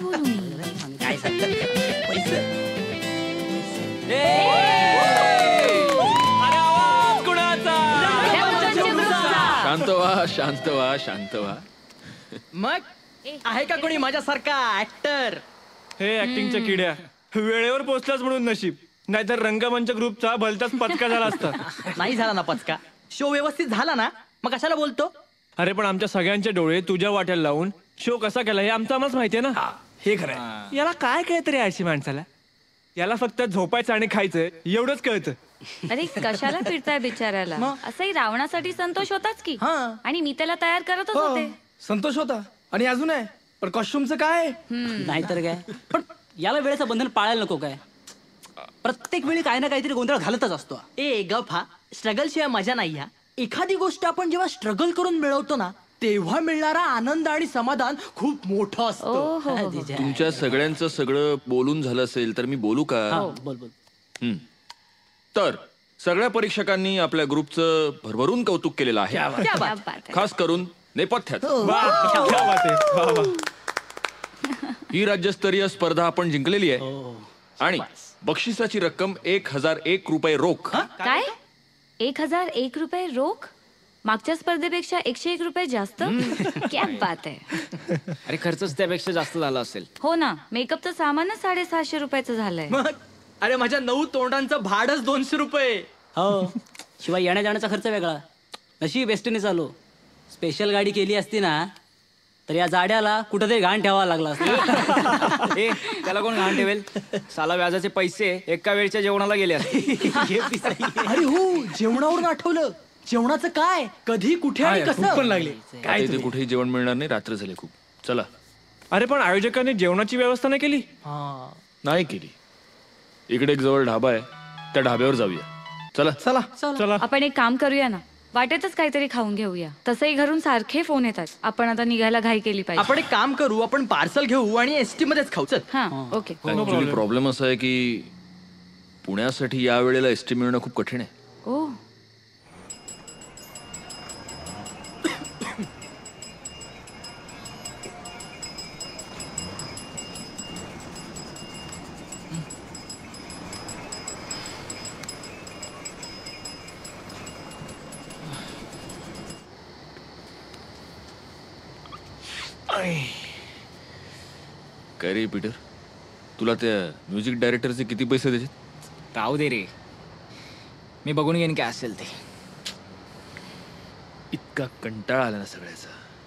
बोलू मी? काय सांगतात पैसे शांत व्हा. मग आहे का कोणी माझ्यासारखा ऍक्टर? हे ऍक्टिंगच्या किड्या, वेळेवर पोहोचलाच म्हणून नशीब, नाहीतर रंगमंच ग्रुपचा भलताच पचका झाला असता. नाही झाला ना पचका, शो व्यवस्थित झाला ना, मग कशाला बोलतो? अरे पण आमच्या सगळ्यांचे डोळे तुझ्या वाट्याला लावून शो कसा केला हे आमचं आम्हालाच माहितीये ना. हे खरं. याला काय कळतं रे आळशी माणसाला? याला फक्त झोपायचं आणि खायचं एवढंच कळतं. अरे कशाला फिरताय बिचाऱ्याला? असंही रावणासाठी संतोष होताच की, आणि मी त्याला तयार करतच होते. संतोष होता आणि अजून आहे, पण कॉस्ट्युमचं काय? नाहीतर काय, पण याला वेळेचं बंधन पाळायला नको काय? प्रत्येक वेळी काही ना काहीतरी गोंधळ घालतच असतो. ए गप हा, स्ट्रगल शिवाय मजा नाही. हा, एखादी गोष्ट आपण जेव्हा स्ट्रगल करून मिळवतो ना, तेव्हा मिळणारा आनंद आणि समाधान खूप मोठं असतं. तुमच्या सगळ्यांचं सगळं बोलून झालं असेल तर मी बोलू का? बोल बोल. तर सगळ्या परीक्षकांनी आपल्या ग्रुपचं भरभरून कौतुक केलेलं आहे, क्या बात आहे. खास करून नेपथ्यात. ही राज्यस्तरीय स्पर्धा आपण जिंकलेली आहे आणि बक्षिसाची रक्कम 1001 रुपये रोख. काय 1001 रुपये रोख? मागच्या स्पर्धेपेक्षा 101 रुपये जास्त? क्या बात आहे. अरे खर्चच त्यापेक्षा जास्त झाला असेल. हो ना, मेकअपचं सामानच 650 रुपयाचं झालंय. मग अरे माझ्या 9 तोंडांचं भाडच 200 रुपये. हो, शिवाय येण्या जाण्याचा खर्च वेगळा. नशीब एसटीने चालू. स्पेशल गाडी केली असती ना, तर या जाड्याला कुठेतरी घाण ठेवावं लागला असतं. ए त्याला कोण घाण ठेवेल? साला व्याजाचे पैसे एका वेळच्या जेवणाला गेले असते. अरे हो, जेवणावरून आठवलं. जेवणाचं काय, कधी, कुठे आणि कसं पण लागले काय इथे कुठेही जेवण मिळणार नाही, रात्र झाले खूप. चला. अरे पण आयोजकांनी जेवणाची व्यवस्था नाही केली. नाही केली. इकडे एक जवळ ढाबा आहे, त्या ढाब्यावर जाऊया. चला चला. चला आपण एक काम करूया ना, वाटेतच काहीतरी खाऊन घेऊया. तसंही घरून सारखे फोन येतात. आपण आता निघायला घाई केली पाहिजे. आपण एक काम करू, आपण पार्सल घेऊ आणि एसटी मध्येच खाऊ. चल. हा ओके. ऍक्च्युली प्रॉब्लेम असा आहे की पुण्यासाठी या वेळेला एसटी मिळणं खूप कठीण आहे. ओ काय रे पीटर, तुला त्या म्युझिक डायरेक्टरचे किती पैसे द्यायचे? राहू दे रे, मी बघून घेईन काय असेल ते. इतका कंटाळा आला ना सगळ्याचा.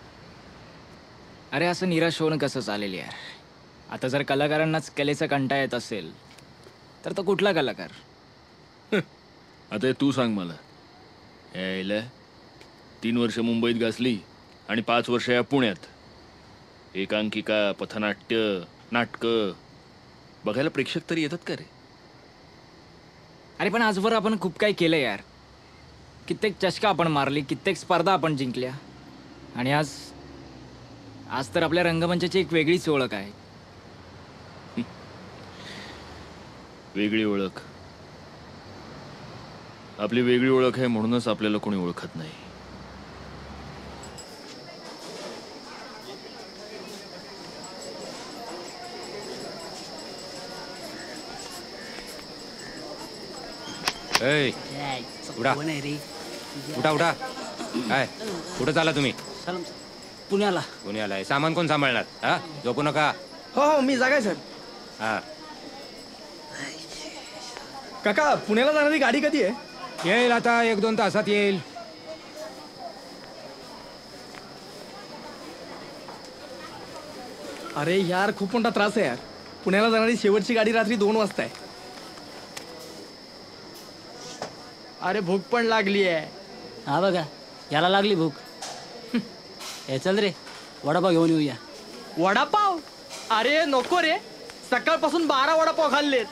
अरे असं निराश होणं कसं चालेल यार. आता जर कलाकारांनाच कलेचा कंटाळा येत असेल तर तो कुठला कलाकार? आता हे तू सांग मला. यायला 3 वर्ष मुंबईत गाजली आणि 5 वर्ष या पुण्यात. एकांकिका, पथनाट्य, नाटकं बघायला प्रेक्षक तरी येतात का रे? अरे पण आजवर आपण खूप काही केलं यार. कित्येक चषका आपण मारली, कित्येक स्पर्धा आपण जिंकल्या, आणि आज तर आपल्या रंगमंचाची एक वेगळीच ओळख आहे. वेगळी ओळख. आपली वेगळी ओळख आहे म्हणूनच आपल्याला कोणी ओळखत नाही. उडा उठा काय कुठं चाला तुम्ही? पुण्याला. पुण्याला आहे. सामान कोण सांभाळणार? हा, झोपू नका. हो मी जागा आहे साहेब. हा, काका पुण्याला जाणारी गाडी कधी आहे? येईल आता 1-2 तासात येईल. अरे यार खूप मोठा त्रास आहे यार. पुण्याला जाणारी शेवटची गाडी रात्री 2 वाजता आहे. अरे भूक पण लागली आहे. हा बघा, याला लागली भूक. हे चल रे, वडापाव घेऊन येऊया. वडापाव? अरे नको रे, सकाळपासून 12 वडापाव खाल्लेत.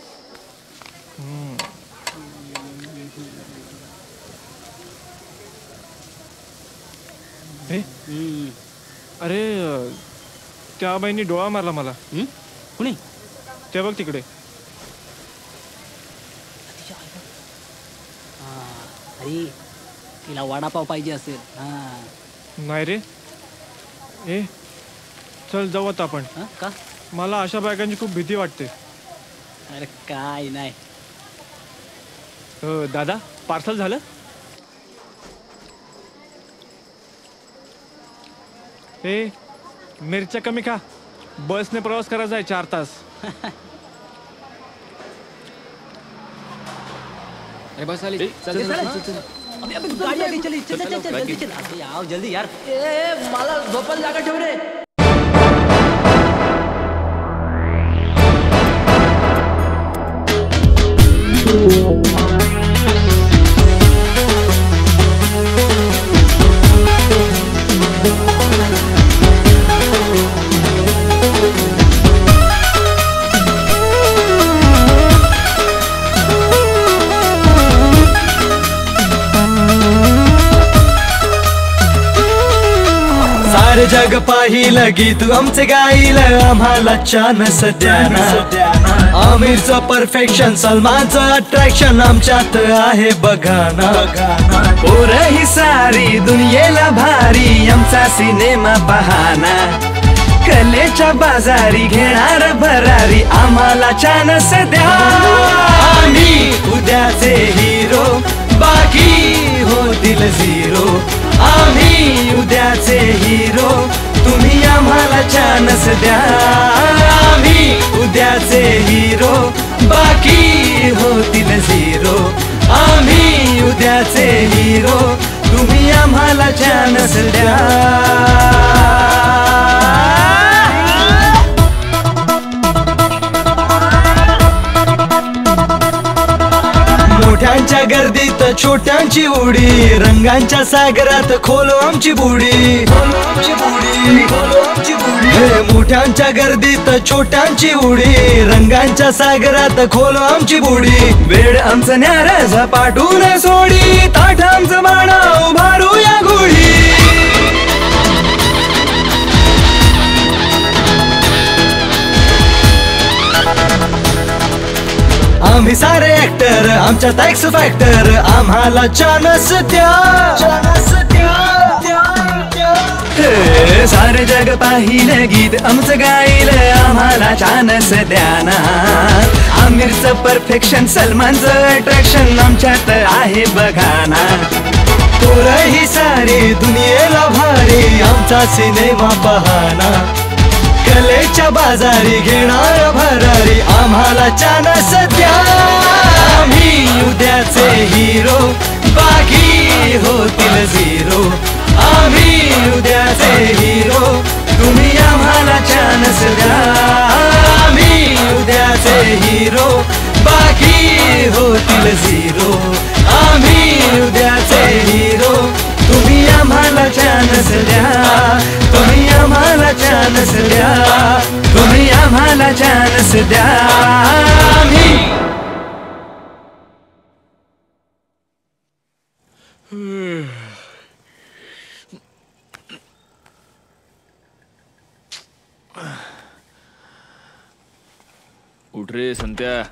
अरे त्या बाईंनी डोळा मारला मला. कुणी? ते बघ तिकडे. अरे तिला वडापाव पाहिजे असेल. नाही रे. ए चल जाऊ आता आपण. का? मला अशा बायकांची खूप भीती वाटते. अरे काय नाही. दादा पार्सल झालं? ए मिरच्या कमी खा. बसने प्रवास करायचा आहे 4 तास. अरे बस आली. चल, चल, चल, चल, चल. चल, चल. अबे, गाडी आली, चल, चल, चल, चल, जल्दी चल. अबे, याव जल्दी यार. ए मला झोपायला जागा ठेव रे. सारे जग पाहिलं गीत आमचे गाईल आम्हाला चानस द्याना. आमिरचं परफेक्शन सलमानचं अट्रॅक्शन आमच्यात आहे बघाना. पोरं ही सारी दुनियेला भारी आमचा सिनेमा पाहना. कलेच्या बाजारी घेणार भरारी आम्हाला चानस द्या. आम्ही उद्याचे हिरो बाकी होतील झिरो. आम्ही उद्याचे हिरो तुम्ही आम्हाला चानस द्या. आम्ही उद्याचे हिरो बाकी होतील झिरो. आम्ही उद्याचे हिरो तुम्ही आम्हाला चानस द्या. मोठ्यांच्या गर्दीत छोट्यांची उडी रंगांच्या सागरात खोलो आमची बुडी. मोठ्यांच्या गर्दीत छोट्यांची उडी रंगांच्या सागरात खोलो आमची बुडी. वेळ आमचं न्यार झपाटून सोडी ताठ आमचं बाणा उभारूया गुढी. आम्ही सारे ऍक्टर आमच्यात एक्स फॅक्टर आम्हाला चानस द्या. सारे जग पाहिलं गीत आमचं गाईल आम्हाला चानस द्याना. आमिरचं परफेक्शन सलमानचं अट्रॅक्शन आमच्यात आहे बघाना. पोरं ही सारी दुनियेला भारी आमचा सिनेमा पाहना. कलेच्या बाजारी घेणार भरारी आम्हाला चानस द्या. आम्ही उद्याचे हिरो बाकी होतील झिरो. आम्ही उद्याचे हिरो तुम्ही आम्हाला चानस द्या. आम्ही उद्याचे हिरो बाकी होतील झिरो. आम्ही उद्याचे हिरो तुम्ही आम्हाला चानस द्या. तुम्ही आम्हाला चानस द्या. तुम्ही आम्हाला चानस द्या. आम्ही उठ रे संत्या.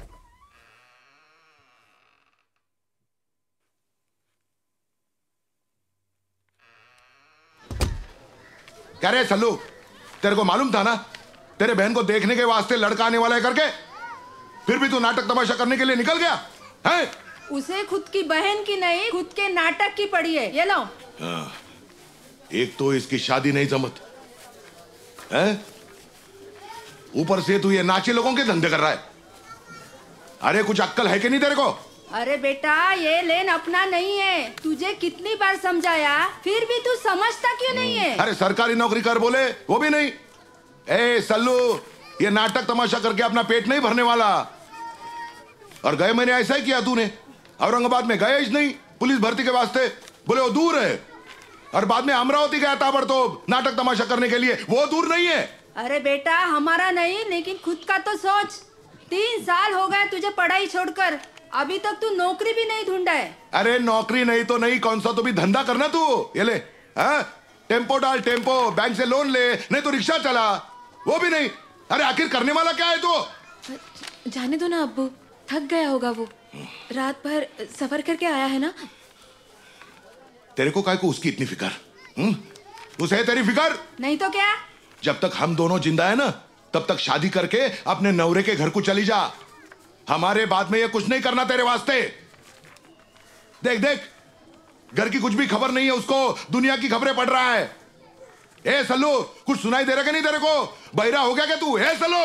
क्या रे सल्लू, तेरे को मालूम था ना तेरे बहन को देखने के वास्ते लड़का आने वाला है करके, फिर भी तू नाटक तमाशा करने के लिए निकल गया है? उसे खुद की बहन की नहीं खुद के नाटक की पड़ी है. ये लो. एक तो इसकी शादी नहीं जमत है, ऊपर से तू ये नाचे लोगों के धंधे कर रहा है. अरे कुछ अक्कल है कि नहीं तेरे को? अरे बेटा ये लेन अपना नहीं है. तुझे कितनी बार समझाया फिर भी तू समझता क्यों नहीं है? अरे सरकारी नौकरी कर बोले वो भी नहीं. ए सल्लू, ये नाटक तमाशा करके अपना पेट नहीं भरने वाला. और गए महीने ऐसा ही किया तूने. औरंगाबाद में गए ही नहीं पुलिस भर्ती के वास्ते, बोले वो दूर है. और बाद में अमरावती गया ताबड़तोड़ नाटक तमाशा करने के लिए, वो दूर नहीं है. अरे बेटा हमारा नहीं लेकिन खुद का तो सोच. 3 साल हो गए तुझे पढ़ाई छोड़कर, अभी तक तू नौकरी भी नहीं ढूंढा है. अरे नौकरी नहीं तो नहीं, कौन सा तो भी धंधा करना तू. ये ले टेम्पो डाल टेम्पो, बैंक से लोन ले, नहीं तो रिक्शा चला, वो भी नहीं. अरे आखिर करने वाला क्या है तू? जाने दो ना अब्बू, थक गया होगा वो. रात भर सफर करके आया है ना. तेरे को काय को उसकी इतनी फिकर? उसे है तेरी फिकर? नहीं तो क्या. जब तक हम दोनों जिंदा है ना तब तक शादी करके अपने नवरे के घर को चली जा। हमारे बाद में ये कुछ नहीं करना तेरे वास्ते। देख देख, घर की कुछ भी खबर नहीं है उसको, दुनिया की खबरें पढ़ रहा है। ए सल्लू, कुछ सुनाई दे रहा कि नहीं तेरे को? बहिरा हो गया क्या तू? हे सल्लू,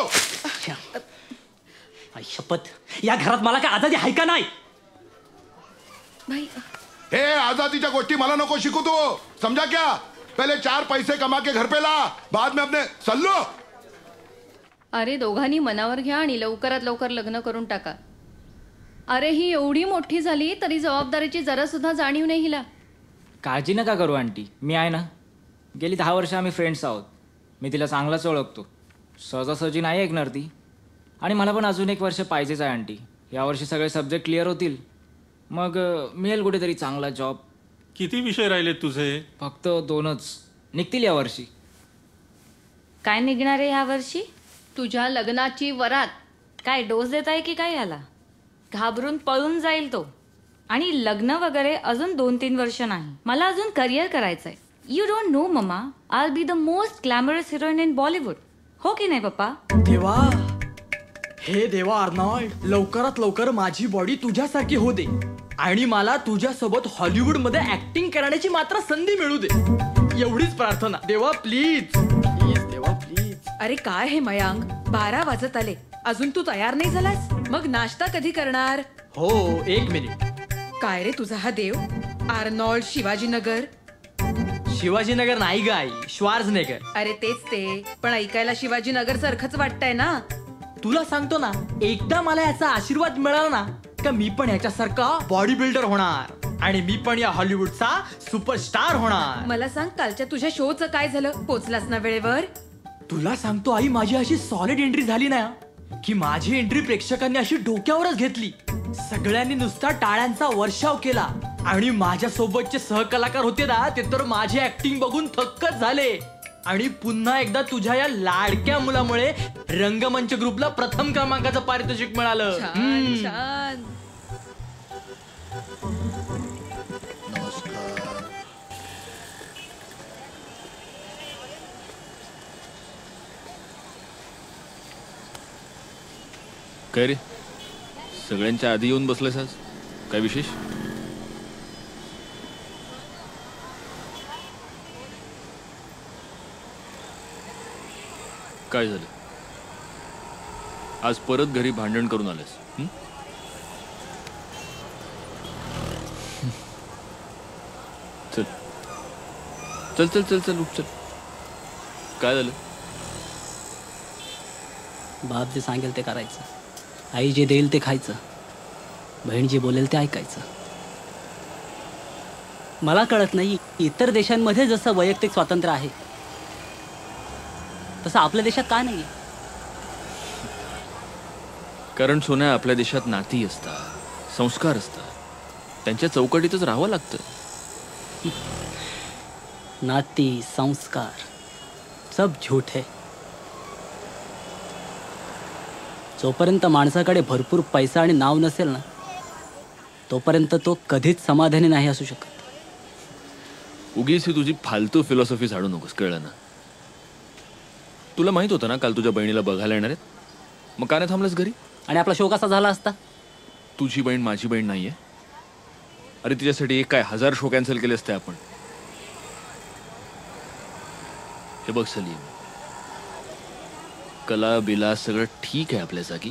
आई शपथ, या घरात मला काय आजादी आहे का नाही? भाई हे आजादीच्या गोष्टी मला नको शिकू तू, समझा क्या? पहले 4 पैसे कमा के घर पे ला, बाद में अपने। सल्लू, अरे दोघांनी मनावर घ्या आणि लवकरात लवकर लग्न करून टाका. अरे ही एवढी मोठी झाली तरी जबाबदारीची जरा सुद्धा जाणीव नाही हिला. काळजी नका करू आंटी, मी आहे ना. गेली 10 वर्ष आम्ही फ्रेंड्स आहोत. मी तिला चांगलाच ओळखतो. सहजासहजी नाही ऐकणार ती. आणि मला पण अजून 1 वर्ष पाहिजेच आहे आंटी. यावर्षी सगळे सब्जेक्ट क्लिअर होतील, मग मिळेल कुठेतरी चांगला जॉब. किती विषय राहिलेत तुझे? फक्त 2च निघतील यावर्षी. काय निघणार आहे ह्या वर्षी? तुझ्या लग्नाची वरात. काय डोस देत आहे की काय याला? घाबरून पळून जाईल तो. आणि लग्न वगैरे अजून 2-3 वर्ष नाही. मला अजून करिअर करायचंय. You don't know mamma, I be the most glamorous heroine in Bollywood. हो की नाही पप्पा? देवा, हे देवा अर्नॉल्ड, लवकरात लवकर माझी बॉडी तुझ्यासारखी हो दे आणि मला तुझ्यासोबत हॉलिवूड मध्ये ऍक्टिंग करण्याची मात्र संधी मिळू दे. एवढीच प्रार्थना देवा, प्लीज प्लीज देवा, प्लीज. अरे काय हे मयांक, 12 वाजत आले, अजून तू तयार नाही झालास? मग नाश्ता कधी करणार? हो, 1 मिनिट. काय रे तुझा हा देव? आर्नॉल्ड शिवाजीनगर? शिवाजीनगर नाही ग आई, श्वार्झनेगर. अरे तेच ते, पण ऐकायला शिवाजीनगर सारखंच वाटतंय ना. तुला सांगतो ना, एकदा मला याचा आशीर्वाद मिळाला ना का मी पण याच्यासारखा बॉडी बिल्डर होणार आणि मी पण या हॉलिवूडचा सुपरस्टार होणार. मला सांग, कालच्या तुझ्या शोचं काय झालं? पोचलास ना वेळेवर? तुला सांगतो आई, माझी अशी सॉलिड एंट्री झाली ना की माझी एंट्री प्रेक्षकांनी अशी डोक्यावरच घेतली. सगळ्यांनी नुसता टाळ्यांचा वर्षाव केला आणि माझ्या सोबतचे सहकलाकार होते ना, ते तर माझी ऍक्टिंग बघून थक्कच झाले. आणि पुन्हा एकदा तुझ्या या लाडक्या मुलामुळे रंगमंच ग्रुपला प्रथम क्रमांकाचं पारितोषिक मिळालं. छान छान. काय रे, सगळ्यांच्या आधी येऊन बसलेस आज? काय विशेष? काय झालं? आज परत घरी भांडण करून आलेस? चल चल चल चल चल उठ चल. काय झालं? बाप जे सांगेल ते करायचं, आई जे देईल ते खायचं, बहीण जे बोलेल ते ऐकायचं. मला कळत नाही, इतर देशांमध्ये जसं वैयक्तिक स्वातंत्र्य आहे तसं आपल्या देशात का नाही? कारण सोन्या, आपल्या देशात नाती असतात, संस्कार असतात, त्यांच्या चौकटीतच राहावं लागतं. नाती संस्कार सब झूठ है. जोपर्यंत माणसाकडे भरपूर पैसा आणि नाव नसेल ना, तोपर्यंत तो कधीच समाधानी नाही असू शकत. उगीच ही तुझी फालतू फिलॉसॉफी झाडू नकोस, कळलं ना? तुला माहित होतं ना काल तुझ्या बहिणीला बघायला येणार आहेत, मग का नाही थांबलंस घरी? आणि आपला शो कसा झाला असता? तुझी बहीण माझी बहीण नाहीये. अरे तिच्यासाठी एक काय 1000 शो कॅन्सल केले असते आपण. हे बघ सलीम, कला बिला सगळं ठीक आहे आपल्या जागी,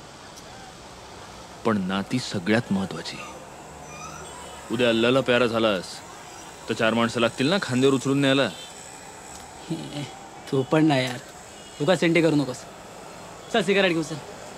पण नाती सगळ्यात महत्वाची. उद्या अल्लाला प्यारा झालास तर 4 माणसं लागतील ना खांद्यावर उचलून न्यायला. तू पण नाही यार, तू का सेंटी करू नकोस. चल सिगारेट घेऊ. चल.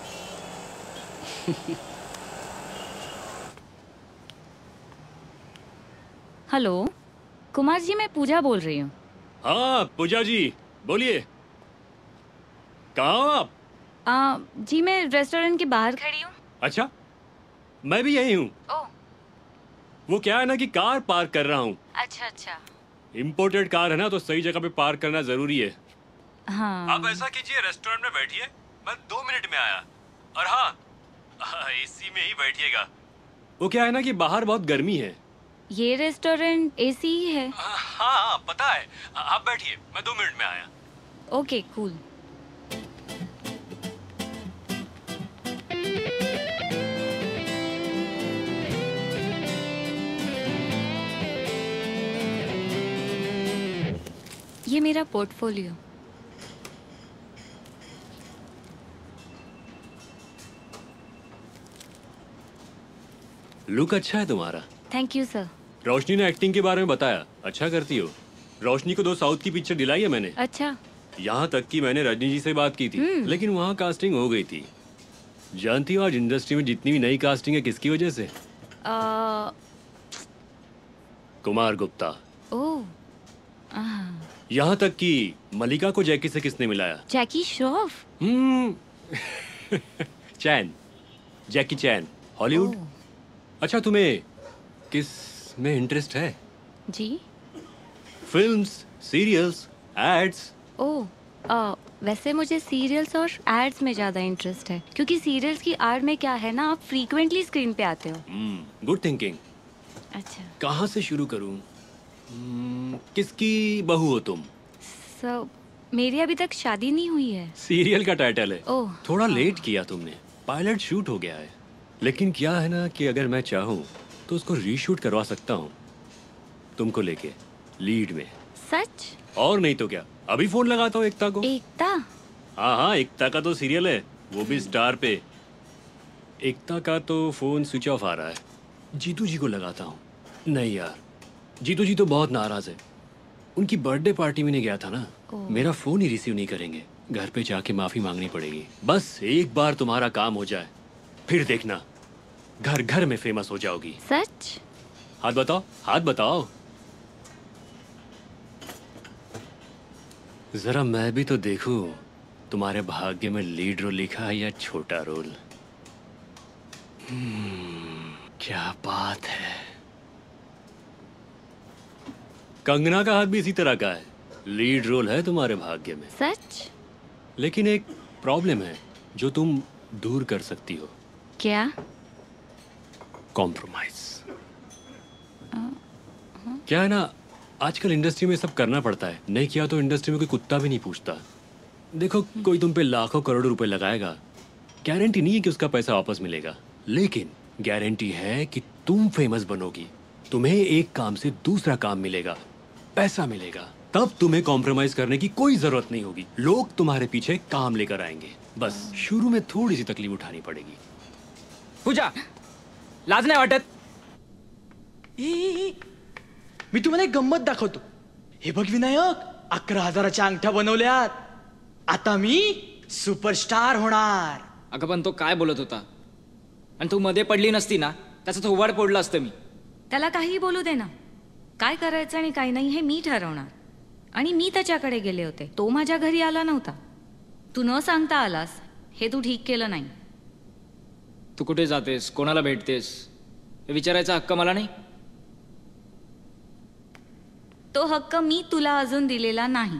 हेलो कुमार जी, मैं पूजा बोल रही हूँ. हाँ पूजा जी बोलिए, कहाँ हो आप? जी मैं रेस्टोरेंट के बाहर खड़ी हूँ. अच्छा, मैं भी यही हूँ. ओह, वो क्या है ना कि कार पार्क कर रहा हूँ. अच्छा अच्छा. इम्पोर्टेड कार है ना, तो सही जगह पे पार्क करना जरूरी है. हाँ. आप ऐसा कीजिए, रेस्टोरेंट में बैठिए, मैं 2 मिनट में आया. और हाँ, एसी में ही बैठिएगा. वो क्या है ना कि बाहर बहुत गर्मी है. ये रेस्टोरेंट एसी ही है. हाँ पता है. आप बैठिए, मैं 2 मिनट में आया. Okay cool. ये मेरा पोर्टफोलियो। लुक अच्छा है तुम्हारा। Thank you sir. रोशनी ने एक्टिंग के बारे में बताया, अच्छा करती हो। रोशनी को 2 साउथ की पिक्चर दिलाई है मैंने। अच्छा। यहाँ तक कि मैंने रजनी जी से बात की थी, लेकिन वहाँ कास्टिंग हो गई थी। जानती हो आज इंडस्ट्री में जितनी भी नई कास्टिंग है किसकी वजह से? कुमार गुप्ता। ओह। यहाँ तक कि मलिका को जैकी से किसने मिलाया? Jackie Shroff. Chan, Jackie Chan, Hollywood. अच्छा, तुम्हें किस में इंटरेस्ट है? जी। Films, serials, ads? ओह, वैसे मुझे सीरियल्स और एड्स में ज़्यादा इंटरेस्ट है, क्योंकि सीरियल्स की एड में क्या है ना, आप फ्रीक्वेंटली स्क्रीन पे आते हो। Good thinking. अच्छा। कहाँ से शुरू करूँ? किसकी बहू हो तुम? मेरी अभी तक शादी नहीं हुई है। सीरियल का टाइटल है। ओह। थोड़ा लेट किया तुमने, पायलट शूट हो गया है। लेकिन क्या है ना कि अगर मैं चाहूँ तो उसको रीशूट करवा सकता हूँ, तुमको लेके लीड में। सच? और नहीं तो क्या, अभी फोन लगाता हूँ एकता को। एकता? हाँ, एकता का तो सीरियल है, वो भी स्टार पे। एकता का तो फोन स्विच ऑफ आ रहा है, जीतू जी को लगाता हूँ। नहीं यार, जीतू जी तो बहुत नाराज है। उनकी बर्थडे पार्टी में नहीं गया था ना, मेरा फोन ही रिसीव नहीं करेंगे। घर पे जाके माफी मांगनी पड़ेगी। बस एक बार तुम्हारा काम हो जाए, फिर देखना घर घर में फेमस हो जाओगी। सच? हाथ बताओ, हाथ बताओ। जरा मैं भी तो देखूं तुम्हारे भाग्य में लीड रोल लिखा है या छोटा रोल। क्या बात है। कंगना का हाथ भी इसी तरह का है, लीड रोल है तुम्हारे भाग्य में। सच? लेकिन एक प्रॉब्लम है जो तुम दूर कर सकती हो। क्या? कॉम्प्रोमाइज। क्या है ना, आजकल इंडस्ट्री में सब करना पड़ता है, नहीं किया तो इंडस्ट्री में कोई कुत्ता भी नहीं पूछता। देखो, कोई तुम पे लाखों करोड़ों रुपए लगाएगा, गारंटी नहीं है कि उसका पैसा वापस मिलेगा, लेकिन गारंटी है कि तुम फेमस बनोगी। तुम्हें एक काम से दूसरा काम मिलेगा, पैसा मिलेगा। तब तुम्हें कॉम्प्रोमाइज करने की कोई जरूरत नहीं होगी। लोग तुम्हारे पीछे काम लेकर आएंगे। बस शुरू में थोड़ी सी तकलीफ उठानी पड़ेगी। पूजा, लाज नाही वाटत? मी तुम्हाला एक गंमत दाखवतो। हे बघ विनायक, 11,000च्या अंगठ्या बनवल्यात। आता मी सुपरस्टार होणार। अगं पण तो काय बोलत होता, आणि तू मध्ये पडली नसती ना, त्याचं थोबाड फोडलं असतं मी। त्याला काही बोलू दे ना, काय करायचं आणि काय नाही हे मी ठरवणार। आणि मी त्याच्याकडे गेले होते, तो माझ्या घरी आला नव्हता। तू न सांगता आलास, हे तू ठीक केलं नाही। तू कुठे जातेस, कोणाला भेटतेस हे विचारायचा हक्क मला नाही? तो हक्क मी तुला अजून दिलेला नाही।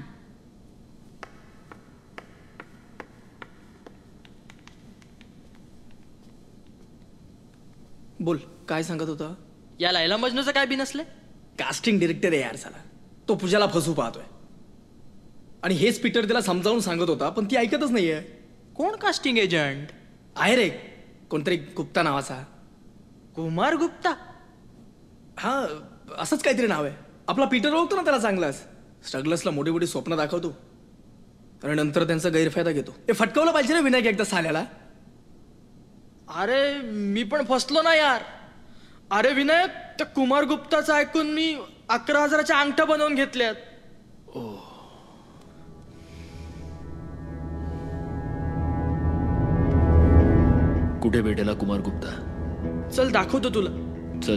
बोल, काय सांगत होता? या लायला मजनूचं काय बी नसले? कास्टिंग डिरेक्टर आहे यार साला, तो पूजाला फसू पाहतोय। आणि हेच पीटर तिला समजावून सांगत होता, पण ती ऐकतच नाहीये। कोण कास्टिंग एजंट? आहे रे, कोणतरी गुप्ता नावाचा। कुमार गुप्ता? हा, असंच काहीतरी नाव आहे। आपला पीटर ओळखतो ना त्याला चांगलाच। स्ट्रगलर्सला मोठी मोठी स्वप्न दाखवतो आणि नंतर त्यांचा गैरफायदा घेतो। हे फटकवलं पाहिजे रे विनायक एकदा साल्याला। अरे मी पण फसलो ना यार। अरे विनायक, त्या कुमार गुप्ताचं ऐकून मी 11,000च्या अंगठ्या बनवून घेतल्यात। कुठे भेटेला कुमार गुप्ता? चल दाखवतो तुला। चल।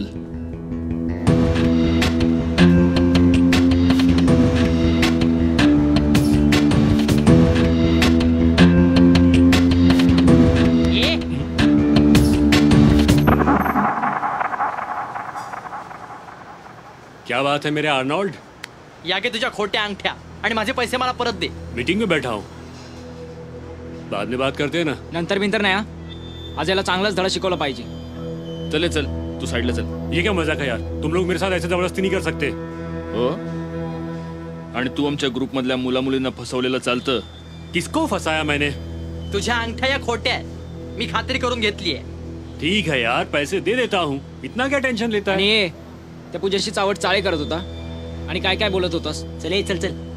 क्या बात है मेरे आर्नोल्ड? या के तुझ्या खोट्या अंगठ्या आणि माझे पैसे मला परत दे। मीटिंग में बैठा हूँ, बाद में बात करते हैं ना। नंतर बिंतर नाही हा, आज याला चांगलाच धडा शिकवला पाहिजे। चले चल, तू साइडला चल। ये क्या मजाक है यार, तुम लोग मेरे साथ ऐसे जबरदस्ती नहीं कर सकते। हो? आणि तू आमच्या ग्रुप मधल्या मुला मुलींना फसवलेलं चालतं? किसको फसाया मैंने? तुझ्या अंगठ्या या खोट्या आहेत, मी खात्री करून घेतली आहे। ठीक है यार, पैसे दे देता हूँ, इतना क्या टेंशन लेता है? आणि त्या पूजेशी चावट चाळे करत होता आणि काय काय बोलत होतास? चल ये, चल चल,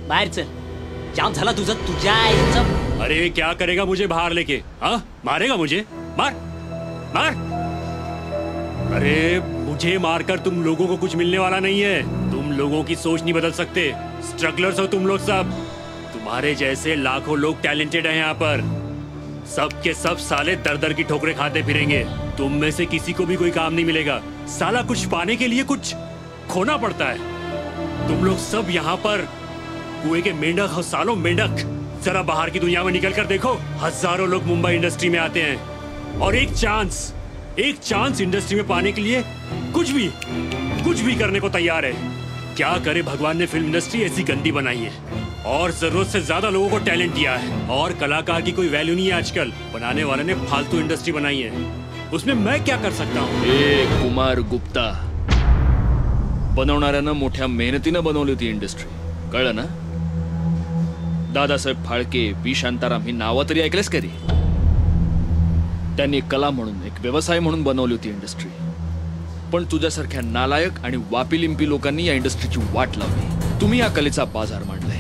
बाहेर चल. जाम झाला तुझं तुझ्या आईचं. अरे क्या करेगा मुझे बाहर लेके? हाँ मारेगा मुझे? मार मार. अरे मुझे मारकर तुम लोगों को कुछ मिलने वाला नहीं है. तुम लोगों की सोच नहीं बदल सकते. स्ट्रगलर्स हो तुम लोग सब. तुम्हारे जैसे लाखों लोग टैलेंटेड हैं यहाँ पर. सब के सब साले दर दर की ठोकरें खाते फिरेंगे. तुम में से किसी को भी कोई काम नहीं मिलेगा. साला कुछ पाने के लिए कुछ खोना पड़ता है. तुम लोग सब यहाँ पर कुएं के मेंढक हो. सालों मेंढक. जरा बाहर की दुनिया में निकल कर देखो. हजारों लोग मुंबई इंडस्ट्री में आते हैं और एक चांस इंडस्ट्री में पाने के लिए कुछ भी करने को तैयार है. क्या करे भगवान ने फिल्म इंडस्ट्री ऐसी गंदी बनाई है और जरूरत से ज्यादा लोगों को टैलेंट दिया है और कलाकार की कोई वैल्यू नहीं है आजकल. बनाने वाले ने फालतू इंडस्ट्री बनाई है. उसमें मैं क्या कर सकता हूँ? कुमार गुप्ता, बनवणाऱ्यानं मोठ्या मेहनतीनं बनवली होती इंडस्ट्री. कळलं ना? दादासाहेब फाळके, बी शांताराम ही नावं तरी ऐकलेस कधी? त्यांनी कला म्हणून, एक व्यवसाय म्हणून बनवली होती इंडस्ट्री. पण तुझ्यासारख्या नालायक आणि वापिलिंपी लोकांनी या इंडस्ट्रीची वाट लावली. तुम्ही या कलेचा बाजार मांडलाय.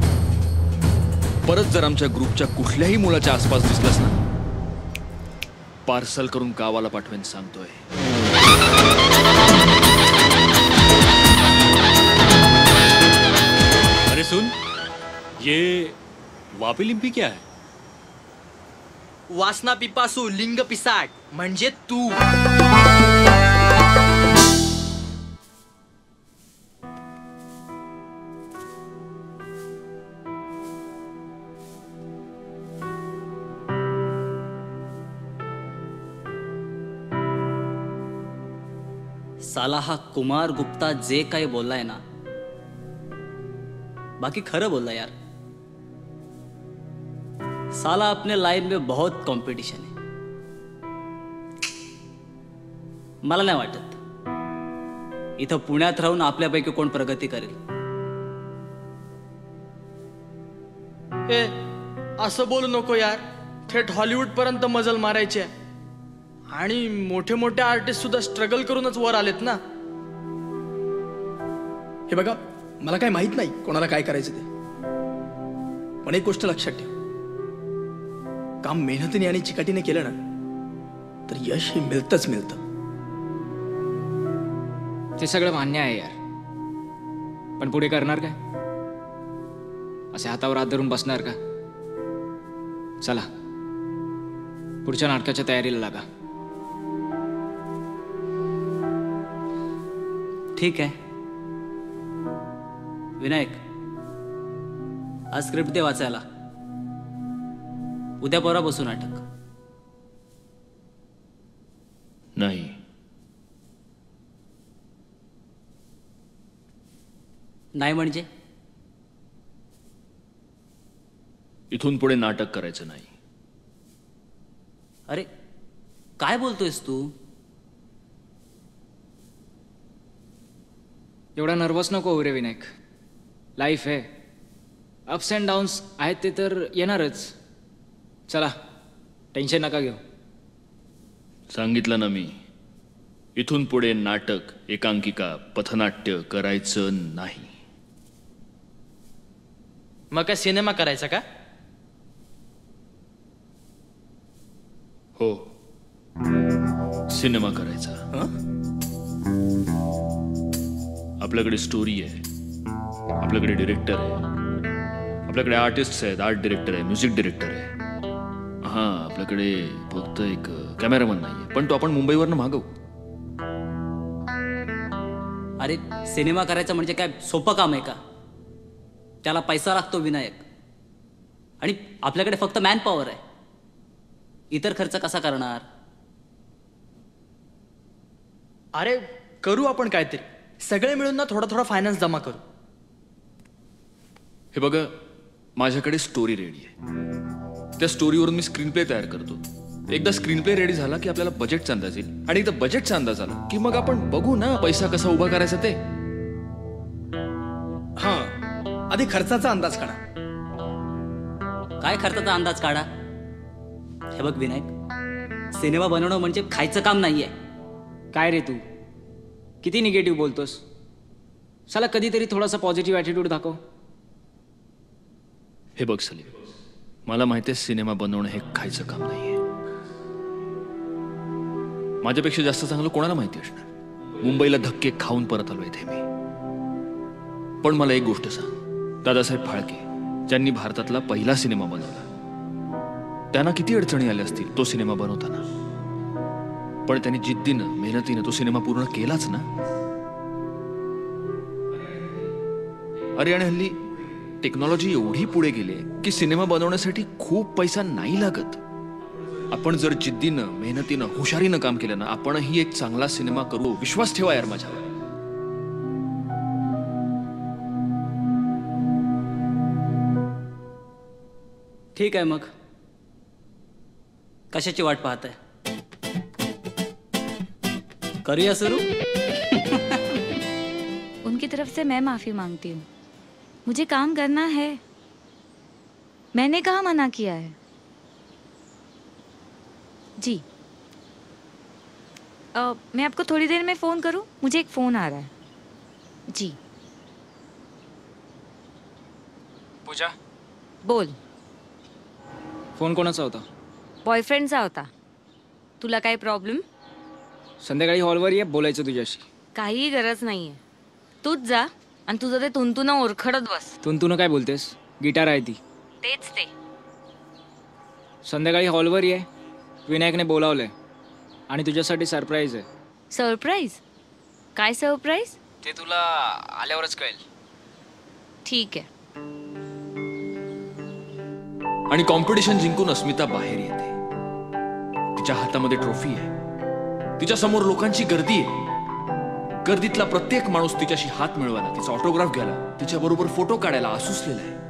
परत जर आमच्या ग्रुपच्या कुठल्याही मुलाच्या आसपास दिसलास ना, पार्सल करून गावाला पाठवेन सांगतोय. अरे सुन, ये वापिलिंपी क्या है? वासना पिपासू लिंग पिसाट म्हणजे तू. साला हा कुमार गुप्ता जे काही बोललाय ना, बाकी खरं बोलला यार. साला अपने लाइन में बहुत कंपटीशन है. मला नाही वाटत इथं पुण्यात राहून आपल्यापैकी कोण प्रगती करेल. ए असं बोलू नको यार. थेट हॉलिवूड पर्यंत मजल मारायची आहे आणि मोठे मोठे आर्टिस्ट सुद्धा स्ट्रगल करूनच वर आलेत ना. हे बघा, मला काय माहित नाही कोणाला काय करायचं ते, पण एक गोष्ट लक्षात ठेव. काम मेहनतीने आणि चिकाटीने केलं ना तर यश हे मिळतच मिळतं. ते सगळं मान्य आहे यार, पण पुढे करणार काय? असे हातावर हात धरून बसणार का? चला पुढच्या नाटकाच्या तयारीला लागा. ठीक आहे विनायक, आज स्क्रिप्ट दे वाचायला. उद्या परवा बसू नाटक. नाही, नाही म्हणजे इथून पुढे नाटक करायचं नाही. अरे काय बोलतोयस तू? एवढा नर्वस नको हो रे विनायक. लाईफ आहे, अप्स अँड डाऊन्स आहेत ते तर येणारच. चला टेन्शन नका घेऊ. सांगितलं ना मी, इथून पुढे नाटक, एकांकिका, पथनाट्य करायचं नाही. मग काय सिनेमा करायचा का? हो, सिनेमा करायचा. आपल्याकडे स्टोरी आहे, आपल्याकडे डिरेक्टर आहे, आपल्याकडे आर्टिस्ट आहेत, आर्ट डिरेक्टर आहे, म्युझिक डिरेक्टर आहे. हा, आपल्याकडे फक्त एक कॅमेरामन नाहीये, पण तो आपण मुंबईवरनं मागवू. अरे सिनेमा करायचा म्हणजे काय सोपं काम आहे का? त्याला पैसा लागतो विनायक, आणि आपल्याकडे फक्त मॅन पॉवर आहे. इतर खर्च कसा करणार? अरे करू आपण काहीतरी, सगळे मिळून ना थोडा थोडा फायनान्स जमा करू. हे बघा, माझ्याकडे स्टोरी रेडी आहे. त्या स्टोरीवरून मी स्क्रीन प्ले तयार करतो. एकदा स्क्रीन प्ले रेडी झाला की आपल्याला बजेटचा अंदाज येईल, आणि एकदा बजेटचा अंदाज आला की मग आपण बघू ना पैसा कसा उभा करायचा ते. हा, आधी खर्चाचा अंदाज काढा. काय खर्चाचा अंदाज काढा? हे बघ विनायक, सिनेमा बनवणं म्हणजे खायचं काम नाहीये. काय रे तू किती निगेटिव्ह बोलतोस? साला कधीतरी थोडासा पॉझिटिव्ह ॲटिट्यूड दाखव. हे बघ सलीम, मला माहिती आहे सिनेमा बनवणं हे खायचं काम नाहीये. माझ्यापेक्षा जास्त चांगलं कोणाला माहिती असणार. मुंबईला धक्के खाऊन परत आलोय इथे मी. पण मला एक गोष्ट सांग, दादासाहेब फाळके ज्यांनी भारतातला पहिला सिनेमा बनवला, त्यांना किती अडचणी आल्या असतील तो सिनेमा बनवताना, पण त्यांनी जिद्दीनं मेहनतीनं तो सिनेमा पूर्ण केलाच ना. अरे आणि हल्ली टेक्नॉलॉजी एवढी पुढे गेली की सिनेमा बनवण्यासाठी खूप पैसा नाही लागत. आपण जर जिद्दीनं मेहनतीनं हुशारीनं काम केलं ना, आपणही एक चांगला सिनेमा करू. विश्वास ठेवा यार माझ्यावर. ठीक आहे मग, कशाची वाट पाहताय? करूया सुरू. उनकी तरफ से मैं माफी मांगती हूँ. मुझे काम करना है. मैंने कहाँ मना किया है. जी मैं आपको थोड़ी देर में फ़ोन करूँ, मुझे एक फ़ोन आ रहा है. जी पूजा, बोल. फोन कोणाचा होता? बॉयफ्रेंडचा होता. तुला काय प्रॉब्लेम? संध्याकाळी हॉलवर ये, बोलायचं तुझ्याशी. काही गरज नाहीये. तूच जा आणि तुझं ते तुंतुन ओरखडत बस. तुन काय बोलतेस? गिटार आहे ती. तेच ते. संध्याकाळी हॉलवर ये, विनायकने बोलावलंय आणि तुझ्यासाठी सरप्राईज आहे. सरप्राईज? काय सरप्राईज? ते तुला आल्यावरच कळेल. ठीक आहे. आणि कॉम्पिटिशन जिंकून अस्मिता बाहेर येते. तिच्या हातामध्ये ट्रॉफी आहे. तिच्या समोर लोकांची गर्दी आहे. गर्दीतला प्रत्येक माणूस तिच्याशी हात मिळवायला, तिचा ऑटोग्राफ घ्यायला, तिच्याबरोबर फोटो काढायला आसुसलेला आहे.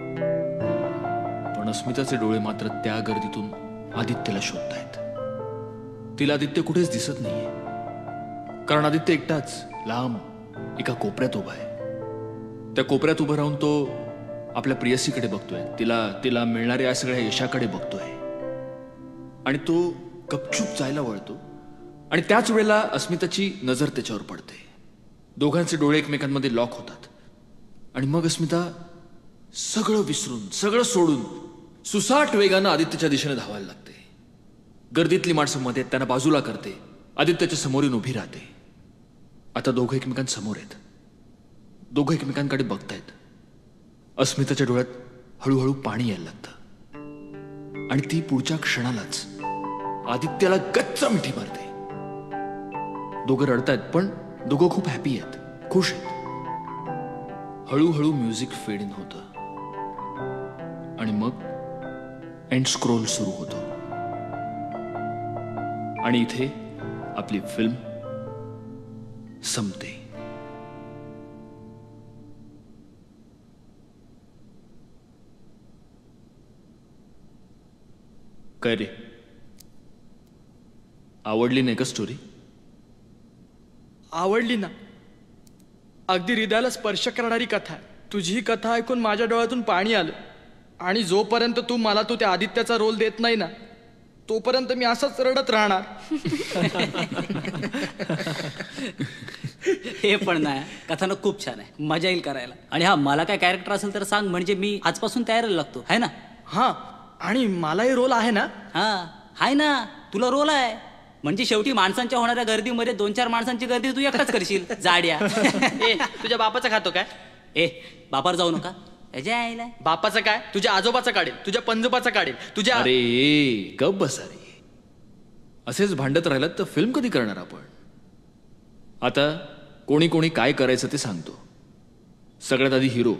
पण अस्मिताचे डोळे मात्र त्या गर्दीतून आदित्यला शोधतायत. तिला आदित्य कुठेच दिसत नाहीये, कारण आदित्य एकटाच लांब एका कोपऱ्यात उभा आहे. त्या कोपऱ्यात उभं राहून तो आपल्या प्रियसीकडे बघतोय. तिला मिळणाऱ्या या सगळ्या यशाकडे बघतोय. आणि तो गपचूप जायला वळतो. आणि त्याच वेळेला अस्मिताची नजर त्याच्यावर पडते. दोघांचे डोळे एकमेकांमध्ये लॉक होतात. आणि मग अस्मिता सगळं विसरून, सगळं सोडून सुसाट वेगानं आदित्यच्या दिशेने धावायला लागते. गर्दीतली माणसं मध्ये त्यांना बाजूला करते. आदित्यच्या समोर येऊन उभी राहते. आता दोघं एकमेकांसमोर आहेत. दोघं एकमेकांकडे बघतायत. अस्मिताच्या डोळ्यात हळूहळू पाणी यायला लागतं. आणि ती पुढच्या क्षणालाच आदित्यला गच्च मिठी मारते. दोघं रडतायत, पण दोघं खूप हॅपी आहेत, खुश आहेत. हळूहळू म्युझिक फेड इन होतं. आणि मग एंड स्क्रोल सुरू होतो. आणि इथे आपली फिल्म संपते. काय रे, आवडली नाही का स्टोरी? आवडली ना. अगदी हृदयाला स्पर्श करणारी कथा आहे. तुझी ही कथा ऐकून माझ्या डोळ्यातून पाणी आलं. आणि जोपर्यंत तू मला त्या आदित्याचा रोल देत नाही ना, तोपर्यंत मी असंच रडत राहणार. हे पण नाही, कथानक खूप छान आहे, मजा येईल करायला. आणि हा, मला काय कॅरेक्टर असेल तर सांग, म्हणजे मी आजपासून तयारीला लागतो, है ना? हा, आणि मलाही रोल आहे ना. हा आहे ना, तुला रोल आहे. म्हणजे शेवटी माणसांच्या होणाऱ्या गर्दीमध्ये 2-4 माणसांची गर्दी तू एकटाच करशील. जाड्या. ए, तुझ्या बापाचा खातो काय? ए, बापावर जाऊ नका. यायला बापाचं काय? तुझ्या आजोबाचं काढेल, तुझ्या पंजोबाचं काढेल, तुझ्या. अरे गप बसा रे. असेच भांडत राहिलात तर फिल्म कधी करणार आपण? आता कोणी कोणी काय करायचं ते सांगतो. सगळ्यात आधी हिरो.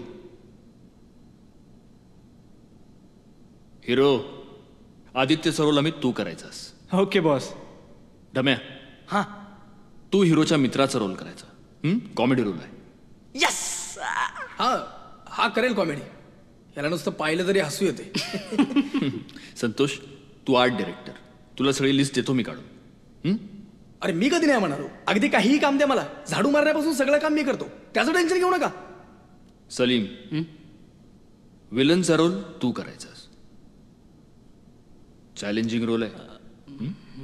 आदित्यचा रोल अमित तू करायचास. Okay boss. धम्या, हा, तू हिरोच्या मित्राचा रोल करायचा. कॉमेडी रोल आहे. यस. हा करेल कॉमेडी. याला नुसतं पाहिलं तरी हसू येते. संतोष, तू आर्ट डायरेक्टर. तुला सगळी लिस्ट देतो मी काढून. अरे मी कधी नाही म्हणालो. अगदी काहीही काम द्या मला. झाडू मारण्यापासून सगळं काम मी करतो. त्याचं टेन्शन घेऊ नका. सलीम, विलनचा रोल तू करायचास. चॅलेंजिंग रोल आहे.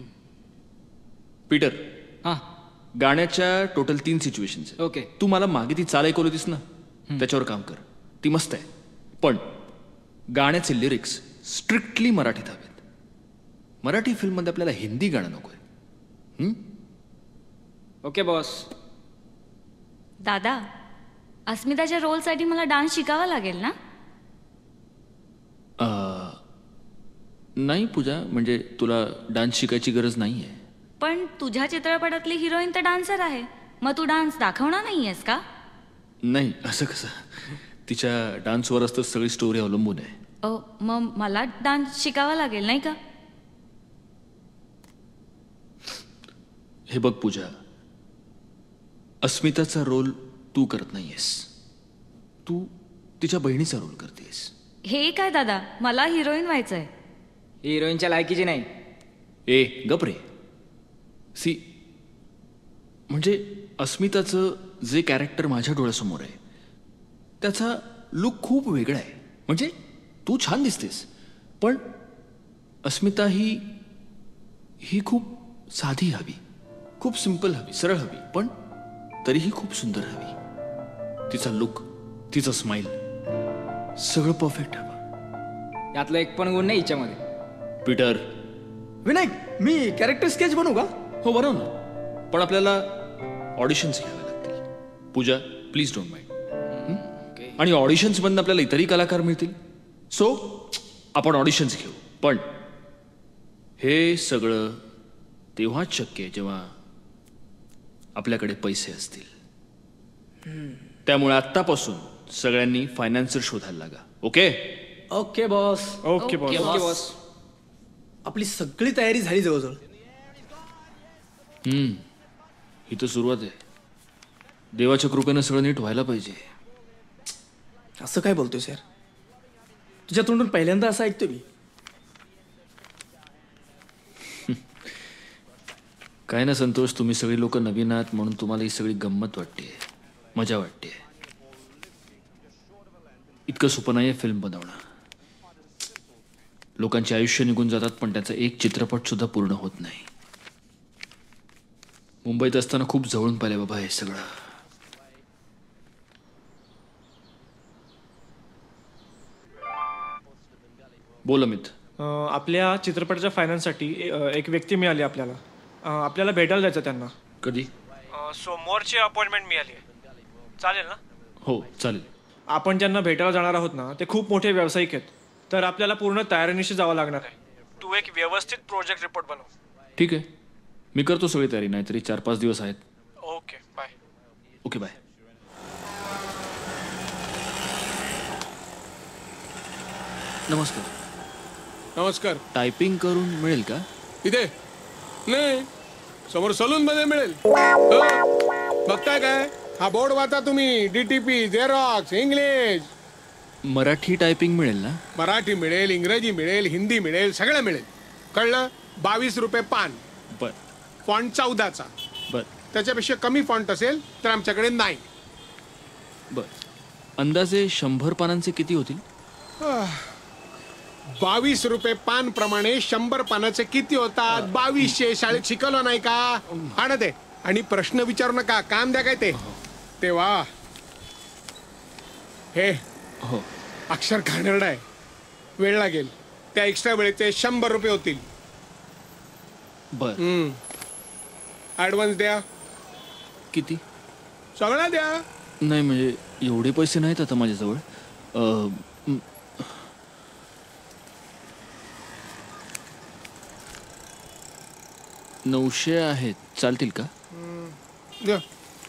पीटर, हा, गाण्याच्या टोटल 3 सिच्युएशन्स आहे. ओके. तू मला मागे ती चाल ऐकवली होतीस ना, त्याच्यावर काम कर. ती मस्त आहे. पण गाण्याचे लिरिक्स स्ट्रिक्टली मराठीत हवेत. मराठी फिल्ममध्ये आपल्याला हिंदी गाणं नकोय. Okay boss. दादा, अस्मिताच्या रोलसाठी मला डान्स शिकावा लागेल ना? नाही पूजा, म्हणजे तुला डान्स शिकायची गरज नाही आहे. पण तुझ्या चित्रपटातली हिरोईन तर डान्सर आहे, मग तू डान्स दाखवणार नाहीयेस का? नाही, असं कसं. तिच्या डान्सवरच तर सगळी स्टोरी अवलंबून आहे. मग मला डान्स शिकावा लागेल नाही का? हे बघ पूजा, अस्मिताचा रोल तू करत नाहीयेस, तू तिच्या बहिणीचा रोल करतेस. हे काय दादा, मला हिरोईन व्हायचंय. हिरोईनच्या लायकीची नाही. ए गप रे. सी, म्हणजे अस्मिताचं जे कॅरेक्टर माझ्या डोळ्यासमोर आहे त्याचा लुक खूप वेगळा आहे. म्हणजे तू छान दिसतेस, पण अस्मिता ही खूप साधी हवी, खूप सिंपल हवी, सरळ हवी, पण तरीही खूप सुंदर हवी. तिचा लुक, तिचा स्माइल, सगळं परफेक्ट हवं. यातलं एक पण गुण नाही हिच्यामध्ये. पीटर. विनायक, मी कॅरेक्टर स्केच बनवू का? हो बनव ना, पण आपल्याला ऑडिशन्स घ्यावे लागतील. Pooja please don't mind. आणि ऑडिशन्स मधून आपल्याला इतरही कलाकार मिळतील. सो आपण ऑडिशन्स घेऊ, पण हे सगळं तेव्हाच शक्य आहे जेव्हा आपल्याकडे पैसे असतील. त्यामुळे आत्तापासून सगळ्यांनी फायनान्सर शोधायला लागा. Okay? Okay boss. Okay boss. आपली सगळी तयारी झाली जवळजवळ. ही तर सुरुवात आहे. देवाच्या कृपेनं सगळं नीट व्हायला पाहिजे. असं काय बोलतोय सर? तुझ्या तोंडून पहिल्यांदा असं ऐकतो मी. काय ना संतोष, तुम्ही सगळी लोक नवीन आहात म्हणून तुम्हाला ही सगळी गंमत वाटते, मजा वाटते. इतकं सोपं नाही आहे फिल्म बनवणं. लोकांचे आयुष्य निघून जातात, पण त्याचा एक चित्रपट सुद्धा पूर्ण होत नाही. मुंबईत असताना खूप जवळून पाहिले बाबा हे सगळं. बोल अमित. आपल्या चित्रपटाच्या फायनान्ससाठी एक व्यक्ती मिळाली आपल्याला. आपल्याला भेटायला जायचं त्यांना. कधी? सोमवारची अपॉइंटमेंट मिळाली आहे. चालेल ना? हो चालेल. आपण ज्यांना भेटायला जाणार आहोत ना, ते खूप मोठे व्यावसायिक आहेत, तर आपल्याला पूर्ण तयारीनिशी जावं लागणार आहे. तू एक व्यवस्थित प्रोजेक्ट रिपोर्ट बनव. ठीक आहे, मी करतो सगळी तयारी. नाहीतरी 4-5 दिवस आहेत. Okay bye. Okay bye. नमस्कार. नमस्कार. टायपिंग करून मिळेल का? इथे नाही, समोर सलून मध्ये मिळेल. बघताय काय? हा बोर्ड वाचा तुम्ही. DTP, xerox, English. Marathi typing मिळेल ना? मराठी मिळेल, इंग्रजी मिळेल, हिंदी मिळेल, सगळं मिळेल. कळलं? 22 रुपये पान. बर. फॉन्ट 14चा. बर. त्याच्यापेक्षा कमी फॉन्ट असेल तर आमच्याकडे नाही. बर. अंदाजे 100 पानांचे किती होतील? 22 रुपये पान प्रमाणे 100 पानाचे किती होतात? 2200. शाळेत शिकवलं नाही का? हा ना ते. आणि प्रश्न विचारू नका, काम द्या काय ते. तेव्हा हे हो, अक्षर घाणेरडं आहे, वेळ लागेल. त्या एक्स्ट्रा वेळेचे 100 रुपये होतील. बर. ऍडव्हान्स द्या. किती? सगळा द्या. नाही म्हणजे एवढे पैसे नाहीत आता माझ्याजवळ. 900 आहेत, चालतील का? द्या.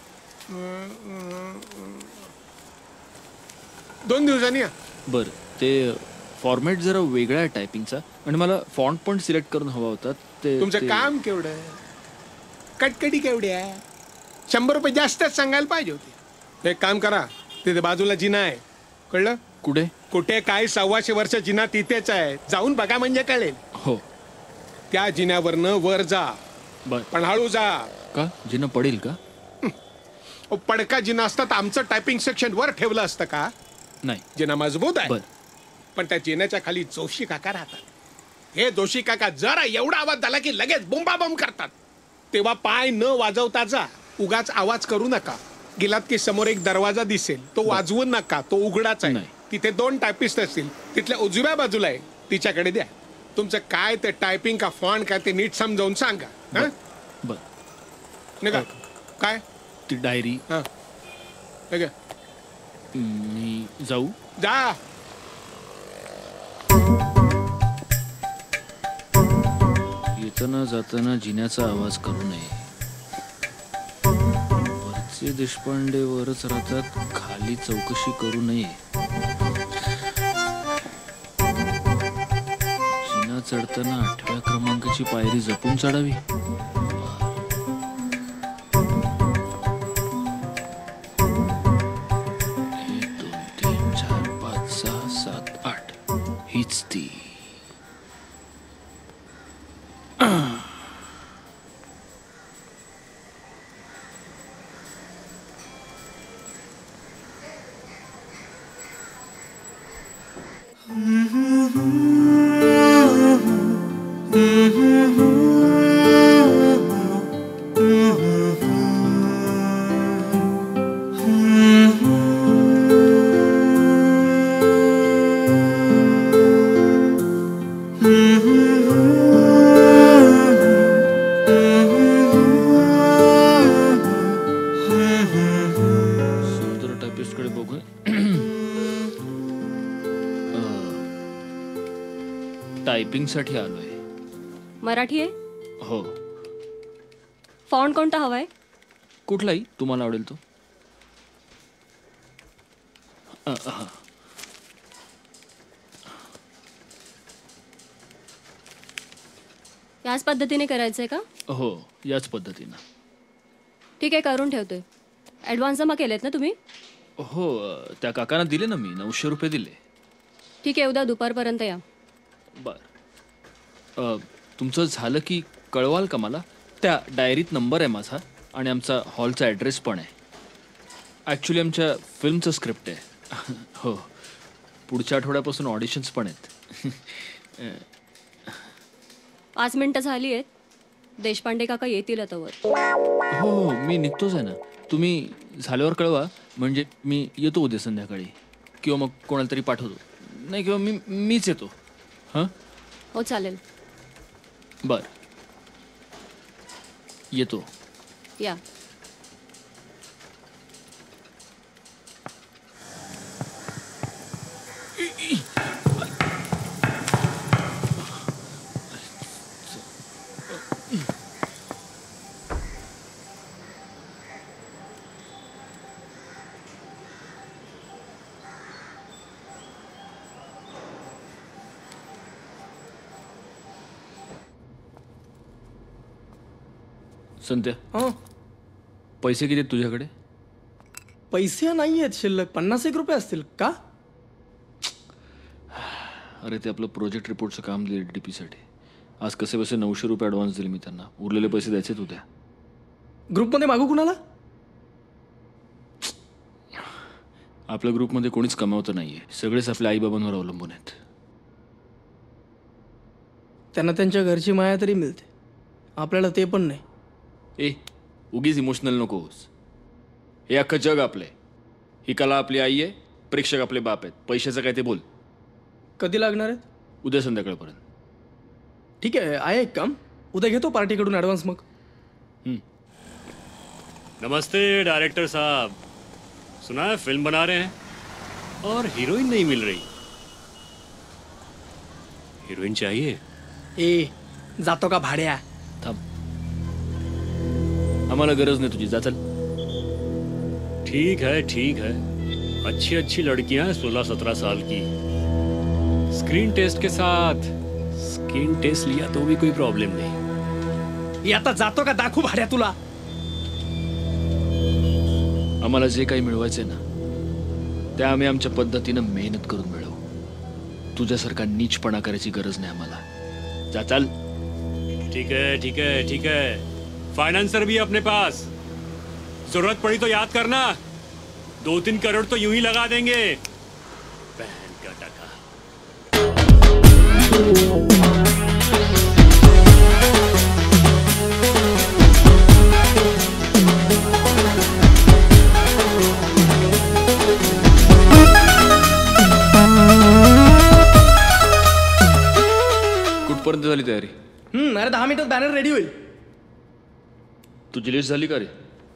2 दिवसांनी या. बर. ते फॉर्मॅट जरा वेगळा आहे टायपिंगचा, आणि मला फॉन्ट पण सिलेक्ट करून हवा होता. ते तुमचं काम केवढं आहे? कटकटी केवढी आहे? 100 रुपये जास्तच सांगायला पाहिजे होते. एक काम करा, तिथे बाजूला जिना आहे, कळलं? कुठे? कुठे काय? 125 वर्ष जिना तिथेच आहे, जाऊन बघा म्हणजे कळेल. हो. त्या जिन्यावरनं वर जा. बर. पण हळू जा. का? जिना पडेल का? पडका जिना असतात, आमचं टायपिंग सेक्शन वर ठेवलं असतं का? नाही. जिना मजबूत आहे. बर. पण त्या जिन्याच्या खाली जोशी काका राहतात. हे जोशी काका जरा एवढा आवाज झाला की लगेच बोंबाबोंब करतात. तेव्हा पाय न वाजवता जा. उगाच आवाज करू नका. गेलात की समोर एक दरवाजा दिसेल, तो वाजवू नका, तो उघडाच आहे. तिथे 2 टायपिस्ट असतील, तिथल्या उजव्या बाजूला आहे, तिच्याकडे द्या. तुमचं काय ते टायपिंग का फॉन्ट काय ते नीट समजावून सांगा. हं? बर. निघा. काय ती डायरी. हां निघा. मी जाऊ? जा. येताना जाताना जिन्याचा आवाज करू नये. वरचे देशपांडे वरच राहतात, खाली चौकशी करू नये. जिना चढताना 8व्या क्रमांकाची पायरी जपून चढावी. 1 2 3 4 5 6 7 8 हीच ती. टायपिस्टकडे बघू. टायपिंग साठी आलोय. मराठी आहे? हो. फॉन्ट कोणता हवाय? कुठलाही तुम्हाला आवडेल तो. याच पद्धतीने करायचंय का? हो, याच पद्धतीनं. ठीक आहे, करून ठेवतोय. ॲडव्हान्स जमा केलेत ना तुम्ही? हो, त्या काकांना दिले ना मी. 900 रुपये दिले. ठीक आहे, उद्या दुपारपर्यंत या. बर. तुमचं झालं की कळवाल का मला? त्या डायरीत नंबर आहे माझा आणि आमचा हॉलचा ॲड्रेस पण आहे. ॲक्च्युली आमच्या फिल्मचं स्क्रिप्ट आहे. हो, पुढच्या आठवड्यापासून ऑडिशन्स पण आहेत. 5 मिनिटं झाली आहेत. देशपांडे काका येतील आता वर. हो, मी निघतोच आहे ना. तुम्ही झाल्यावर कळवा, म्हणजे मी येतो उद्या संध्याकाळी, किंवा मग कोणाला तरी पाठवतो. नाही, किंवा मीच येतो. हां, हो चालेल. बर, येतो. या. संत्या, पैसे किती आहेत तुझ्याकडे? पैसे नाही आहेत शिल्लक. 51 रुपये असतील का? अरे, ते आपलं प्रोजेक्ट रिपोर्टचं काम दिलं DP साठी. आज कसे बसे 900 रुपये ॲडव्हान्स दिले मी त्यांना. उरलेले पैसे द्यायचेत उद्या. ग्रुपमध्ये मागू कुणाला? आपल्या ग्रुपमध्ये कोणीच कमावतं नाहीये. सगळेच आपल्या आईबाबांवर अवलंबून आहेत. त्यांना त्यांच्या घरची माया तरी मिळते, आपल्याला ते पण नाही. ए, उगीच इमोशनल नकोस. हे अख्खं जग आपलं आहे. ही कला आपली आई आहे, प्रेक्षक आपले बाप आहेत. पैशाचं काय ते बोल. कधी लागणार आहेत? उद्या संध्याकाळपर्यंत. ठीक आहे एक काम, उद्या घेतो पार्टीकडून ॲडव्हान्स. मग नमस्ते डायरेक्टर साहब. सुना है फिल्म बना रहे हैं और हीरोइन नहीं मिल रही. हीरोइन चाहिए. ए, जातो का भाड्या? थांब, आम्हाला गरज नाही तुझी. जा चल. ठीक है, ठीक है. अच्छी अच्छी लड़कियां हैं 16-17 साल की. स्क्रीन टेस्ट के साथ स्किन टेस्ट लिया तो भी कोई प्रॉब्लम नहीं. आता जातो का दाखवू भाड्या तुला? आम्हाला जे काही मिळवायचंय ना, ते आम्ही आमच्या पद्धतीनं मेहनत करून मिळवू. तुझ्यासारखा नीचपणा करायची गरज नाही आम्हाला. जा चल. ठीक है, ठीक है, ठीक है. फाइनेंसर भी अपने पास. जरूरत पड़ी तो याद करना. 2-3 करोड़ तो यूं ही लगा देंगे. बहन का टका. लवकरच बॅनर रेडी होईल. तुझी लिस्ट झाली का रे?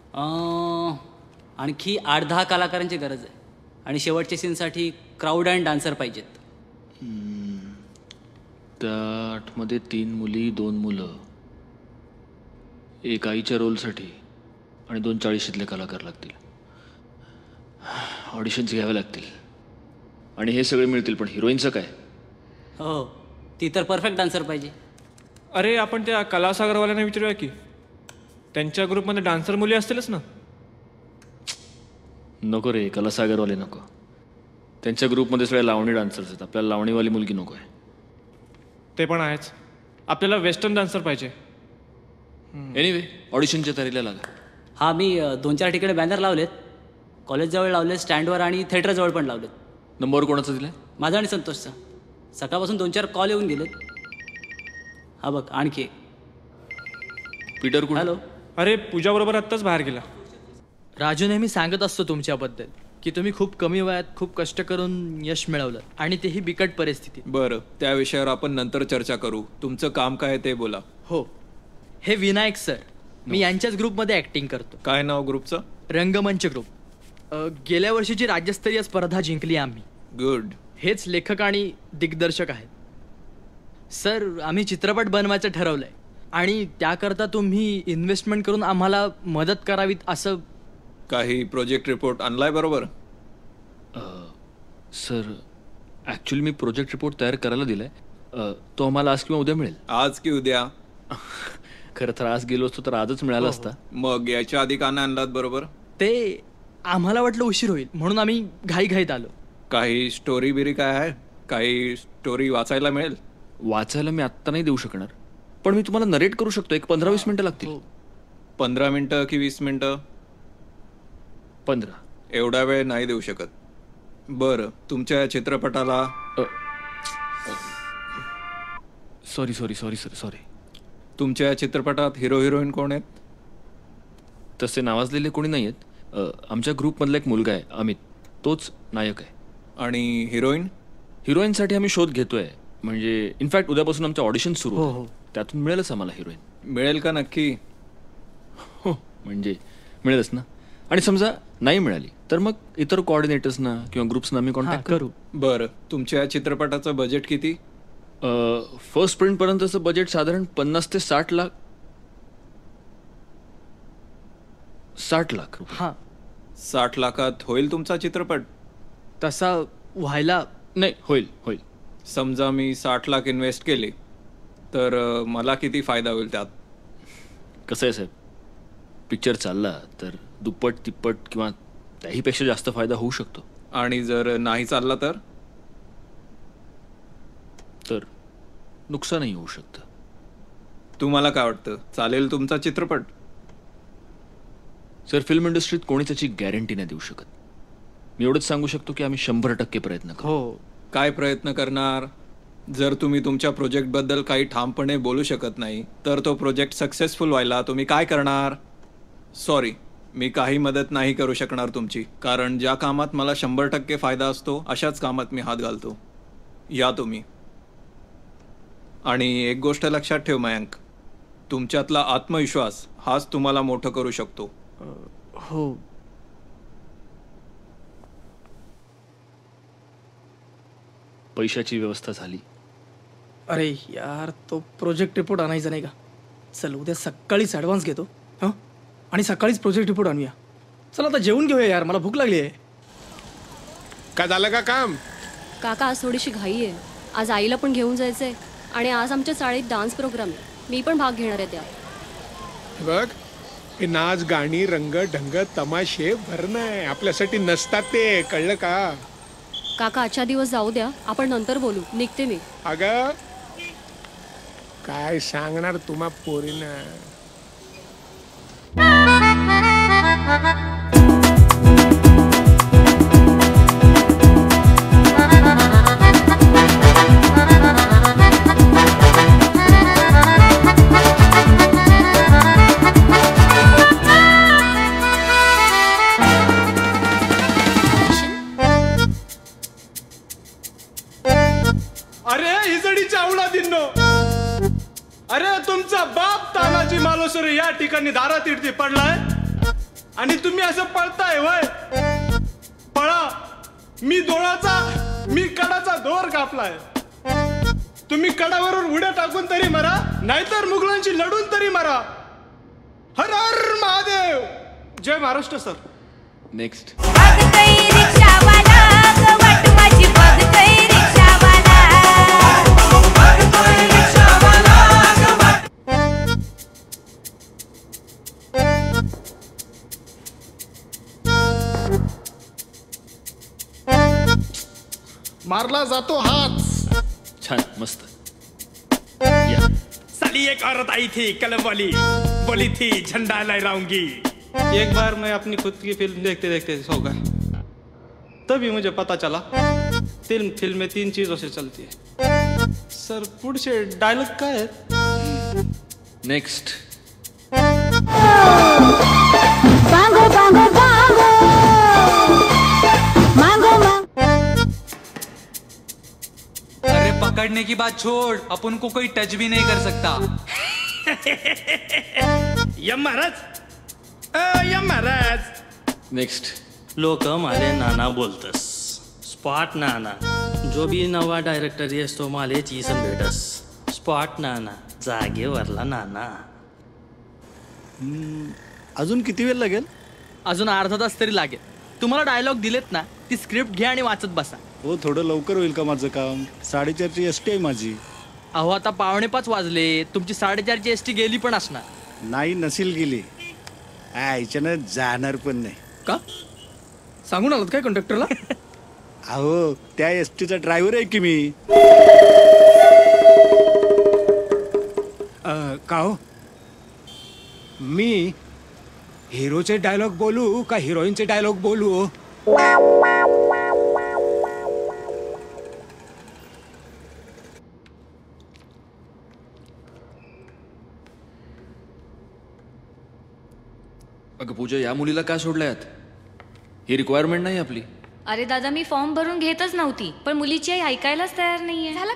आणखी 8-10 कलाकारांची गरज आहे आणि शेवटच्या सीनसाठी क्राऊड अँड डान्सर पाहिजेत. त्या 8मध्ये 3 मुली 2 मुलं, एक आईच्या रोलसाठी आणि 2 40शीतले कलाकार लागतील. ऑडिशन्स घ्यावे लागतील आणि हे सगळे मिळतील. पण हिरोईनचं काय? हो, ती तर परफेक्ट डान्सर पाहिजे. अरे आपण त्या कलासागरवाल्यांना विचारूया की त्यांच्या ग्रुपमध्ये डान्सर मुली असतीलच ना. नको रे, कलासागरवाले नको. त्यांच्या ग्रुपमध्ये सगळे लावणी डान्सर्स आहेत. आपल्याला लावणीवाली मुलगी नको आहे. ते पण आहेच. आपल्याला वेस्टर्न डान्सर पाहिजे. एनिवे, ऑडिशनच्या तयारीला लागा. हा, मी 2-4 ठिकाणी बॅनर लावलेत. कॉलेजजवळ लावले, स्टँडवर आणि थिएटरजवळ पण लावलेत. नंबर कोणाचा दिलाय? माझा आणि संतोषचा. सकाळपासून 2-4 कॉल येऊन गेलेत. हा बघ, आणखी एक. पीटर कुठे? हॅलो. अरे पूजाबरोबर आत्ताच बाहेर गेला. राजू नेहमी सांगत असतो तुमच्याबद्दल की तुम्ही खूप कमी वयात खूप कष्ट करून यश मिळवलं आणि तेही बिकट परिस्थितीत. बरं, त्या विषयावर आपण नंतर चर्चा करू. तुमचं काम काय ते बोला. हो, हे विनायक सर. मी यांच्याच ग्रुपमध्ये ऍक्टिंग करतो. काय नाव ग्रुपचं? रंगमंच ग्रुप. गेल्या वर्षीची राज्यस्तरीय स्पर्धा जिंकली आम्ही. गुड. हेच लेखक आणि दिग्दर्शक आहेत. सर, आम्ही चित्रपट बनवायचं ठरवलंय आणि त्याकरता तुम्ही इन्व्हेस्टमेंट करून आम्हाला मदत करावीत. असं काही प्रोजेक्ट रिपोर्ट आणलाय बरोबर? सर, ॲक्च्युली मी प्रोजेक्ट रिपोर्ट तयार करायला दिलाय. तो आम्हाला आज किंवा उद्या मिळेल. आज की उद्या? खरं तर आज गेलो असतो तर आजच मिळाला असता. मग याच्या आधी का नाही आणलात बरोबर? ते आम्हाला वाटलं उशीर होईल म्हणून आम्ही घाईघाईत आलो. काही स्टोरी बिरी काय आहे? काही स्टोरी वाचायला मिळेल? वाचायला मी आत्ता नाही देऊ शकणार, पण मी तुम्हाला नरेट करू शकतो. एक 15-20 मिनिटं लागतील. 15 मिनिटं की 20 मिनिटं? 15. एवढा वेळ नाही देऊ शकत. बरं, तुमच्या चित्रपटाला सॉरी. तुमच्या चित्रपटात हिरो हिरोईन कोण आहेत? तसे नावाजलेले कोणी नाही आहेत. आमच्या ग्रुपमधला एक मुलगा आहे, अमित. तोच नायक आहे. आणि हिरोईन? हिरोईनसाठी आम्ही शोध घेतोय. म्हणजे इनफॅक्ट उद्यापासून आमचं ऑडिशन सुरू होतं. त्यातून मिळेलच आम्हाला हिरोईन. मिळेल का नक्की? हो, म्हणजे मिळेलच ना. आणि समजा नाही मिळाली तर मग इतर कोऑर्डिनेटर्सना किंवा ग्रुप्सना आम्ही कॉन्टॅक्ट करू. बरं, तुमच्या चित्रपटाचं बजेट किती? फर्स्ट प्रिंटपर्यंतचं बजेट साधारण 50 ते 60 लाख. 60 लाख रुपये. हां. 60 लाखात होईल तुमचा चित्रपट? तसा व्हायला नाही. होईल. समजा मी 60 लाख इन्व्हेस्ट केले तर मला किती फायदा होईल त्यात? कसं आहे साहेब, पिक्चर चालला तर दुप्पट तिप्पट किंवा त्याहीपेक्षा जास्त फायदा होऊ शकतो. आणि जर नाही चालला तर नुकसानही होऊ शकतं. तुम्हाला काय वाटतं, चालेल तुमचा चित्रपट? सर, फिल्म इंडस्ट्रीत कोणीच त्याची गॅरंटी नाही देऊ शकत. मी एवढंच सांगू शकतो की आम्ही 100% प्रयत्न करू. हो. काय प्रयत्न करणार? जर तुम्ही तुमच्या प्रोजेक्टबद्दल काही ठामपणे बोलू शकत नाही तर तो प्रोजेक्ट सक्सेसफुल व्हायला तुम्ही काय करणार? सॉरी, मी काही मदत नाही करू शकणार तुमची, कारण ज्या कामात मला 100% फायदा असतो अशाच कामात मी हात घालतो. या तुम्ही. आणि एक गोष्ट लक्षात ठेव मयांक, तुमच्यातला आत्मविश्वास हाच तुम्हाला मोठं करू शकतो. हो. पैशाची व्यवस्था झाली. अरे यार, तो प्रोजेक्ट रिपोर्ट आणायचा नाही का? चल, उद्या सकाळीच ॲडव्हान्स घेतो. हां, आणि सकाळीच प्रोजेक्ट रिपोर्ट आणूया. चल आता जेवून घेऊया यार, मला भूक लागली आहे. काय झालं का काम? काका, आज थोडीशी घाई आहे. आज आईला पण घेऊन जायचंय आणि आज आमच्या शाळेत डान्स प्रोग्राम आहे. मी पण भाग घेणार आहे त्यात. बघ, हे नाच गाणी रंग ढंग तमाशे भरणं आहे. आपल्यासाठी नसतात ते, कळलं का? काका, आजच्या दिवस जाऊ द्या, आपण नंतर बोलू. निघते मी. अगं काय सांगणार तुम्हा पोरीनं? अरे हिजडी चावडा दिनो, अरे तुमचा बाप दुसरं या ठिकाणी दारात इडती पडलाय आणि तुम्ही असं पळताय वय. पळा. मी कडाचा दोर कापलाय. तुम्ही कडावरून उड्या टाकून तरी मरा, नाहीतर मुघलांशी लढून तरी मरा. हर हर महादेव. जय महाराष्ट्र सर. नेक्स्ट. मारला जातो हात. छान, मस्त. साली एक औरत आई थी कलम वाली, बोली थी झंडा लहराऊंगी. एक बार मैं अपनी खुद की फिल्म देखते देखते सो गया. तभी मुझे पता चला फिल्म में 3 चीजों से चलती है. सर पुढचे डायलॉग काय आहेत? नेक्स्ट. बांगो बांगो बांगो मांगो मांगो. अरे पकड़ने की बात छोड़, अपन को कोई टच भी नहीं कर सकता. यम महाराज. नेक्स्ट. लोक माले नाना बोलतस. स्पॉट नाना. जो भी नवा डायरेक्टर येस तो माले चीसन भेटस. स्पॉट नाना, जागेवरला नाना. अजून किती वेळ लागेल? अजून अर्धा तास तरी लागेल. तुम्हाला डायलॉग दिलेत ना, ती स्क्रिप्ट घ्या आणि वाचत बसा. हो, थोडं लवकर होईल का माझं काम? 4:30ची एस टी आहे माझी. अहो, आता 4:45 वाजले. तुमची 4:30ची एस टी गेली पण असणार. नाही, नसेल गेली. याच्यानं जाणार पण नाही. का सांगून आलात काय कंडक्टरला? अहो, त्या एस टीचा ड्रायव्हर आहे की मी. का हो, मी हिरोचे डायलॉग बोलू का हिरोईनचे डायलॉग बोलू? अगं पूजा, या मुलीला का सोडल्यात? ही रिक्वायरमेंट नाही आपली. अरे दादा, मी फॉर्म भरून घेतच नव्हती, पण मुलीची आई ऐकायलाच तयार नाहीये. झालं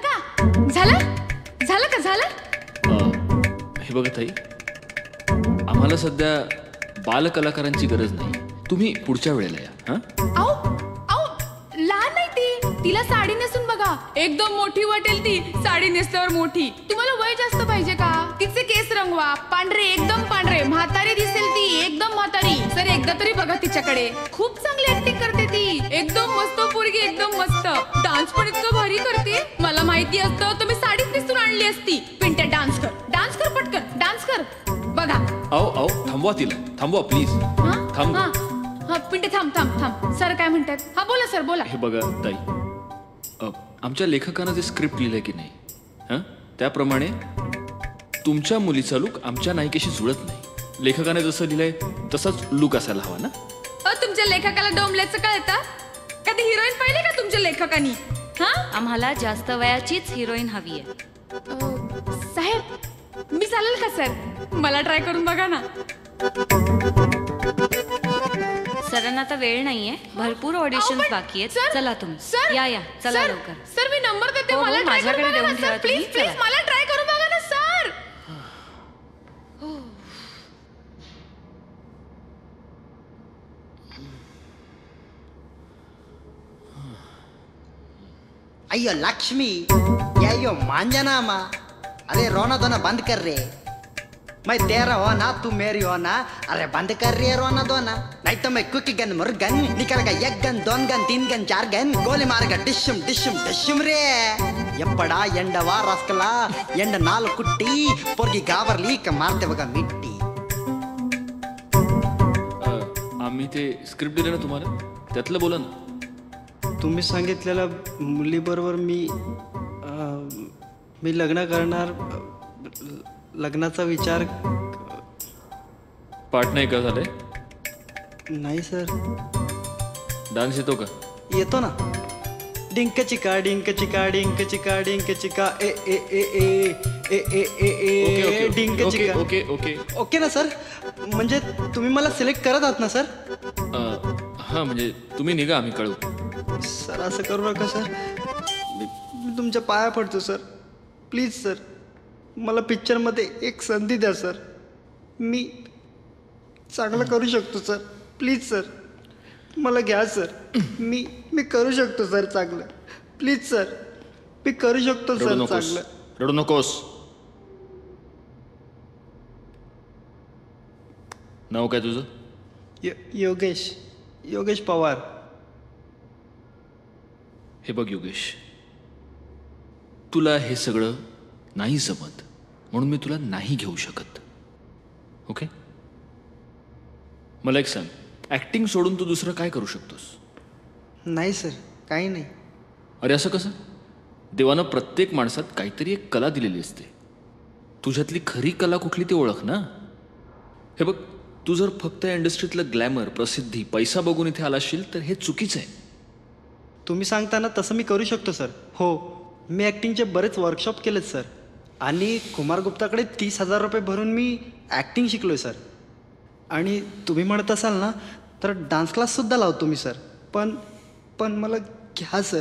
का हे बघा ताई, आम्हाला सध्या बालकलाकारांची गरज नाही. तुम्ही पुढच्या वेळेला या. हा, लहान नाही ती. तिला साडी नेसून बघा, एकदम मोठी वाटेल ती साडी नेसल्यावर मोठी. तुम्हाला वय जास्त पाहिजे का? तिचे केस रंगवा, पांढरे, एकदम पांढरे. म्हातारी दिसेल ती, एकदम म्हातारी. सर एकदा तरी बघा तिच्याकडे. खूप चांगली ऍक्टिंग करते ती. एकदम मस्त पोरगी, एकदम मस्त. डान्स पण इतकं भारी करते. मला माहिती असतं तर मी साडीच नेसून आणली असती. पिंट्या, डान्स कर पटकन, डान्स कर. बघा. आओ थांबवा तिला. थांबवा प्लीज. थांब. हा पिंटे, थांब. सर काय म्हणतात? हा बोला सर, बोला. हे बघा ताई, आमच्या लेखकानं जे स्क्रिप्ट लिहिलंय की नाही, त्याप्रमाणे तुमच्या मुलीचा लुक आमच्या नायिकेशी जुळत नाही. लेखकाने जसं लिहिलंय तसाच लुक असायला हवा ना. तुमच्या लेखकाला डोंबल्याचं कळतं? कधी हिरोईन पाहिले का तुमच्या लेखकानी? आम्हाला जास्त वयाचीच हिरोईन हवी आहे. साहेब, मी चालेल का सर? मला ट्राय करून बघा ना. सरांना आता वेळ नाहीये, भरपूर ऑडिशन्स बाकी आहेत. चला तुम्ही या चला लवकर. सर मी नंबर देते, मला माझ्याकडे देऊन ठेवा. प्लीज मला ट्राय करून बघा ना सर. अयो लक्ष्मी, यो मांझना माँ. अरे रोना धोना बंद कर रे. मैं तेरा हो ना, तू मेरी हो ना. अरे बंद कर रही है रोना धोना, नहीं तो मैं कुकी गन मुर्गन निकलेगा. 1 गन 2 गन 3 गन 4 गन गोली मारेगा. डिशम डिशम डिशम रे. ఎప్పడా ఎండవా రస్కలా ఎండ 4 कुट्टी पोरगी गावरली का मारते बघा मिट्टी. आम्ही ते स्क्रिप्ट दिले ना तुम्हाला, त्यातलं बोला ना. तुम्ही सांगितलेल्या मुलीबरोबर मी लग्न करणार. लग्नाचा विचार. पाठ नाही का झालंय? नाही सर. डान्स येतो का? येतो ना. डिंक चिका डिंक चिका डिंक चिका डिंक चिका ए ए ए ए ए ए ए ए डिंक चिका. ओके ओके ओके ना सर? म्हणजे तुम्ही मला सिलेक्ट करत आहात ना सर? हां, म्हणजे तुम्ही निघा, आम्ही कळू. सर असं करू नका सर. मी तुमच्या पाया पडतो सर. प्लीज सर, मला पिक्चरमध्ये एक संधी द्या सर. मी चांगलं करू शकतो सर. प्लीज सर, मला घ्या सर. मी करू शकतो सर चांगलं. प्लीज सर, मी करू शकतो रडू सर नकोस, चांगलं. रडू नकोस. नाव काय तुझं? योगेश पवार. हे बघ योगेश, तुला हे सगळं नाही जमत म्हणून मी तुला नाही घेऊ शकत. ओके, मला एक सांग, ऍक्टिंग सोडून तू दुसरं काय करू शकतोस? नाही सर, काही नाही. अरे असं कसं? देवानं प्रत्येक माणसात काहीतरी एक कला दिलेली असते. तुझ्यातली खरी कला कुठली ती ओळख ना. हे बघ, तू जर फक्त या इंडस्ट्रीतलं ग्लॅमर, प्रसिद्धी, पैसा बघून इथे आला असशील तर हे चुकीचं आहे. तुम्ही सांगताना तसं मी करू शकतो सर. हो, मी ॲक्टिंगचे बरेच वर्कशॉप केलेत सर. आणि कुमार गुप्ताकडे 30,000 रुपये भरून मी ॲक्टिंग शिकलो आहे सर. आणि तुम्ही म्हणत असाल ना तर डान्स क्लाससुद्धा लावतो मी सर. पण मला घ्या सर.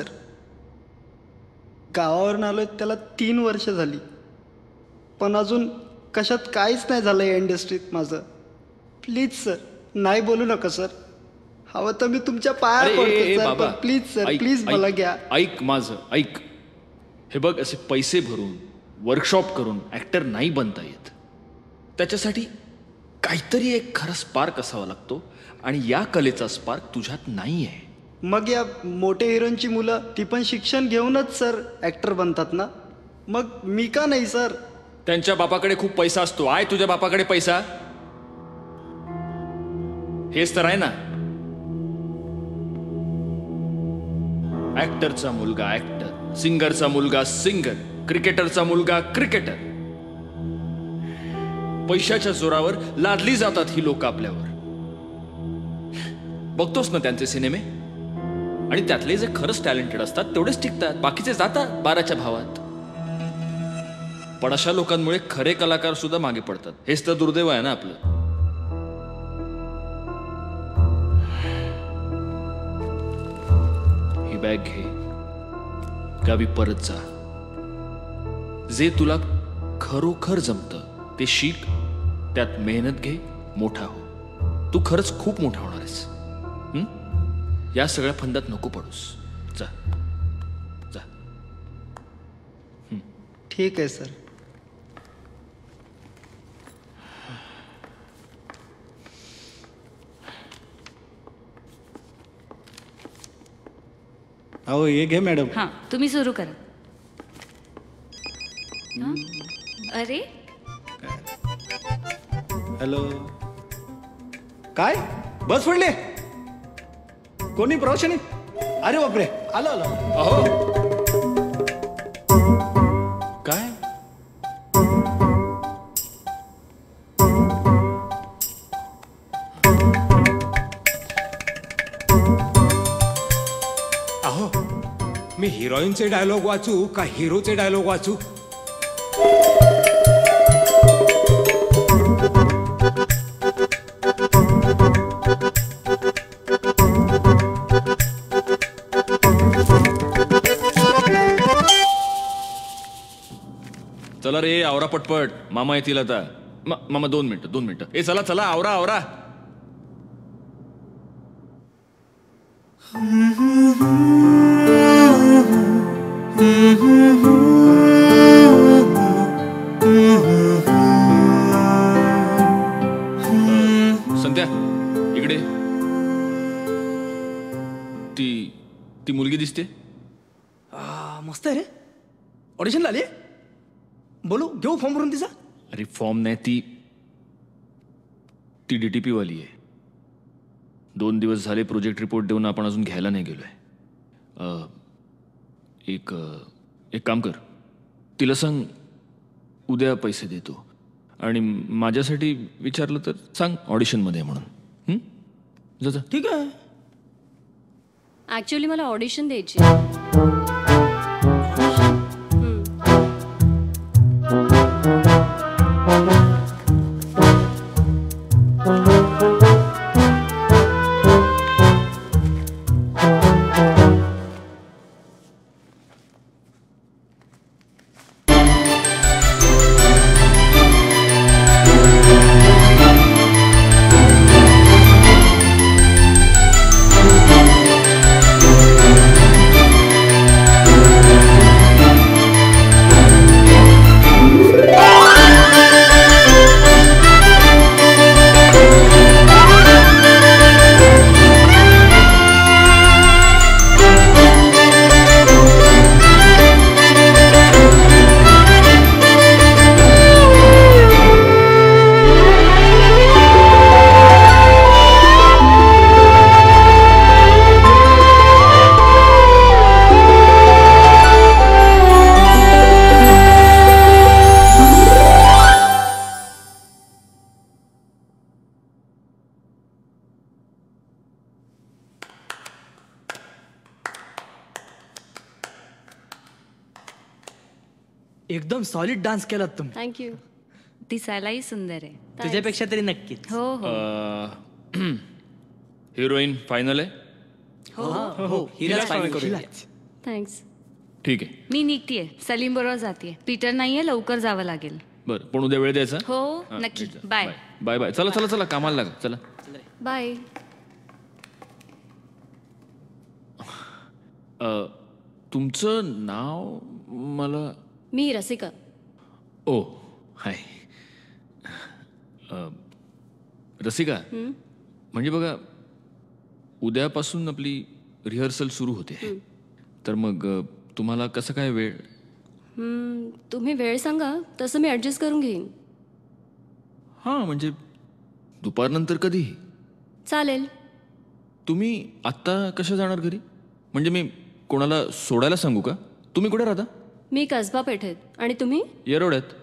गावावरून आलो आहे त्याला 3 वर्ष झाली, पण अजून कशात काहीच नाही झालं या इंडस्ट्रीत माझं. प्लीज सर, नाही बोलू नका सर. हवं तर मी तुमच्या पाया पडतो सर, पण प्लीज सर, प्लीज मला घ्या. ऐक माझं, ऐक. हे बघ, असे पैसे भरून वर्कशॉप करून ऍक्टर नाही बनता येत. त्याच्यासाठी काहीतरी एक खरा स्पार्क असावा लागतो आणि या कलेचा स्पार्क तुझ्यात नाही आहे. मग या मोठे हिरोंची मुलं ती पण शिक्षण घेऊनच सर ॲक्टर बनतात ना, मग मी का नाही सर? त्यांच्या बापाकडे खूप पैसा असतो. आहे तुझ्या बापाकडे पैसा? हेच तर आहे ना. ऍक्टरचा मुलगा ऍक्टर, सिंगरचा मुलगा सिंगर, क्रिकेटरचा मुलगा क्रिकेटर. पैशाच्या जोरावर लादली जातात ही लोक आपल्यावर. बघतोस ना त्यांचे सिनेमे. आणि त्यातले जे खरंच टॅलेंटेड असतात तेवढेच टिकतात, बाकीचे जातात 12च्या भावात. पण अशा लोकांमुळे खरे कलाकार सुद्धा मागे पडतात. हेच तर दुर्दैव आहे ना आपलं. ही बॅग घे, गावी परत जा. जे तुला खरोखर जमतं ते शिक, त्यात मेहनत घे, मोठा हो. तू खरंच खूप मोठा होणार आहेस. या सगळ्या फंदात नको पडूस. जा जा. ठीक आहे सर. अहो ये घे मॅडम. हां, तुम्ही सुरू करा. हां? अरे हॅलो, काय बस पडले? कोणी प्रवाशाने? अरे बापरे, आलो आलो. अहो काय? अहो, मी हिरोईनचे डायलॉग वाचू का हिरोचे डायलॉग वाचू? चला रे, आवरा पटपट, मामा येतील आता. मामा 2 मिनिटं. ए चला चला, आवरा आवरा. संध्या इकडे. ती मुलगी दिसते. मस्त आहे रे. ऑडिशनला आली? बोलू, घेऊ फॉर्म भरून तिचा? अरे फॉर्म नाही, ती DTP वाली आहे. 2 दिवस झाले प्रोजेक्ट रिपोर्ट देऊन आपण अजून घ्यायला नाही गेलोय. एक काम कर, तिला सांग उद्या पैसे देतो. आणि माझ्यासाठी विचारलं तर सांग ऑडिशनमध्ये म्हणून. जा. ठीक आहे. ॲक्च्युली मला ऑडिशन द्यायची. एकदम सॉलिड डान्स केलात तुम्ही. थँक्यू. दिसायलाही सुंदर आहे. तुझ्यापेक्षा तरी नक्कीच. हो हो हिरोईन फायनल आहे. हो हिलाच final करूया. थँक्स. ठीक आहे. मी निघतीये, सलीम बरोबर जातीये. पीटर नाहीये, लवकर जावं लागेल. बरं, पण उद्या वेळ द्यायचा. हो हा, नक्की. नीट जा. बाय. Bye bye. चला चला चला, कामाला लागा. चला. बाय. तुमचं नाव मला. मी रसिका. ओ हाय. रसिका, म्हणजे बघा, उद्यापासून आपली रिहर्सल सुरू होते. तर मग तुम्हाला कसं काय वेळ? तुम्ही वेळ सांगा, तसं मी ॲडजस्ट करून घेईन. हां, म्हणजे दुपारनंतर कधीही चालेल. तुम्ही आत्ता कशा जाणार घरी? म्हणजे मी कोणाला सोडायला सांगू का? तुम्ही कुठे राहता? मी कसबा पेठेत. आणि तुम्ही? येरवड्यात.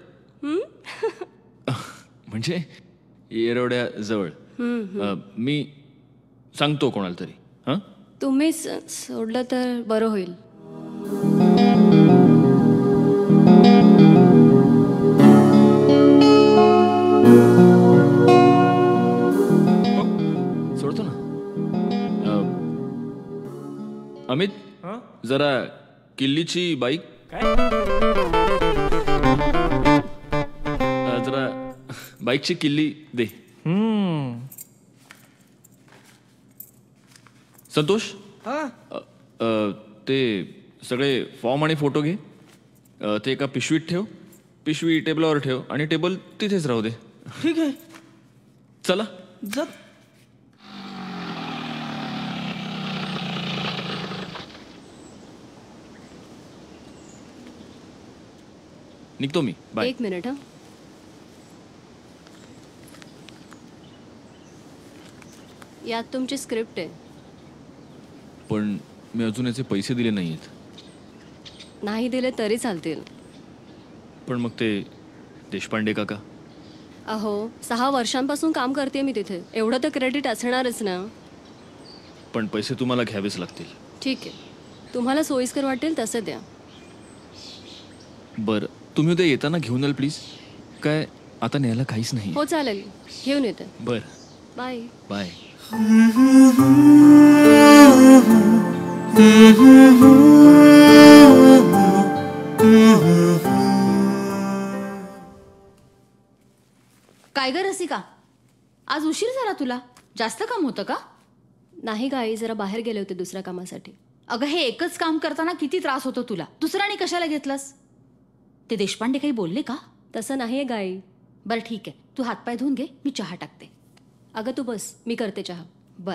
म्हणजे येरवड्या जवळ. मी सांगतो कोणाला तरी. हां, तुम्ही सोडलं तर बरं होईल. सोडतो ना. अमित, जरा किल्लीची बाईक जरा बाईकची किल्ली दे. संतोष, ते सगळे फॉर्म आणि फोटो घे. ते एका पिशवीत ठेव. पिशवी टेबलावर ठेव आणि टेबल तिथेच राहू दे. ठीक आहे. चला. जा. निघतो मी. बाय. एक मिनिट. हा, यात तुमची स्क्रिप्ट आहे. पण मी अजून याचे पैसे दिले नाहीत. नाही दिले तरी चालतील. पण मग ते देशपांडे काका. अहो, 6 वर्षांपासून काम करते मी तिथे. एवढं तर क्रेडिट असणारच ना. पण पैसे तुम्हाला घ्यावेच लागतील. ठीक आहे, तुम्हाला सोयीस्कर वाटेल तसं द्या. बरं, तुम्ही उद्या येताना घेऊन याल प्लीज. काय आता न्यायला काहीच नाही. हो चालेल, घेऊन येते. बरं, बाय. बाय. काय ग रसिका, आज उशीर झाला तुला? जास्त काम होतं का? नाही गाई, जरा बाहेर गेले होते दुसऱ्या कामासाठी. अगं, हे एकच काम करताना किती त्रास होतो तुला. दुसरं आणि कशाला घेतलंस? ते देशपांडे काही बोलले का? तसं नाही आहे गाई. बरं ठीक आहे, तू हातपाय धुवून घे, मी चहा टाकते. अगं तू बस, मी करते चहा. बर.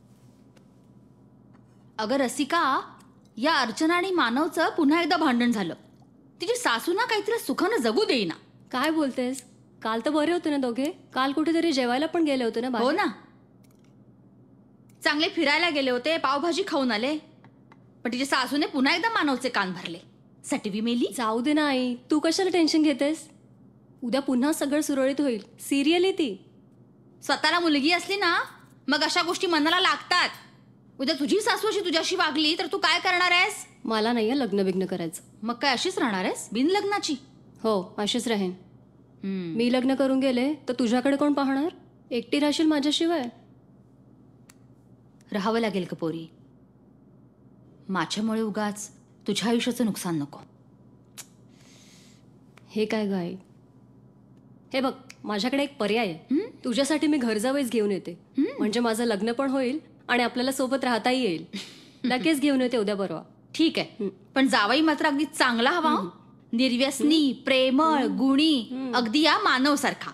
अगं रसिका, या अर्चना आणि मानवचं पुन्हा एकदा भांडण झालं. तिची सासू ना काहीतरी सुखानं जगू देईना. काय बोलतेस? काल तर बरे होते ना दोघे. काल कुठेतरी जेवायला पण गेले होते ना बाहेर. हो ना, चांगले फिरायला गेले होते, पावभाजी खाऊन आले. पण तिच्या सासूने पुन्हा एकदा मानवचे कान भरले. सटवी मेली. जाऊ दे ना आई, तू कशाला टेन्शन घेतेस? उद्या पुन्हा सगळं सुरळीत होईल. सिरियल आहे ती. स्वतःला मुलगी असली ना, मग अशा गोष्टी मनाला लागतात. उद्या तुझी सासू अशी तुझ्याशी वागली तर तू काय करणार आहेस? मला नाही आहे लग्न बिग्न करायचं. मग काय अशीच राहणार आहेस बिन लग्नाची? हो, अशीच राहीन. मी लग्न करून गेले तर तुझ्याकडे कोण पाहणार? एकटी राहशील माझ्याशिवाय? राहावं लागेल का पोरी? माझ्यामुळे उगाच तुझ्या आयुष्याचं नुकसान नको. हे काय गाय? हे बघ, माझ्याकडे एक पर्याय आहे. तुझ्यासाठी मी घर जावईच घेऊन येते. म्हणजे माझं लग्न पण होईल आणि आपल्याला सोबत राहताही येईल. लगेच घेऊन येते उद्या परवा. ठीक आहे, पण जावई मात्र अगदी चांगला हवा. निर्व्यसनी, प्रेमळ, गुणी, अगदी या मानव सारखा.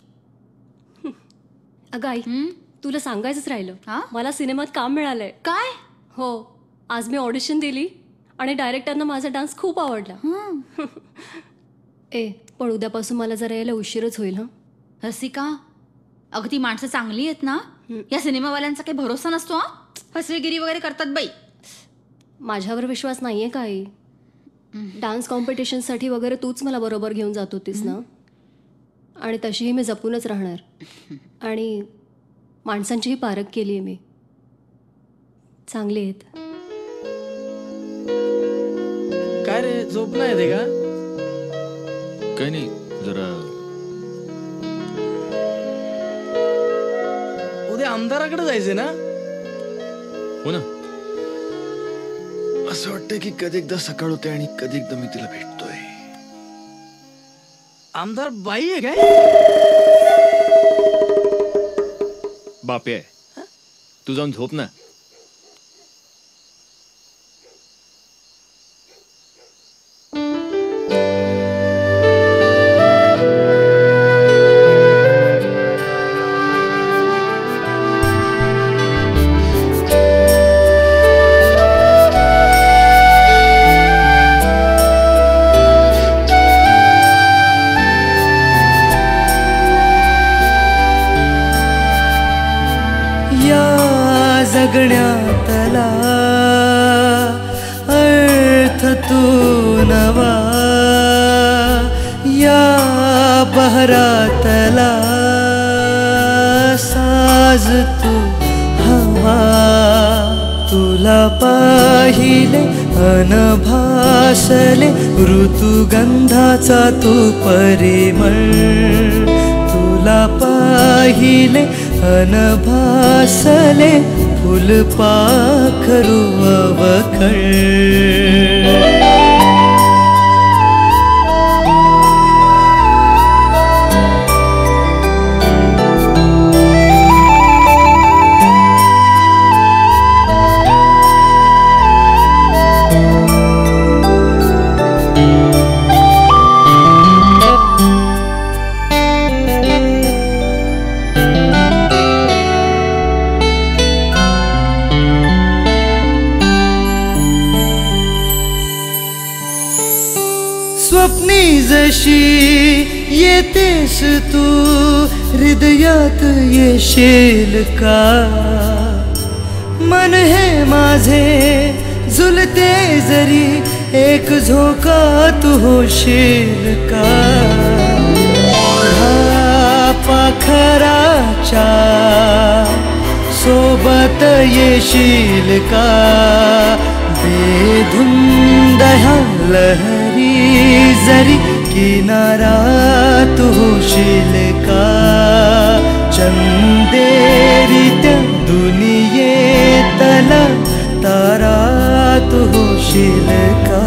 अगं आई, तुला सांगायचंच राहिलं, मला सिनेमात काम मिळालंय. काय? हो, आज मी ऑडिशन दिली आणि डायरेक्टरना माझा डान्स खूप आवडला. पण उद्यापासून मला जरा यायला उशीरच होईल. रसिका, अगदी माणसं चांगली आहेत ना? या सिनेमावाल्यांचा काही भरोसा नसतो. फसवेगिरी वगैरे करतात बाई. माझ्यावर विश्वास नाहीये का आई? डान्स कॉम्पिटिशनसाठी वगैरे तूच मला बरोबर घेऊन जात होतीस ना. आणि तशीही मी जपूनच राहणार. आणि माणसांचीही पारख केली आहे मी. चांगली आहेत. काय रे, झोप नाही येते का? काही नाही, जरा उद्या आमदाराकडे जायचंय ना? हो ना. असं वाटतं की कधी एकदा सकाळ होते आणि कधी एकदा मी तिला भेटतोय. आमदार बाई आहे काय? बापे आहे. तू जाऊन झोप ना. जगण्यातला अर्थ तू नवा, या बहरातला साज तू हवा. तुला पाहिले अनभासले ऋतुगंधाचा तू परिमळ. तुला पाहिले अनभासले फुलपाखरू अवखळ. स्वप्नी जशी येतेस तू हृदयात येशील का. मन हे माझे झुलते जरी एक झोका तू होशील का. पाखराच्या सोबत येशील का. बेधुंद ह्या लहरी जरी किनारा तू होशील का. चंदेरीत्या दुनियेतला तारा तू होशील का.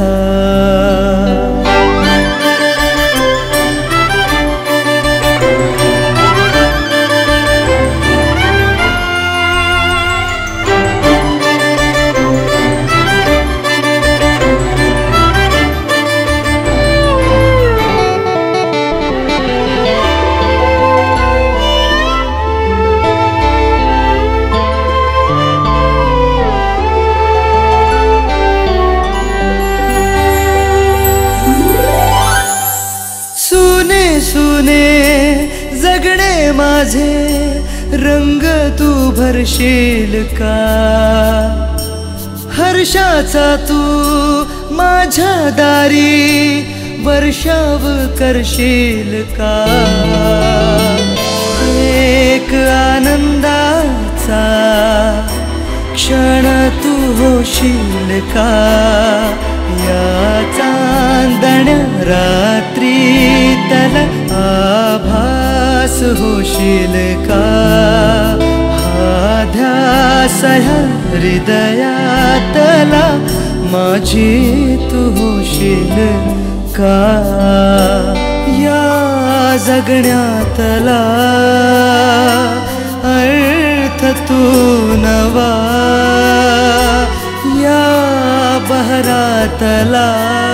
सुने जगणे माझे रंग तू भरशील का. हर्षाचा तू माझ्या दारी वर्षाव करशील का. एक आनंदाचा क्षण तू होशील का. या चांदण्या रात्री तला आभास होशील का. हा ध्यास ह्या हृदयातला माझी तू होशील का. या जगण्यातला अर्थ तू नवा, या बहरातला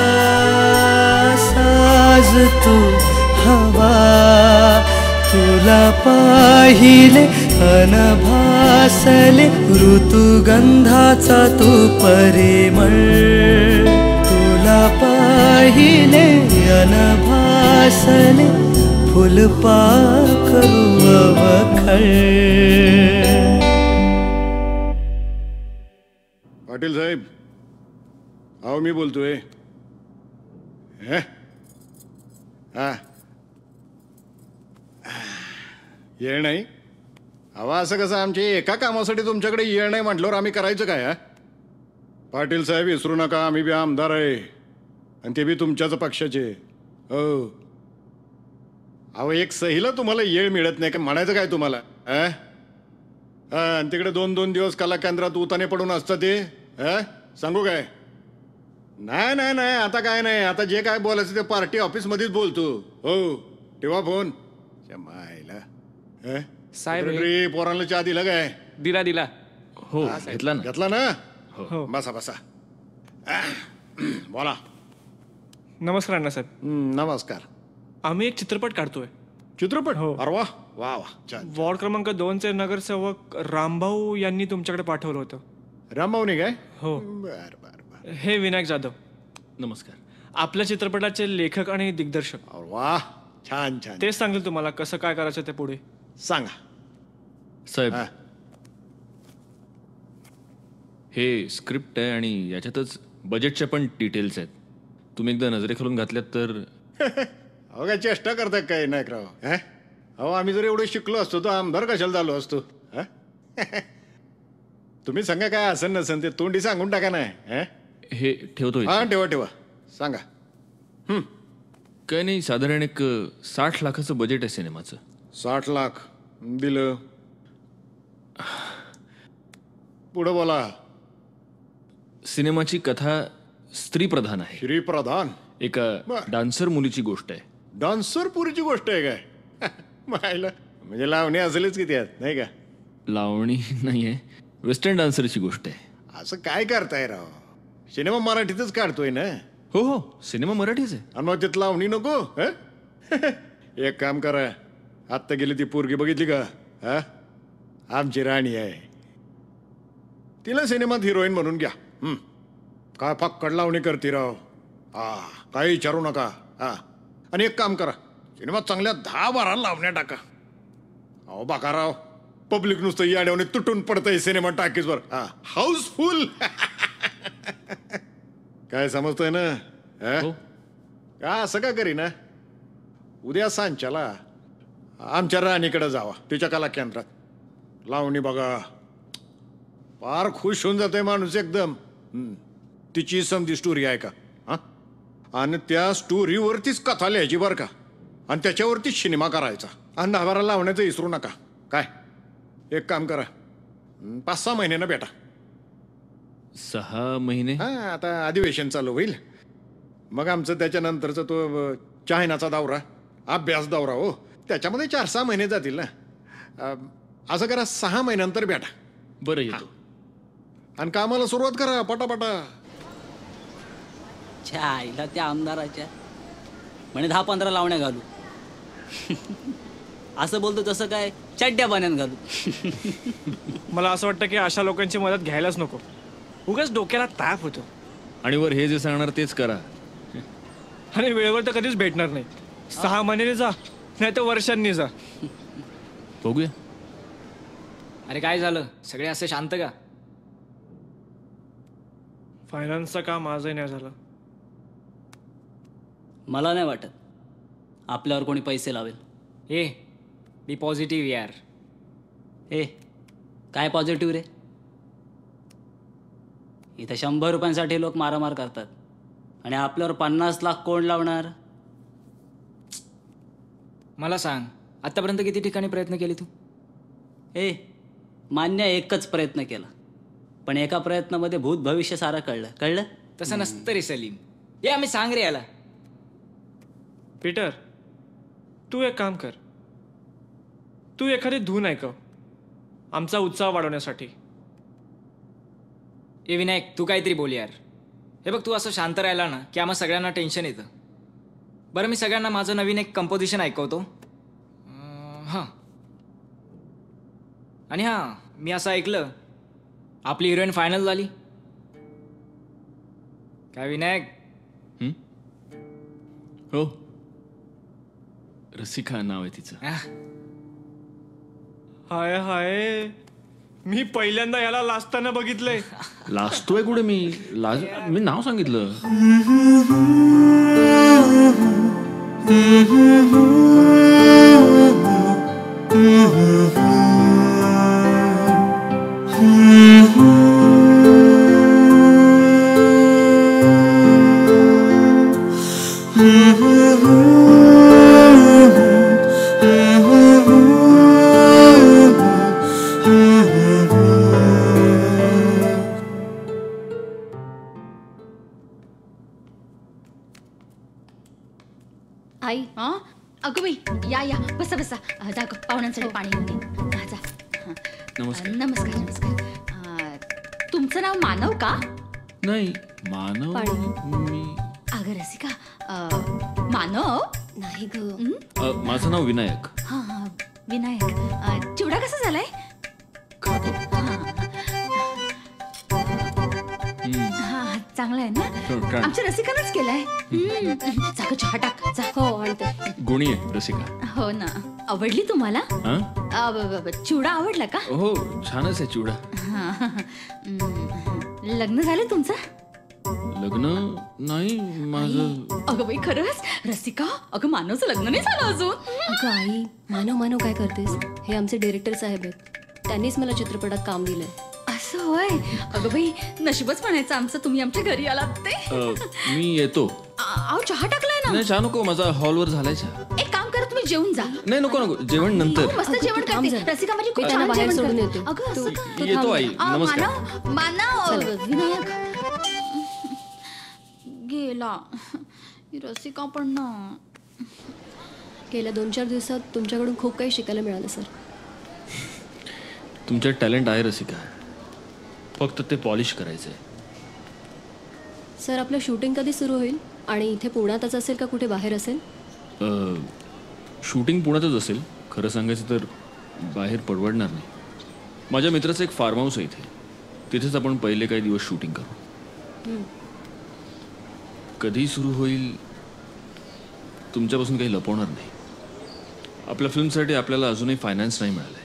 साज तू हवा. तुला पाहिले अनभासले ऋतुगंधाचा तू परिमळ. तुला पाहिले अनभासले फुलपाखरू अवखळ. पाटील साहेब, अहो मी बोलतोय. हा येळ नाही. हवा असं कसं आमच्या एका कामासाठी तुमच्याकडे येळ नाही म्हटल्यावर आम्ही करायचं काय? पाटील साहेब विसरू नका, आम्ही बी आमदार आहे आणि ते बी तुमच्याच पक्षाचे. हो, अहो एक सहीला तुम्हाला येळ मिळत नाही का म्हणायचं काय तुम्हाला आणि तिकडे 2-2 दिवस कला केंद्रात उताने पडून असतं ते सांगू काय? नाही नाही नाही आता काय नाही, आता जे काय बोलायचं ते पार्टी ऑफिसमध्येच बोलतो. हो ठेवा फोन. मायला साहेब रे पोरांना चहा दिला काय? दिला हो घेतला ना. घेतला ना. हो बसा बसा. बोला. नमस्कार अण्णासाहेब. नमस्कार. आम्ही एक चित्रपट काढतोय. चित्रपट? हो. अरे वा वा वा. वॉर्ड क्रमांक 2चे नगरसेवक रामभाऊ यांनी तुमच्याकडे पाठवलं होतं. रामभाऊनी काय? हो. बर बर बर. हे विनायक जाधव. नमस्कार. आपल्या चित्रपटाचे लेखक आणि दिग्दर्शक. वा छान छान. तेच सांगेल तुम्हाला कसं काय करायचं ते पुढे. सांगा साहेब. हे स्क्रिप्ट आहे आणि याच्यातच बजेटच्या पण डिटेल्स आहेत. तुम्ही एकदा नजरे खालून घातल्यात तर. अहो काय चेष्टा करताय काय नाही राव. अहो आम्ही जर एवढं शिकलो असतो तर आमदार कशाला झालो असतो. तुम्ही सांगा काय असं नसन ते तोंडी सांगून टाका नाही. हे ठेवतो. हा ठेवा ठेवा. सांगा. काय नाही, साधारण एक 60 लाखाचं बजेट आहे सिनेमाचं. 60 लाख दिलं. पुढं बोला. सिनेमाची कथा स्त्री प्रधान आहे. श्री प्रधान? एका डान्सर मुलीची गोष्ट आहे. डान्सर पुरीची गोष्ट आहे काय? मायला म्हणजे लावणी असेलच की त्यात नाही का? लावणी नाहीये, वेस्टर्न डान्सरची गोष्ट आहे. असं काय करताय राव? सिनेमा मराठीतच काढतोय ना? हो हो सिनेमा मराठीच आहे. आणि मग त्यात लावणी नको? एक काम करा, आत्ता गेली ती पोरगी बघितली का? आमची राणी आहे, तिला सिनेमात हिरोईन म्हणून घ्या. काय फक्कड लावणी करते राव. काही विचारू नका. आणि एक काम करा, सिनेमात चांगल्या 10-12 लावण्या टाका. अहो बाका राव, पब्लिक नुसतं याड्याने तुटून पडतंय सिनेमा टाकीजवर. हाऊसफुल. काय समजतंय ना? का असं का करी ना, उद्या सांच्याला आमच्या राणीकडे जावा, तिच्या कला केंद्रात. लावणी बघा, फार खुश होऊन जातोय माणूस एकदम. तिची समधी स्टोरी आहे का? आणि त्या स्टोरीवरतीच कथा लिहायची बरं का, आणि त्याच्यावरतीच सिनेमा करायचा. आणि 10-12 लावण्याचं विसरू नका. काय एक काम करा, 5-6 महिन्यानं भेटा. 6 महिने? आता अधिवेशन चालू होईल, मग आमचं त्याच्यानंतरचा तो चायनाचा दौरा, अभ्यास दौरा. हो त्याच्यामध्ये 4-6 महिने जातील ना. असं करा, 6 महिन्यानंतर भेटा. बरं येतो. आणि कामाला सुरुवात करा पटापटा. आईला त्या आमदाराच्या म्हणे 10-15 लावण्या घालू. असं बोलतो तसं काय चड्ड्या पाण्यात घालू. मला असं वाटतं की अशा लोकांची मदत घ्यायलाच नको, उगाच डोक्याला ताप होतो. आणि वर हे जे सांगणार तेच करा. आणि वेळेवर तर कधीच भेटणार नाही. 6 महिन्यांनी जा, नाही तर वर्षांनी जा. बघूया. अरे काय झालं, सगळे असे शांत का? फायनान्सचं काम आजही नाही झालं. मला नाही वाटत आपल्यावर कोणी पैसे लावेल. बी पॉझिटिव्ह यार. काय पॉझिटिव्ह रे? इथं 100 रुपयांसाठी लोक मारामार करतात आणि आपल्यावर 50 लाख कोण लावणार? मला सांग, आतापर्यंत किती ठिकाणी प्रयत्न केले तू? मान्य एकच प्रयत्न केला, पण एका प्रयत्नामध्ये भूत भविष्य सारा कळलं. तसं नसतं रे सलीम. आम्ही सांग रे याला. पीटर, तू एक काम कर, तू एखादी धून ऐकव आमचा उत्साह वाढवण्यासाठी. विनायक, तू काहीतरी बोल यार. हे बघ, तू असं शांत राहिला ना की आम्हा सगळ्यांना टेन्शन येतं. बरं, मी सगळ्यांना माझं नवीन एक कंपोजिशन ऐकवतो. आणि मी असं ऐकलं आपली हिरोईन फायनल झाली. काय विनायक? हो, रसिका नाव आहे तिचं. हाय हाय, मी पहिल्यांदा याला लाजताना बघितलंय. लाजतोय कुठे मी? मी नाव सांगितलं. अगं बाई या या बसा बसा जा गं, पाहुण्यांसाठी पाणी घेऊन ये. जा. नमस्कार. नमस्कार नमस्कार. तुमचं नाव मानव का? नाही मानव मी अगं रसिका मानव नाही ग. माझं नाव विनायक. हा हा विनायक. चिवडा कसा झालाय? हा चांगला आहे ना. आमच्या रसिकानंच केलाय. जा गं, चहा टाक जा. हो आणते. गुणी आहे रसिका. हो ना. आवडली तुम्हाला? चिवडा आवडला का? हो छानच आहे चिवडा. लग्न झालं तुमचं? लग्न नाही माझं. अगं बाई खरंच रसिका. अगं मानवचं लग्न नाही झालं अजून. अगं आई मानव मानव काय करतेस? हे आमचे डिरेक्टर साहेब आहेत. त्यांनीच मला चित्रपटात काम दिलंय. असं होय. अगं बाई नशीबच म्हणायचं आमचं तुम्ही आमच्या घरी आलात ते. मी येतो. अहो चहा टाकलाय ना. नाही चहा नको, माझा हॉलवर झालाय चहा. एक काम करा तुम्ही जेवून जा. नाही नको नको जेवण नंतर. मस्त जेवण करते रसिका माझी खूप छान बाहेर जेवण सोडून करते. येते. अगं असं येतो आई. नमस्कार. मानव विनायक गेला. रसिका पण ना. गेल्या 2-4 दिवसात तुमच्याकडून खूप काही शिकायला मिळालं सर. तुमच्यात टॅलेंट आहे रसिका, फक्त ते पॉलिश करायचंय. सर आपलं शूटिंग कधी सुरू होईल आणि इथे पुण्यातच असेल का कुठे बाहेर असेल? शूटिंग पुण्यातच असेल. खरं सांगायचं तर बाहेर परवडणार नाही. माझ्या मित्राचं एक फार्म हाऊस आहे इथे. तिथेच आपण पहिले काही दिवस शूटिंग करू. कधी सुरू होईल तुमच्यापासून काही लपवणार नाही. आपल्या फिल्मसाठी आपल्याला अजूनही फायनान्स नाही मिळाला आहे.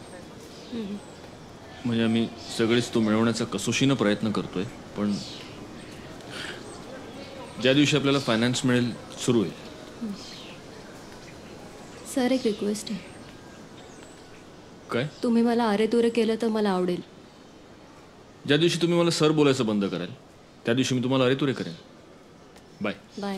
म्हणजे आम्ही सगळेच तो मिळवण्याचा कसोशीनं प्रयत्न करतोय, पण ज्या दिवशी आपल्याला फायनान्स मिळेल सुरू होईल. सर एक रिक्वेस्ट आहे. काय? तुम्ही मला अरे तुरे केलं तर मला आवडेल. ज्या दिवशी तुम्ही मला सर बोलायचं बंद कराल त्या दिवशी मी तुम्हाला अरे तुरे करेन. Bye bye.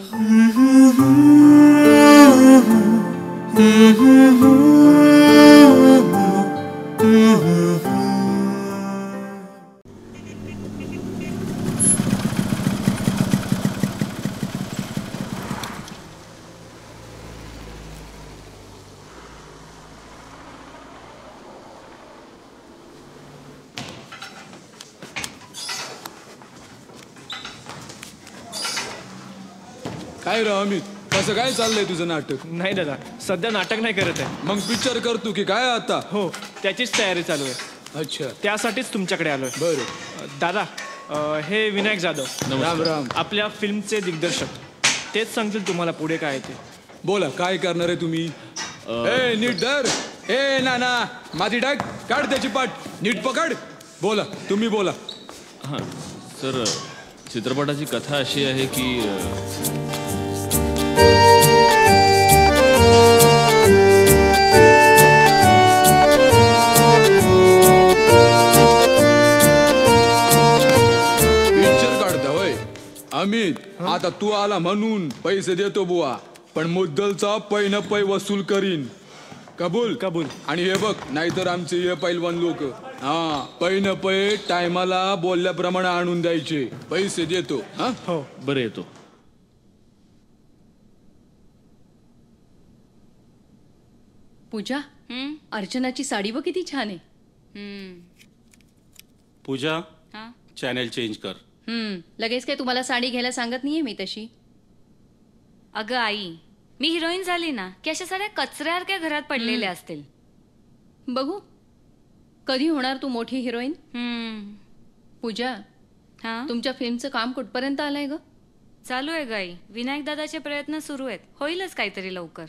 काय रे अमित, कसं काय चाललंय तुझं नाटक? नाही दादा सध्या नाटक नाही करत आहे. मग पिक्चर करतो की काय आता? हो त्याचीच तयारी चालू आहे. अच्छा त्यासाठीच तुमच्याकडे आलोय. बरं दादा हे विनायक जाधव. राम राम. आपल्या फिल्मचे दिग्दर्शक. तेच सांगतील तुम्हाला पुढे काय ते. बोला काय करणार आहे तुम्ही? ए नीट धर. ए नाना माझी डाग काढ त्याची पाठ नीट पकड. बोला तुम्ही बोला. हां सर चित्रपटाची कथा अशी आहे की अमित आता तू आला म्हणून पैसे देतो बुवा, पण मुद्दलचा पै न पै वसूल करीन. कबूल? कबूल. आणि हे बघ नाहीतर आमचे हे पैलवान लोक पै न पै टायमाला बोलल्याप्रमाणे आणून द्यायचे. पैसे देतो. हा हो बरं येतो. पूजा अर्चनाची साडी बघ किती छान आहे. पूजा चॅनल चेंज कर. लगेच काय तुम्हाला साडी घ्यायला सांगत नाहीये मी तशी. अगं आई मी हिरोईन झाली ना की अशा साड्या कचऱ्यासारख्या घरात पडलेल्या असतील. बघू कधी होणार तू मोठी हिरोईन. पूजा तुमच्या फिल्मचं काम कुठपर्यंत आलंय ग? चालू आहे गाई. विनायक दादाचे प्रयत्न सुरू आहेत. होईलच काहीतरी लवकर.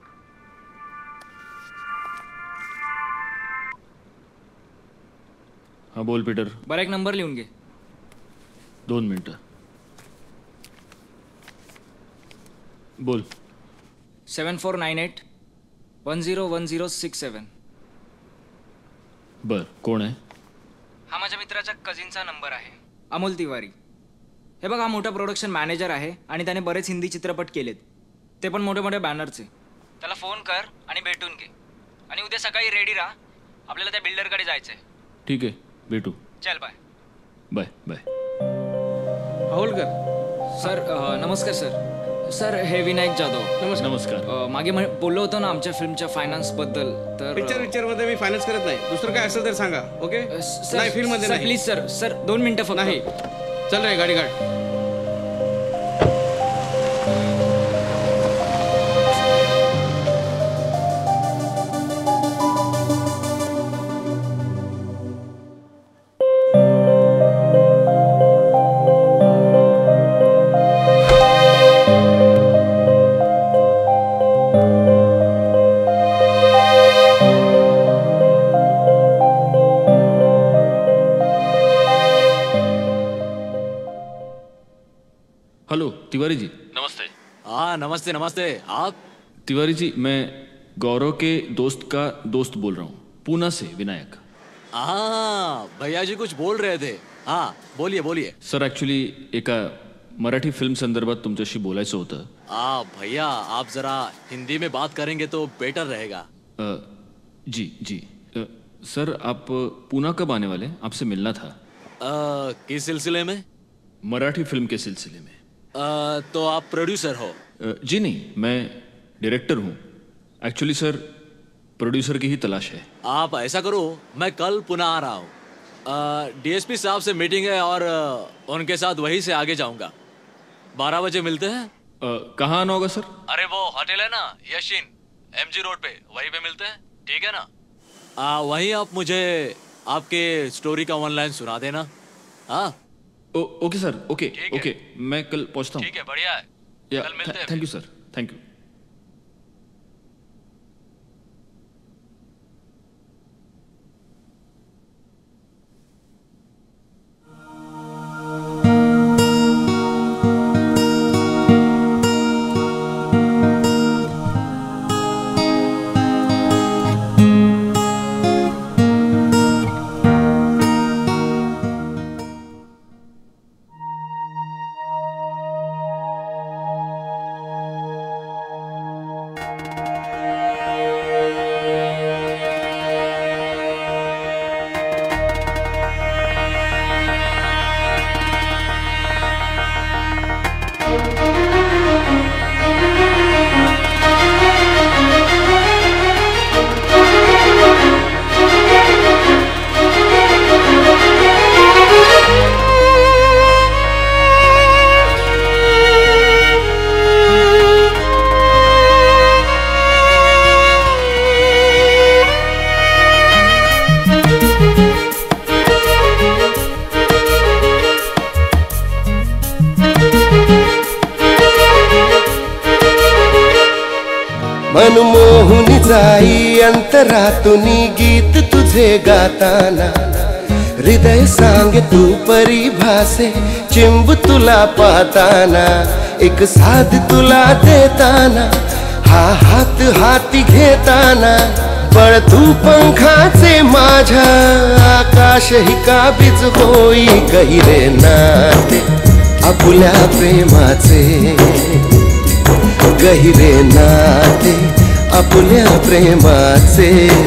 हा बोल पीटर. बरं एक नंबर लिहून घे. 2 मिनिटं. बोल. 7498101067. बर कोण आहे? हा माझ्या मित्राच्या कझिनचा नंबर आहे, अमोल तिवारी. हे बघ हा मोठा प्रोडक्शन मॅनेजर आहे आणि त्याने बरेच हिंदी चित्रपट केलेत, ते पण मोठे मोठे बॅनरचे. त्याला फोन कर आणि भेटून घे. आणि उद्या सकाळी रेडी राहा, आपल्याला त्या बिल्डरकडे जायचंय. ठीक आहे भेटू. चल bye. Bye bye. Holkar sir. नमस्कार सर. सर हे विनायक जाधव. नमस्कार. मागे बोललो होतो ना आमच्या फिल्मच्या फायनान्स बद्दल. तर पिक्चर मध्ये मी फायनान्स करत नाही. दुसरं काय असेल तर सांगा. ओके नाही फिल्म मध्ये नाही. Please sir. सर 2 मिनिटं फक्त. नाही चल रे गाडी काढ. हेलो तिवारी जी. नमस्ते. हाँ नमस्ते नमस्ते. आप? तिवारी जी मैं गौरव के दोस्त का दोस्त बोल रहा हूँ. पूना से विनायक. हाँ भैया जी कुछ बोल रहे थे. हाँ बोलिए बोलिए. सर ॲक्च्युली एका मराठी फिल्म संदर्भात तुमच्याशी बोलायचं होतं. भैया आप जरा हिंदी में बात करेंगे तो बेटर रहेगा. जी जी. सर आप पूना कब आने वाले? आपसे मिलना था. किस सिलसिले में? मराठी फिल्म के सिलसिले में. तो आप प्रोड्यूसर हो? जी नहीं, मैं डायरेक्टर हूँ. एक्चुअली सर प्रोड्यूसर की ही तलाश है. आप ऐसा करो मैं कल पुनः आ रहा हूँ. डीएसपी साहब से मीटिंग है और उनके साथ वहीं से आगे जाऊंगा. 12 बजे मिलते हैं. कहाँ आना होगा सर? अरे वो होटल है ना यशिन MG रोड पे, वहीं पे मिलते हैं. ठीक है ना? वहीं आप मुझे आपके स्टोरी का 1 लाइन सुना देना. हाँ ओके सर. ओके ओके मैं कल पहुँचता हूँ. ठीक है बढ़िया है. कल मिलते हैं. Thank you sir. Thank you. मनमोहुनी जाई अंतरातुनी गीत तुझे गाताना. हृदय सांगे तू परिभासे चिंब तुला पाहताना. एक साथ तुला देताना हा हात हाती घेताना. पळ तू पंखाचे माझ्या आकाश ही काबीज होई. गहिरे नाते आपुल्या प्रेमाचे. गहिरे नाते आपुल्या प्रेमाचे.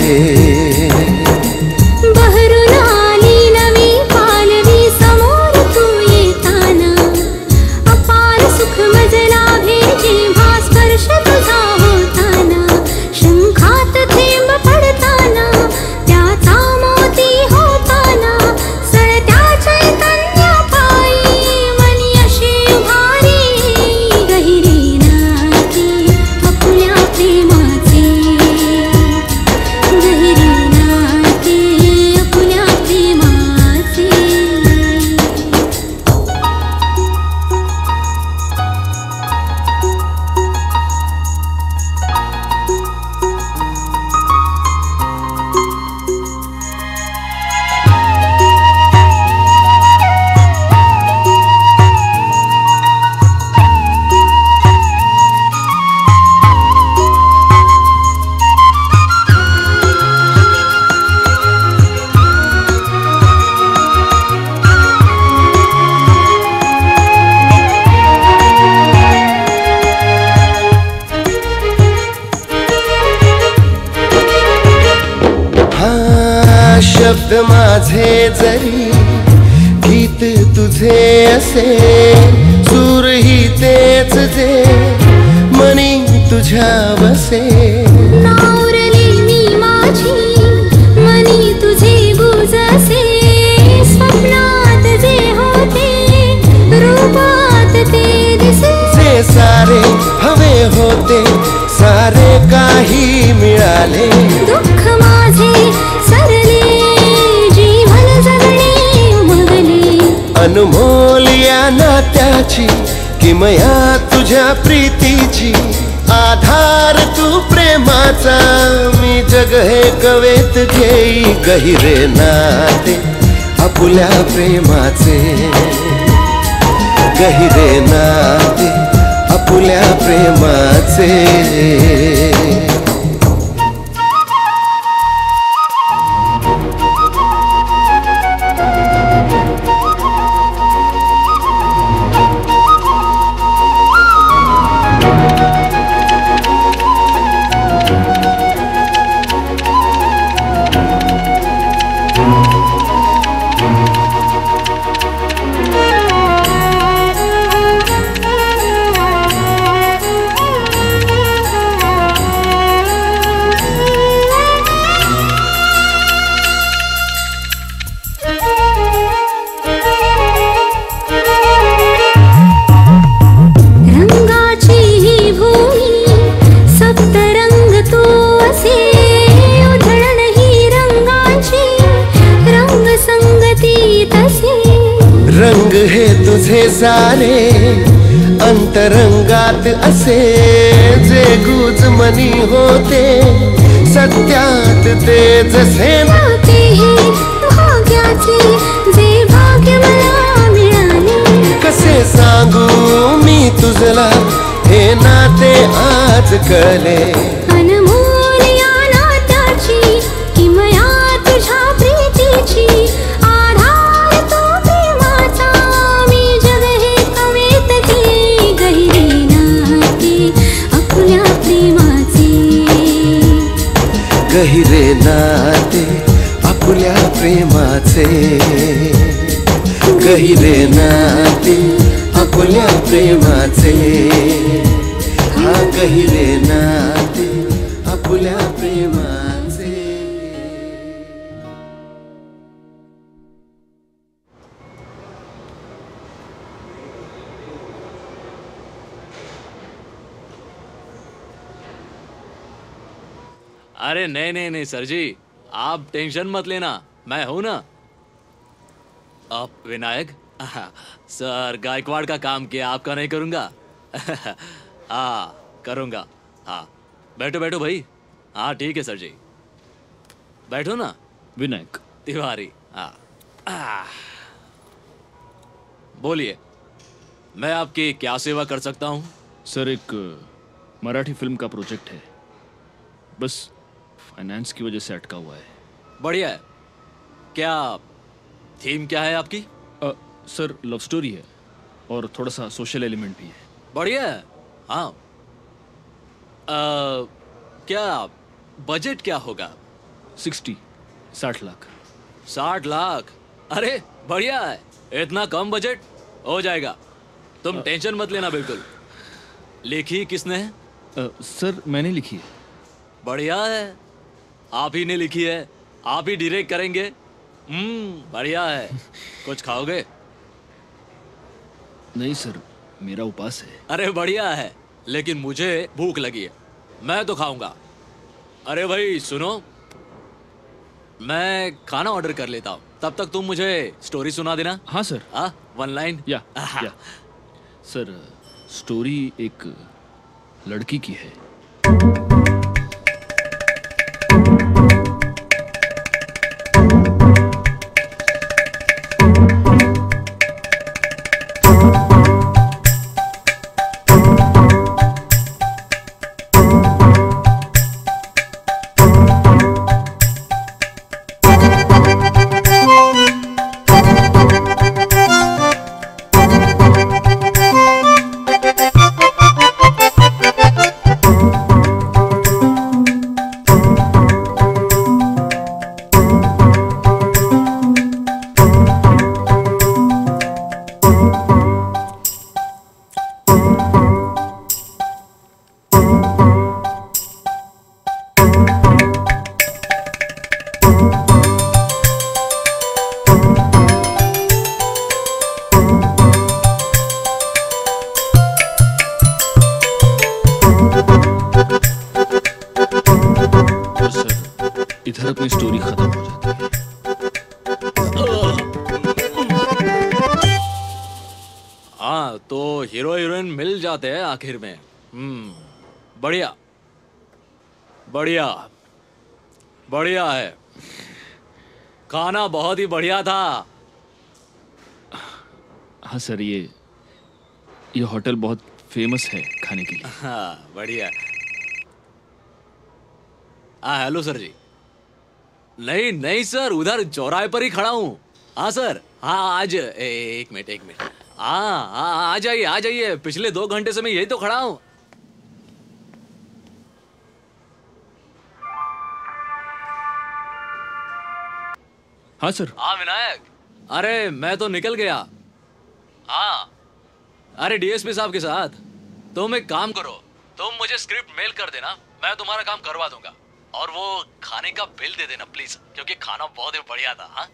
बहरून आली नवी पालवी समोर तू येताना. अपार सुख मजला भेटी भास्पर्श तुझा होताना. शंखात थेंब पडताना त्याचा मोती होताना. सळत्या चैतन्य पायी मनी अशी उभारी. गहिरे नाते आपुल्या प्रेमाचे. गहिरे नाते आपुल्या प्रेमाचे. शब्द माझे जरी गीत तुझे तुझे असे सूरही तेच जे मनी तुझ्या बसे नावरली मी माझी मनी तुझे बुजसे स्वप्नात जे होते रूपात ते दिसे जे सारे हवे होते सारे काही मिळाले दुःख माझे सरले जीवन जगणे उमगले अनमोल या नात्याची किमया तुझ्या प्रीतीची आधार तू प्रेमाचा मी जग हे कवेत घेई गहिरे नाते आपुल्या प्रेमाचे गहिरे नाते आपुल्या प्रेमाचे रंगाची ही भूमी सप्तरंग तू असे उधळण ही रंगाची रंग संगती तसे रंग हे तुझे सारे अंतरंगात असे जे गुज मनी होते सत्यात ते जसे नाते हे भाग्याचे जे भाग्य मला मिळाले कसे सांगू मी तुझला हे नाते आज कळले अनमोल या नात्याची किमया तुझ्या प्रीतीची आधार तो प्रेमाचा मी जग हे कवेत घे गहिरे नाते आपुल्या प्रेमाचे गहिरे नाते आपुल्या प्रेमाचे गहिरे नाते आपुल्या प्रेमाचे हा गहिरे नाते आपुल्या प्रेमाचे अरे नहीं नहीं नहीं सर जी, आप टेंशन मत लेना, मैं हूं ना। आप विनायक सर गायकवाड़ का काम किया, आपका नहीं करूंगा। हाँ करूंगा। हाँ बैठो बैठो भाई। हाँ ठीक है सर जी, बैठो ना। विनायक तिवारी। हाँ बोलिए, मैं आपकी क्या सेवा कर सकता हूँ? सर एक मराठी फिल्म का प्रोजेक्ट है, बस फाइनेंस की वजह से अटका हुआ है। बढ़िया है। क्या थीम क्या है आपकी? सर लव स्टोरी है और थोड़ा सा सोशल एलिमेंट भी है। बढ़िया है। हाँ क्या बजट क्या होगा? 60 लाख। 60 लाख? अरे बढ़िया है, इतना कम बजट हो जाएगा, तुम टेंशन मत लेना बिल्कुल। लिखी किसने है? सर मैंने लिखी है। बढ़िया है, आप ही ने लिखी है, आप ही डायरेक्ट करेंगे। बढ़िया है। कुछ खाओगे? नहीं सर, मेरा उपास है। अरे बढ़िया है, लेकिन मुझे भूख लगी है, मैं तो खाऊंगा। अरे भाई सुनो, मैं खाना ऑर्डर कर लेता हूँ, तब तक तुम मुझे स्टोरी सुना देना। हाँ सर। 1 लाइन। या सर, स्टोरी एक लड़की की है। इधर अपनी स्टोरी खत्म हो जाती है। हाँ, तो हीरो हीरोइन मिल जाते हैं आखिर में। बढ़िया बढ़िया बढ़िया है। खाना बहुत ही बढ़िया था। हाँ सर, ये होटल बहुत फेमस है खाने के लिए। हाँ बढ़िया। हाँ हेलो सर जी। नहीं नहीं सर, उधर चौराहे पर ही खड़ा हूँ। हाँ सर, हाँ आज एक मिनट। हाँ आ जाइए। पिछले 2 घंटे से मैं यही तो खड़ा हूँ। हाँ सर। हाँ विनायक, अरे मैं तो निकल गया। हाँ अरे डीएसपी साहब के साथ। तुम एक काम करो, तुम मुझे स्क्रिप्ट मेल कर देना, मैं तुम्हारा काम करवा दूंगा। और वो खाने का बिल दे देना प्लीज, क्योंकि खाना बहुत ही बढ़िया था। हाँ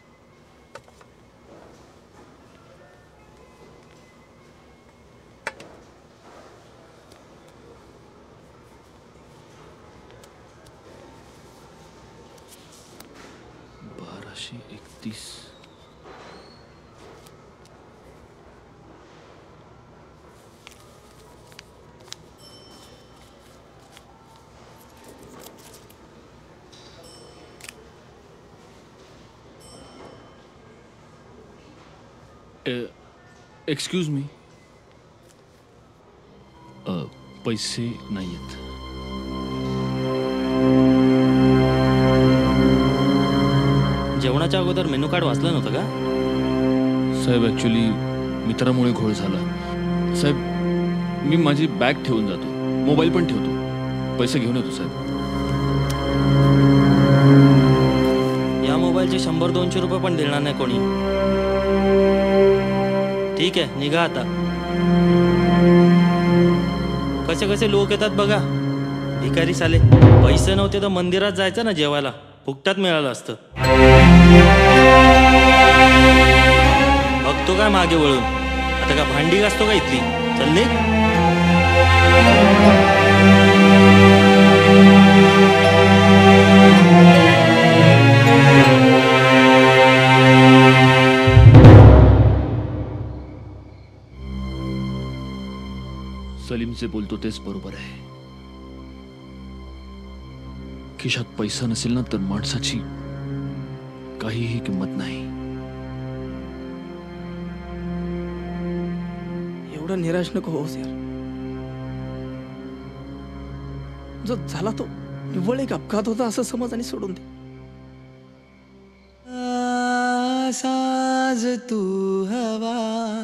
एक्सक्यूज मी, पैसे नाहीत. जेवणाच्या अगोदर मेनू कार्ड वाचलं नव्हतं का? साहेब ॲक्च्युली मित्रामुळे घोळ झाला. साहेब मी माझी बॅग ठेवून जातो, मोबाईल पण ठेवतो, पैसे घेऊन येतो साहेब. या मोबाईलचे 100-200 रुपये पण देणार नाही कोणी. ठीक आहे, निघा आता. कसे कसे लोक येतात बघा, भिकारी साले. पैसे नव्हते तर मंदिरात जायचं ना जेवायला, फुकटात मिळालं असतं. बघतो काय मागे वळून, आता का भांडी घासतो का इथली? चल निघ. सलीमचे बोलतो तेच बरोबर आहे. खिशात पैसा नसेल ना तर माणसाची काहीही किंमत नाही. एवढा निराश नको होस यार. जो झाला तो निव्वळ एक अपघात होता असं समज आणि सोडून दे. साज तू हवा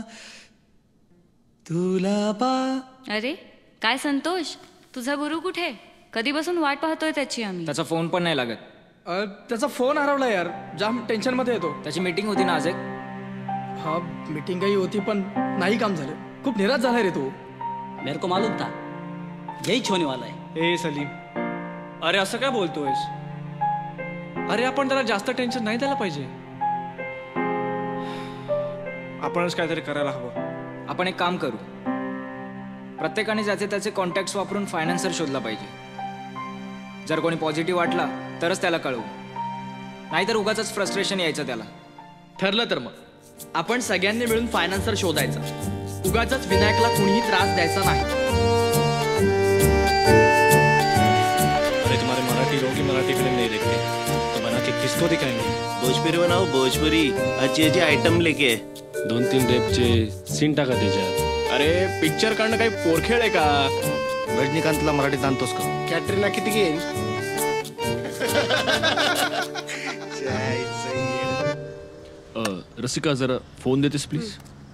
तुला पा. अरे काय संतोष, तुझा गुरु कुठे? कधीपासून वाट पाहतोय त्याची आम्ही. त्याचा फोन पण नाही लागत. त्याचा फोन हरवला यार, जाम टेन्शन मध्ये येतो. त्याची मीटिंग होती ना आज एक. हा मीटिंगही होती पण नाही काम झालं. खूप निराश झालाय रे तू. मेरे को मालूम था यही छोने वाला है. ए सलीम, अरे असं काय बोलतोयस? अरे आपण त्याला जास्त टेन्शन नाही द्यायला पाहिजे. आपणच काहीतरी करायला हवं. आपण एक काम करू, प्रत्येकाने ज्याचे त्याचे कॉन्टॅक्ट्स वापरून फायनान्सर शोधला पाहिजे. जर कोणी पॉझिटिव्ह वाटला तरच त्याला कळवू, नाहीतर उगाचच फ्रस्ट्रेशन यायचं त्याला. ठरलं तर मग आपण सगळ्यांनी मिळून फायनान्सर शोधायचा. उगाचच विनायकला कुणीही त्रास द्यायचा नाही. अरे तुम्हारे मराठी लोग ही मराठी फिल्म नहीं देखते तो बना के किसको दिखाएंगे? भोजपुरी बनाओ, भोजपुरी. अच्छी अच्छी आयटम लेके 2-3 रेपचे सीन टाका त्याच्यात. अरे पिक्चर काढणं काही पोरखेळ आहे का? रजनीकांतला मराठीत आणतोस का? कॅटरीना किती घेईन? रसिका जरा फोन देतेस प्लीज.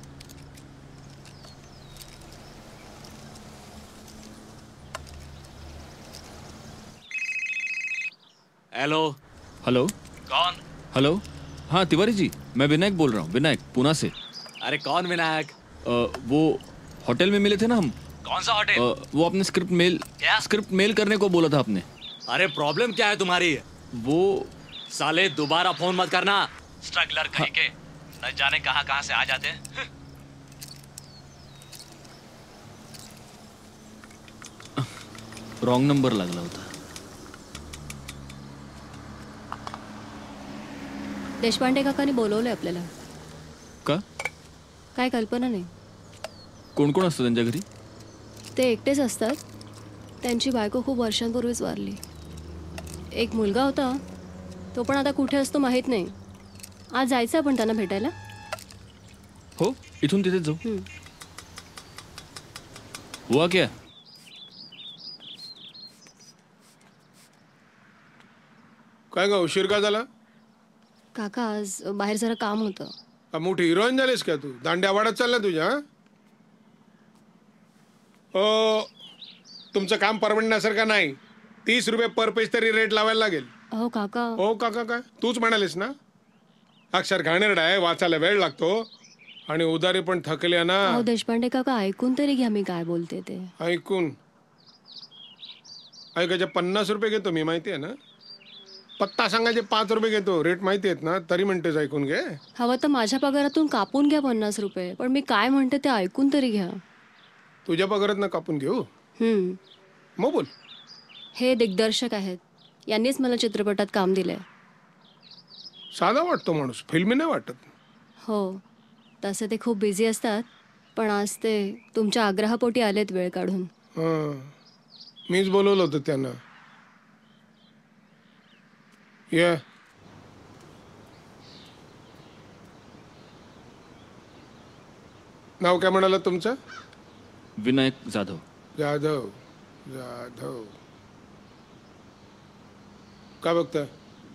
हेलो. हेलो. कौन? हेलो. हाँ तिवारी जी, मैं विनायक बोल रहा हूँ. विनायक, पुणे से. अरे कौन विनायक? वो होटल में मिले थे ना हम. कौन सा होटल? वो आपने स्क्रिप्ट मेल करने को बोला था आपने. अरे प्रॉब्लम क्या है तुम्हारी? वो साले दोबारा फोन मत करना. स्ट्रगलर कहीं के, न जाने कहाँ से आ जाते हैं. रॉन्ग नंबर लागला होता. देशपांडे काकांनी बोलवलंय आपल्याला. का? काय कल्पना नाही. कोण कोण असतं त्यांच्या घरी? ते एकटेच असतात. त्यांची बायको खूप वर्षांपूर्वीच वारली. एक मुलगा होता, तो पण आता कुठे असतो माहीत नाही. आज जायचं आपण त्यांना भेटायला. हो, इथून तिथेच जाऊ. हुआ क्या? काय ग, उशीर का झाला? काका आज बाहेर जरा काम होतं. का मोठी हिरोईन झालीस का तू? दांड्या वाढत चालला तुझ्या? तुमचं काम परवडण्यासारखं नाही. 30 रुपये पर पेज तरी रेट लावायला लागेल. हो काका. हो काका काय? तूच म्हणालीस ना. अक्षर घाणेरडा आहे, वाचायला वेळ लागतो आणि उदारी पण थकल्या ना. हो देशपांडे काका, ऐकून तरी घ्या मी काय बोलते ते. ऐकून ऐकायचे 50 रुपये घेतो मी, माहिती आहे ना. पत्ता सांगायचे 5 रुपये घेतो. रेट माहिती आहेत ना, तरी म्हणतेस ऐकून घे. हवं तर माझ्या पगारातून कापून घ्या 50 रुपये, पण मी काय म्हणते ते ऐकून तरी घ्या. तुझ्या पगारात ना कापून घेऊ. मग बोल. हे दिग्दर्शक आहेत, यांनीच मला चित्रपटात काम दिलंय. साधा वाटतो माणूस, फिल्मी नाही वाटत. हो, तसे ते खूप बिझी असतात, पण आज ते तुमच्या आग्रहापोटी आलेत वेळ काढून. मीच बोलवलं होतं त्यांना. या नाव काय म्हणाला तुमचं? विनायक जाधव. जाधव जाधव. का बघता?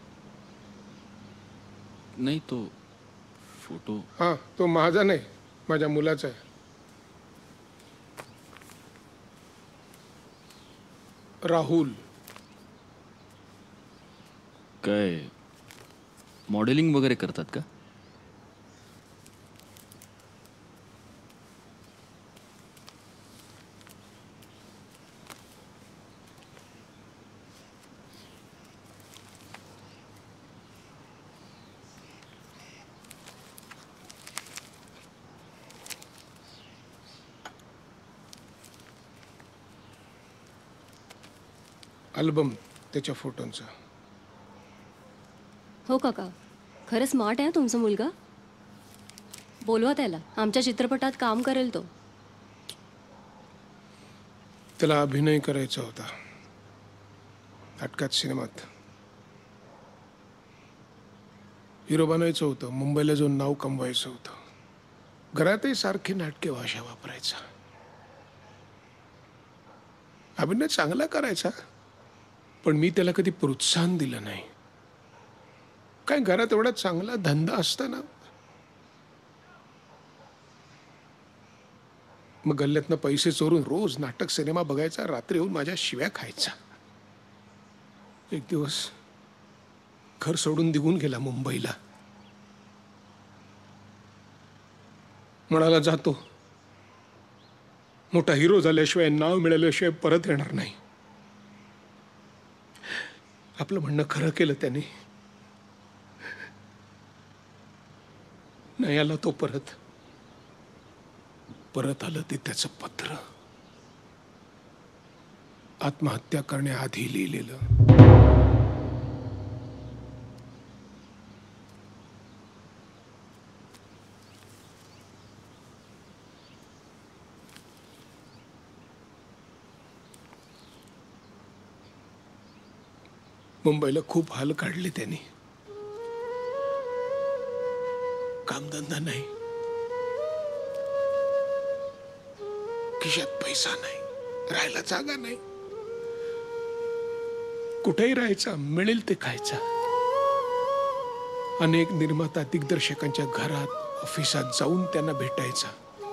नाही, तो फोटो. हा, तो माझा नाही, माझ्या मुलाचा आहे. राहुल. काय मॉडेलिंग वगैरे करतात का? अल्बम त्याच्या फोटोंचा. हो काका, खरं स्मार्ट आहे तुमचा मुलगा. बोलवा त्याला, आमच्या चित्रपटात काम करेल तो. त्याला अभिनय करायचा होता नाटकात, सिनेमात. हिरो बनायचं होतं, मुंबईला जाऊन नाव कमवायचं होतं. घरातही सारखी नाटके भाषा वापरायचा. अभिनय चांगला करायचा, पण मी त्याला कधी प्रोत्साहन दिलं नाही. काय घरात एवढा चांगला धंदा असताना. मग गल्ल्यातनं पैसे चोरून रोज नाटक सिनेमा बघायचा, रात्री येऊन माझ्या शिव्या खायचा. एक दिवस घर सोडून निघून गेला मुंबईला. म्हणाला जातो, मोठा हिरो झाल्याशिवाय, नाव मिळाल्याशिवाय परत येणार नाही. आपलं म्हणणं खरं केलं त्याने. नाही आला तो परत. परत आलं ते त्याचं पत्र, आत्महत्या करण्याआधी लिहिलेलं. मुंबईला खूप हाल काढले त्यांनी. कामधंदा नाही, खिशात पैसा नाही, राहायला जागा नाही. कुठेही राहायचा, मिळेल ते खायचा. अनेक निर्माता दिग्दर्शकांच्या घरात, ऑफिसात जाऊन त्यांना भेटायचा.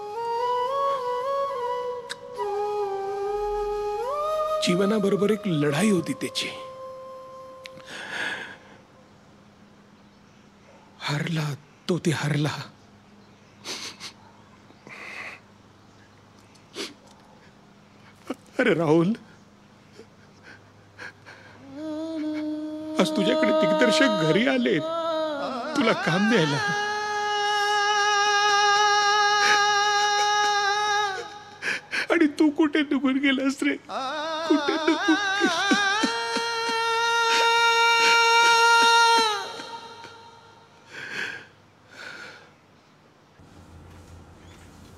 जीवनाबरोबर एक लढाई होती त्याची. हरला तो, ते हरला. अरे राहुल, आज तुझ्याकडे दिग्दर्शक घरी आले तुला काम द्यायला. आणि तू कुठे निघून गेलास रे? कुठे निघून गेला?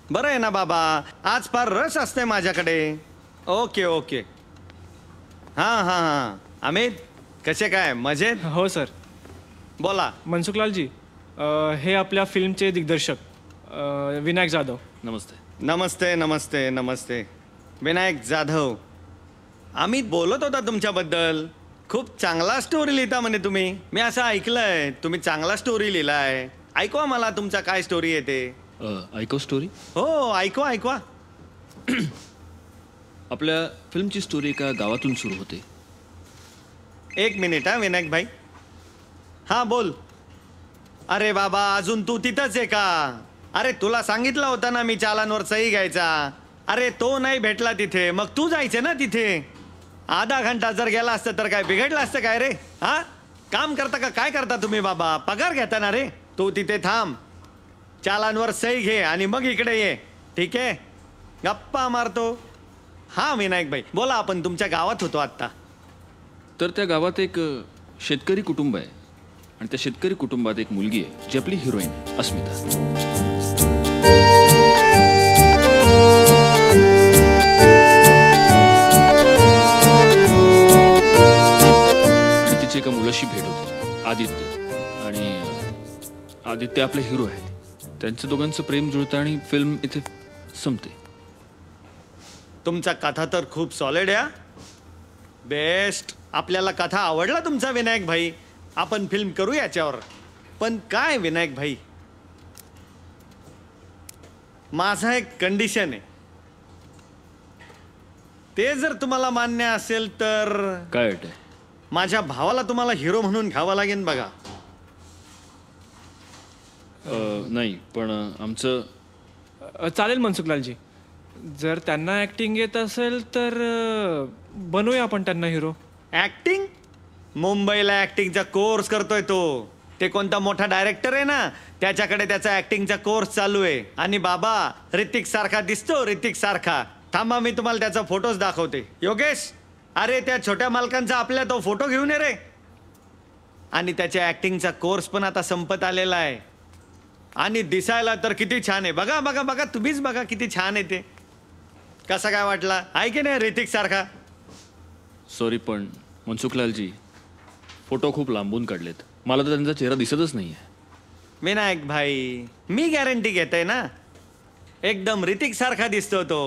बरं आहे ना बाबा, आज फार रस असते माझ्याकडे. Okay okay. हां हां हां. अमित कसे काय, मजेत? हो सर. बोला. मनसुखलालजी, हे आपल्या फिल्मचे दिग्दर्शक विनायक जाधव. नमस्ते. नमस्ते नमस्ते नमस्ते. विनायक जाधव. अमित बोलत होता तुमच्याबद्दल. खूप चांगला स्टोरी लिहिता म्हणे तुम्ही. मी असं ऐकलंय तुम्ही चांगला स्टोरी लिहिलाय. ऐकवा मला तुमचा काय स्टोरी येते. ऐकव स्टोरी. हो ऐकवा ऐकवा. आपल्या फिल्मची स्टोरी एका गावातून सुरू होते. एक मिनिट हा विनायक भाई. हा बोल. अरे बाबा अजून तू तिथंच आहे का. अरे तुला सांगितलं होतं ना मी चालांवर सही घ्यायचा. अरे तो नाही भेटला तिथे, मग तू जायचं ना तिथे. आधा घंटा जर गेला असतं तर काय बिघडलं असतं काय रे. हा काम करता का काय करता तुम्ही बाबा, पगार घेता ना रे. तू तिथे थांब, चालांवर सही घे आणि मग इकडे ये. ठीक आहे, गप्पा मारतो. हा विनायक भाई बोला. आपण तुमच्या गावात होतो आत्ता. तर त्या गावात एक शेतकरी कुटुंब आहे आणि त्या शेतकरी कुटुंबात एक मुलगी आहे जी आपली हिरोईन आहे, अस्मिता. एका मुलाशी भेट होती, आदित्य. आणि आदित्य आपले हिरो आहे. त्यांचं दोघांचं प्रेम जुळतं आणि फिल्म इथे संपते. तुमचा कथा तर खूप सॉलिड आहे. बेस्ट. आपल्याला कथा आवडला तुमचा विनायक भाई. आपण फिल्म करू याच्यावर. पण काय विनायक भाई, माझा एक कंडिशन आहे. ते जर तुम्हाला मान्य असेल तर. काय अट आहे? माझ्या भावाला तुम्हाला हिरो म्हणून घ्यावं लागेल बघा. नाही पण आमचं. चालेल मनसुखलालजी, जर त्यांना ऍक्टिंग येत असेल तर बनवूया आपण त्यांना हिरो. ऍक्टिंग? मुंबईला ऍक्टिंगचा कोर्स करतोय तो. ते कोणता मोठा डायरेक्टर आहे ना, त्याच्याकडे त्याचा ऍक्टिंगचा कोर्स चालू आहे. आणि बाबा ऋतिक सारखा दिसतो, ऋतिक सारखा. थांबा मी तुम्हाला त्याचा फोटोज दाखवते. योगेश, अरे त्या छोट्या मालकांचा आपल्या तो फोटो घेऊन ये रे. आणि त्याच्या ऍक्टिंगचा कोर्स पण आता संपत आलेला आहे. आणि दिसायला तर किती छान आहे. बघा बघा बघा, तुम्हीच बघा किती छान आहे ते. कसा काय वाटला, आहे की नाही ऋतिक सारखा. सॉरी पण मनसुखलालजी, फोटो खूप लांबून काढलेत. मला तर त्यांचा चेहरा दिसतच नाहीये. विनायक भाई मी गॅरंटी घेतोय ना, एकदम ऋतिक सारखा दिसतो तो.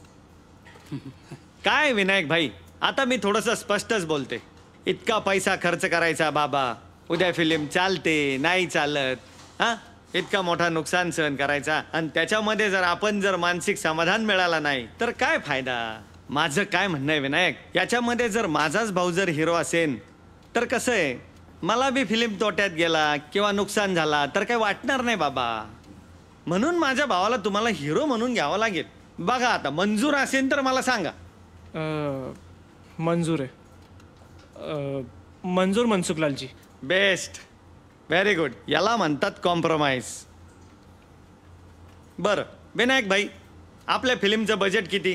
काय विनायक भाई, आता मी थोडंसं स्पष्टच बोलते. इतका पैसा खर्च करायचा बाबा, उद्या फिल्म चालते नाही चालत. हा इतका मोठा नुकसान सहन करायचा आणि त्याच्यामध्ये जर आपण जर मानसिक समाधान मिळाला नाही तर काय फायदा. माझं काय म्हणणं आहे विनायक, याच्यामध्ये जर माझाच भाऊ जर हिरो असेल तर कसं आहे, मला बी फिल्म तोट्यात गेला किंवा नुकसान झाला तर काही वाटणार नाही बाबा. म्हणून माझ्या भावाला तुम्हाला हिरो म्हणून घ्यावं लागेल. बघा आता मंजूर असेल तर मला सांगा. मंजूर आहे. मंजूर मनसुखलालजी. Best, very good. याला म्हणतात कॉम्प्रोमाइज. बरं विनायक भाई, आपल्या फिल्मचं बजेट किती.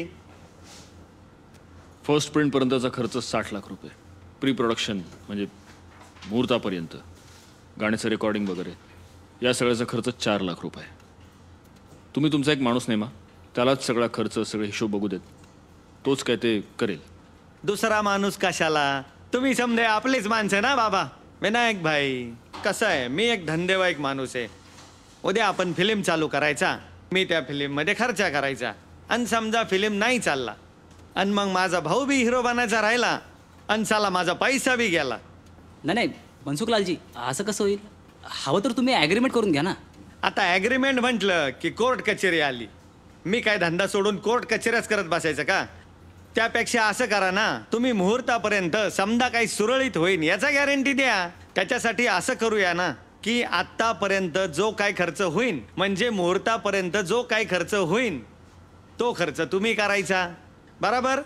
फर्स्ट प्रिंट पर्यंतचा खर्च 60 लाख रुपये. प्री प्रोडक्शन म्हणजे मुहूर्तापर्यंत, गाण्याचं रेकॉर्डिंग वगैरे या सगळ्याचा खर्च 4 लाख रुपये. तुम्ही तुमचा एक माणूस नेमा, त्यालाच सगळा खर्च सगळे हिशोब बघू देत. तोच काय ते करेल. दुसरा माणूस कशाला, तुम्ही समजे आपलीच माणसं ना बाबा. विनायक भाई कसं आहे, मी एक धंदेवाईक माणूस आहे. उद्या आपण फिल्म चालू करायचा, मी त्या फिल्ममध्ये खर्च करायचा. आणि समजा फिल्म नाही चालला आणि मग माझा भाऊ बी हिरो बनायचा राहिला आणि साला माझा पैसा बी गेला. नाही मनसुखलालजी, असं कसं होईल. हवं तर तुम्ही ॲग्रीमेंट करून घ्या ना. आता ॲग्रीमेंट म्हटलं की कोर्ट कचेरी आली. मी काय धंदा सोडून कोर्ट कचेऱ्याच करत बसायचं का. त्यापेक्षा असं करा ना, तुम्ही मुहूर्तापर्यंत समजा काही सुरळीत होईल याचा गॅरंटी द्या. त्याच्यासाठी असं करूया ना की आत्तापर्यंत जो काय खर्च होईल, म्हणजे मुहूर्तापर्यंत जो काय खर्च होईल तो खर्च तुम्ही करायचा. बरोबर.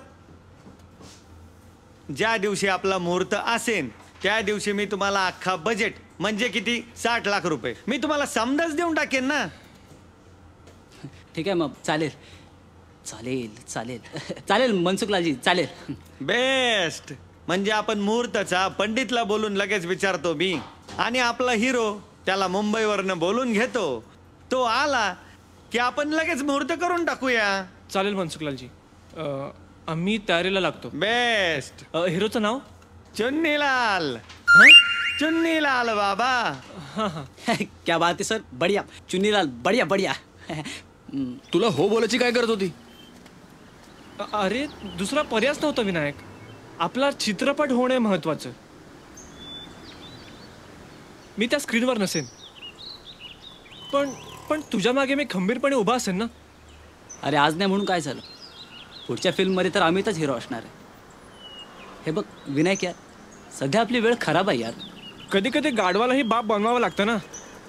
ज्या दिवशी आपला मुहूर्त असेल त्या दिवशी मी तुम्हाला अख्खा बजेट म्हणजे किती 60 लाख रुपये मी तुम्हाला समजाच देऊन टाकेन ना. ठीक आहे मग, चालेल चालेल चालेल चालेल मनसुखलालजी, चालेल. बेस्ट. म्हणजे आपण मुहूर्ताचा पंडितला बोलून लगेच विचारतो मी, आणि आपला हिरो त्याला मुंबईवरनं बोलून घेतो. तो आला की आपण लगेच मुहूर्त करून टाकूया. चालेल मनसुखलालजी. आम्ही तयारीला लागतो. बेस्ट. हिरोचं नाव चुन्नीलाल. चुन्नीलाल बाबा. क्या बात आहे सर, बढिया. चुन्नीलाल, बढिया बढिया. तुला हो बोलायची काय करत होती? अरे दुसरा पर्यायच नव्हता विनायक. आपला चित्रपट होणे महत्वाचं. मी त्या स्क्रीनवर नसेन, पण पण तुझ्या मागे मी खंबीरपणे उभा असेल ना. अरे आज नाही म्हणून काय झालं, पुढच्या फिल्ममध्ये तर आम्हीच हिरो असणार आहे. हे बघ विनायक यार, सध्या आपली वेळ खराब आहे यार. कधी कधी गाढवालाही बाप बनवावं लागतं ना.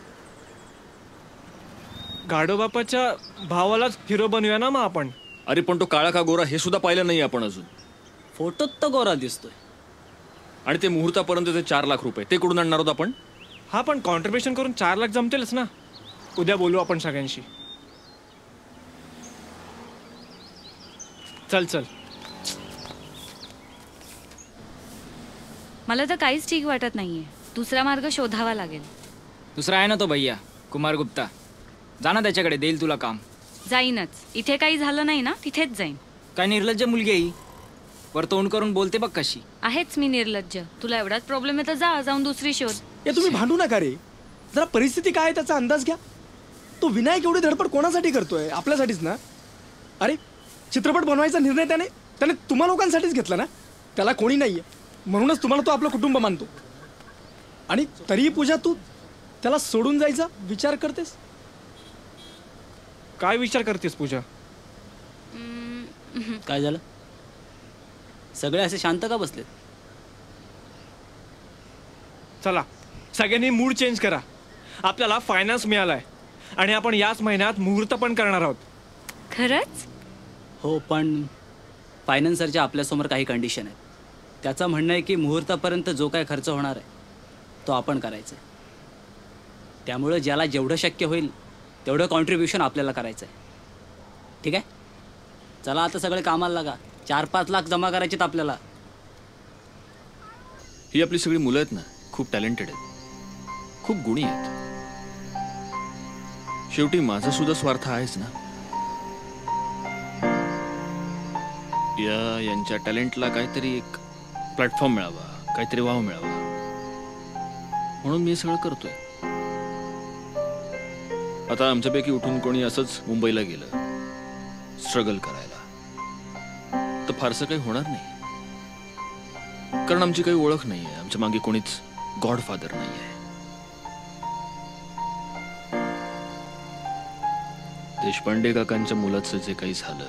गाढोबापाच्या भावालाच हिरो बनवूया ना मग आपण. अरे पण तो काळा का गोरा हे सुद्धा पाहिलं नाही आपण अजून. फोटोत तर गोरा दिसतोय. आणि ते मुहूर्तापर्यंतचे 4 लाख रुपये ते कुठून आणणार आहोत आपण? हा पण कॉन्ट्रीब्युशन करून 4 लाख जमतेलच ना. उद्या बोलू आपण सगळ्यांशी. चल चल. मला तर काहीच ठीक वाटत नाहीये. दुसरा मार्ग शोधावा लागेल. दुसरा आहे ना तो भैया कुमार गुप्ता. जा ना त्याच्याकडे, देईल तुला काम. जाईनच. इथे काही झालं नाही ना तिथेच जाईन. काय निर्लज्ज मुलगी आहे, वर तोंड करून बोलते बघ कशी. आहेच मी निर्लज्ज. तुला एवढाच प्रॉब्लेम आहे तर जाऊन दुसरी शोध. हे तुम्ही भांडू नका रे. जरा परिस्थिती काय आहे त्याचा अंदाज घ्या. तो विनायक एवढी धडपड कोणासाठी करतोय? आपल्यासाठीच ना. अरे चित्रपट बनवायचा निर्णय त्याने तुम्हा लोकांसाठीच घेतला ना. त्याला कोणी नाहीये म्हणूनच तुम्हाला तो आपलं कुटुंब मानतो. आणि तरीही पूजा तू त्याला सोडून जायचा विचार करतेस? काय विचार करतेस पूजा? काय झालं? सगळे असे शांत का बसलेत? चला सगळ्यांनी मूड चेंज करा. आपल्याला फायनान्स मिळालाय आणि आपण याच महिन्यात मुहूर्त पण करणार आहोत. खरंच? हो, पण फायनान्सरच्या आपल्यासमोर काही कंडिशन आहेत. त्याचं म्हणणं आहे की मुहूर्तापर्यंत जो काय खर्च होणार आहे तो आपण करायचा आहे. त्यामुळं ज्याला जेवढं शक्य होईल तेवढं कॉन्ट्रीब्युशन आपल्याला करायचं आहे. ठीक आहे, चला आता सगळे कामाला लागा. 4-5 लाख जमा करायचेत आपल्याला. ही आपली सगळी मुलं आहेत ना, खूप टॅलेंटेड आहेत, खूप गुणी आहेत. शेवटी माझा सुद्धा स्वार्थ आहेच ना. यांच्या टॅलेंटला काहीतरी एक प्लॅटफॉर्म मिळावा, काहीतरी वाव मिळावा, म्हणून मी सगळं करतोय. आता आमच्यापैकी उठून कोणी असंच मुंबईला गेलं स्ट्रगल करायला तर फारसं काही होणार नाही. कारण आमची काही ओळख नाहीये, आमच्या मागे कोणीच गॉडफादर नाहीये. देशपांडे काकांच्या मुलाचं जे काही झालं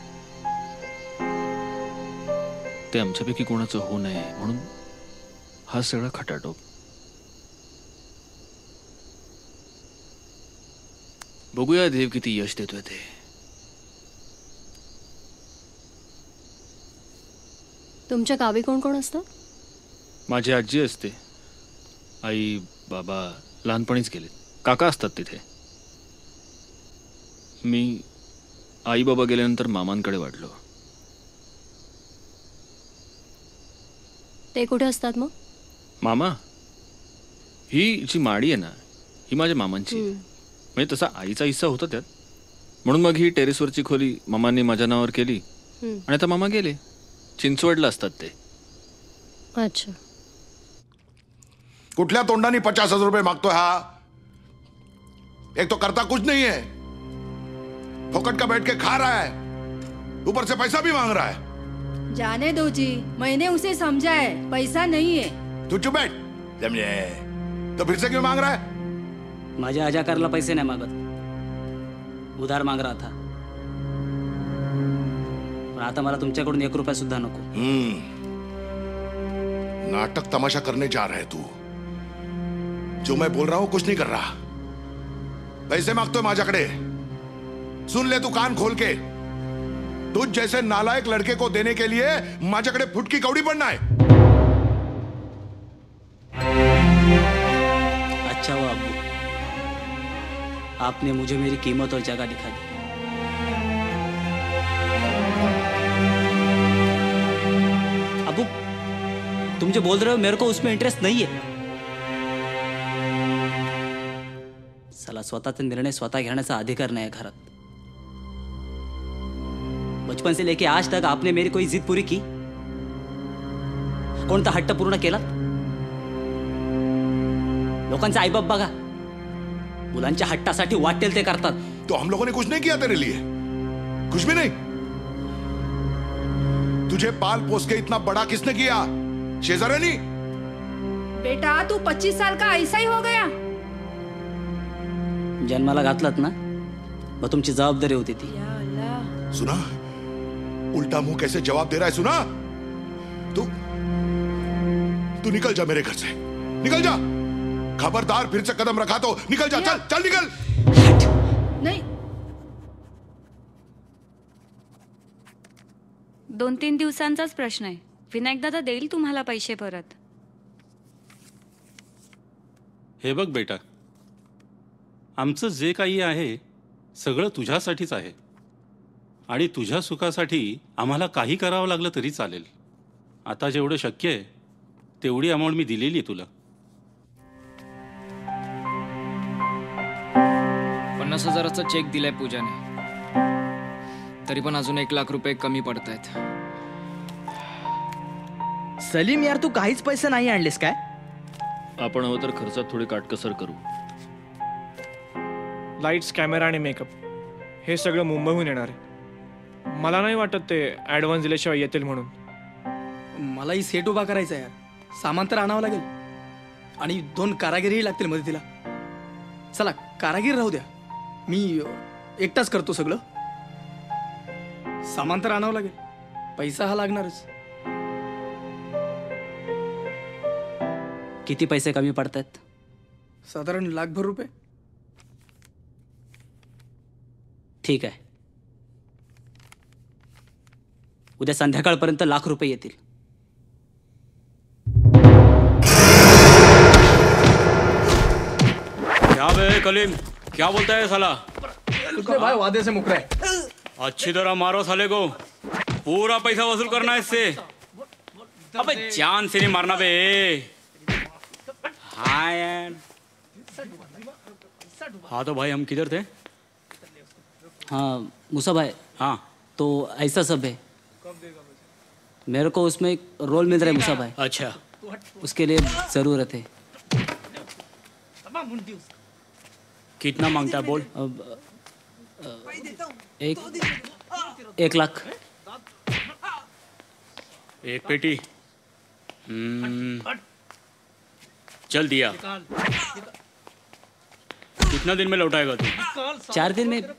ते आमच्यापैकी कोणाचं होऊ नये म्हणून हा सगळा खटाटोप. बघूया देव किती यश देतोय ते. तुमच्या गावी कोण कोण असतं? माझी आजी असते, आई बाबा लहानपणीच गेले. काका असतात तिथे. मी आई बाबा गेल्यानंतर मामांकडे वाढलो. ते कुठे असतात मग? मामा, ही जी माडी आहे ना ही माझ्या मामांची. म्हणजे तसा आईचा हिस्सा होता त्यात, म्हणून मग ही टेरेसवरची खोली मामांनी माझ्या नावावर केली. आणि आता मामा गेले, चिंचवडला असतात ते. अच्छा. कुठल्या तोंडाने 50,000 रुपये मागतोय हा? एक तो करता कुछ नहीं है, फोकट का बैठ के खा रहा है, ऊपर से पैसा भी मांग रहा है. जाने दो जी, मैंने उसे समझा है पैसा नहीं है. तू चुप बैठ. समझे तो फिर से क्यों मांग रहा है? माझ्या अजाकारला पैसे नाही मागत, उधार माग रहा था. पण आता मला तुमच्याकडून 1 रुपया सुद्धा नको. नाटक तमाशा करने जा रहा है तू. जो मैं बोल रहा हूं कुछ नहीं कर रहा. पैसे मागतोय माझ्याकडे. सुन ले तू कान खोल के. तुझ जैसे नालायक लड़के को देने के लिए माझ्याकडे फुटकी कौड़ी पड़ना है. अच्छा हुआ अब्बू, आपने मुझे मेरी कीमत और जगह दिखा दी. अब्बू तुम जो बोल रहे हो मेरे को उसमें इंटरेस्ट नहीं है. साला मला स्वतःचा निर्णय स्वतः घेण्याचा अधिकार नाही है घरात. बचपन से लेके आज तक आपने मेरी कोई जिद पूरी की? कोणता हट्ट पूर्ण केला? लोकांचे आईबाप बघा, मुलांच्या हट्टासाठी वाटेल ते करतात. तो हम लोगों ने कुछ नहीं किया तेरे लिए, कुछ भी नहीं. तुझे पाल पोस के इतना बड़ा किसने किया? शेजाऱ्यानी. बेटा तू 25 साल का ऐसा ही हो गया. जन्माला घातलात ना, मग तुमची जबाबदारी होती ती. सुना, उल्टा मुंह कैसे जवाब दे रहा है. सुना, तू निकल जा मेरे घर से, निकल जा. खबरदार फिर से कदम रखा तो निकल जा. चल चल निकल. नाही 2-3 दिवसांचाच प्रश्न आहे. विनायक दादा देईल तुम्हाला पैसे परत. हे बघ बेटा, आमचं जे काही आहे सगळं तुझ्यासाठीच आहे आणि तुझ्या सुखासाठी आम्हाला काही करावं लागलं तरी चालेल. आता जेवढं शक्य आहे तेवढी अमाऊंट मी दिलेली आहे तुला. 50,000चा चेक दिलाय पूजाने, तरी पण अजून 1 लाख रुपये कमी पडत आहेत. सलीम यार, तू काहीच पैसे नाही आणलेस काय? आपण हवं तर खर्चात थोडी काटकसर करू. लाईट्स, कॅमेरा आणि मेकअप हे सगळं मुंबईहून येणार आहे. मला नाही वाटत ते ॲडव्हान्स दिल्याशिवाय येतील म्हणून. मलाही सेट उभा करायचा यार. सामान तर आणावं लागेल आणि 2 कारागिरीही लागतील मदतीला. चला कारागीर राहू द्या, मी एकटाच करतो सगळं. सामान तर आणावं लागेल, पैसा हा लागणारच. किती पैसे कमी पडतात? साधारण लाखभर रुपये. ठीक आहे, उद्या संध्याकाळपर्यंत लाख रुपये येतील. क्या बे कलीम, क्या बोलता है साला? भाई वादे से मुकर है. अच्छी तरह मारो साले को, पूरा पैसा वसूल करना है इससे. अबे जान से नहीं मारना बे. हाँ यार. हाँ तो भाई हम किधर थे? हाँ मूसा भाई, हाँ तो ऐसा सब है. मेरे को उसमें एक रोल मिल रहा है मूसा भाई. अच्छा, उसके लिए ज़रूरत है. कितना मांगता है बोल? अब 1 लाख. 1 पेटी. चल दिया. कितना दिन में लौटाएगा तू? 4 दिन में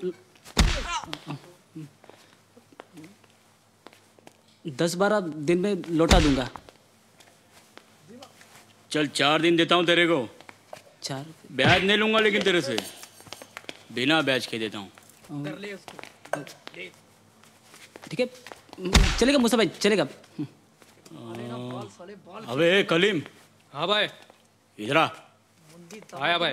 10-12 दिन में लौटा दूंगा. चल 4 दिन देता हूँ तेरे को. 4 ब्याज नहीं लूंगा लेकिन तेरे से बिना ब्याज के देता हूँ. ठीक है, चलेगा मूसा भाई, चलेगा. अबे कलीम. हाँ भाई. इधर आ. आया भाई.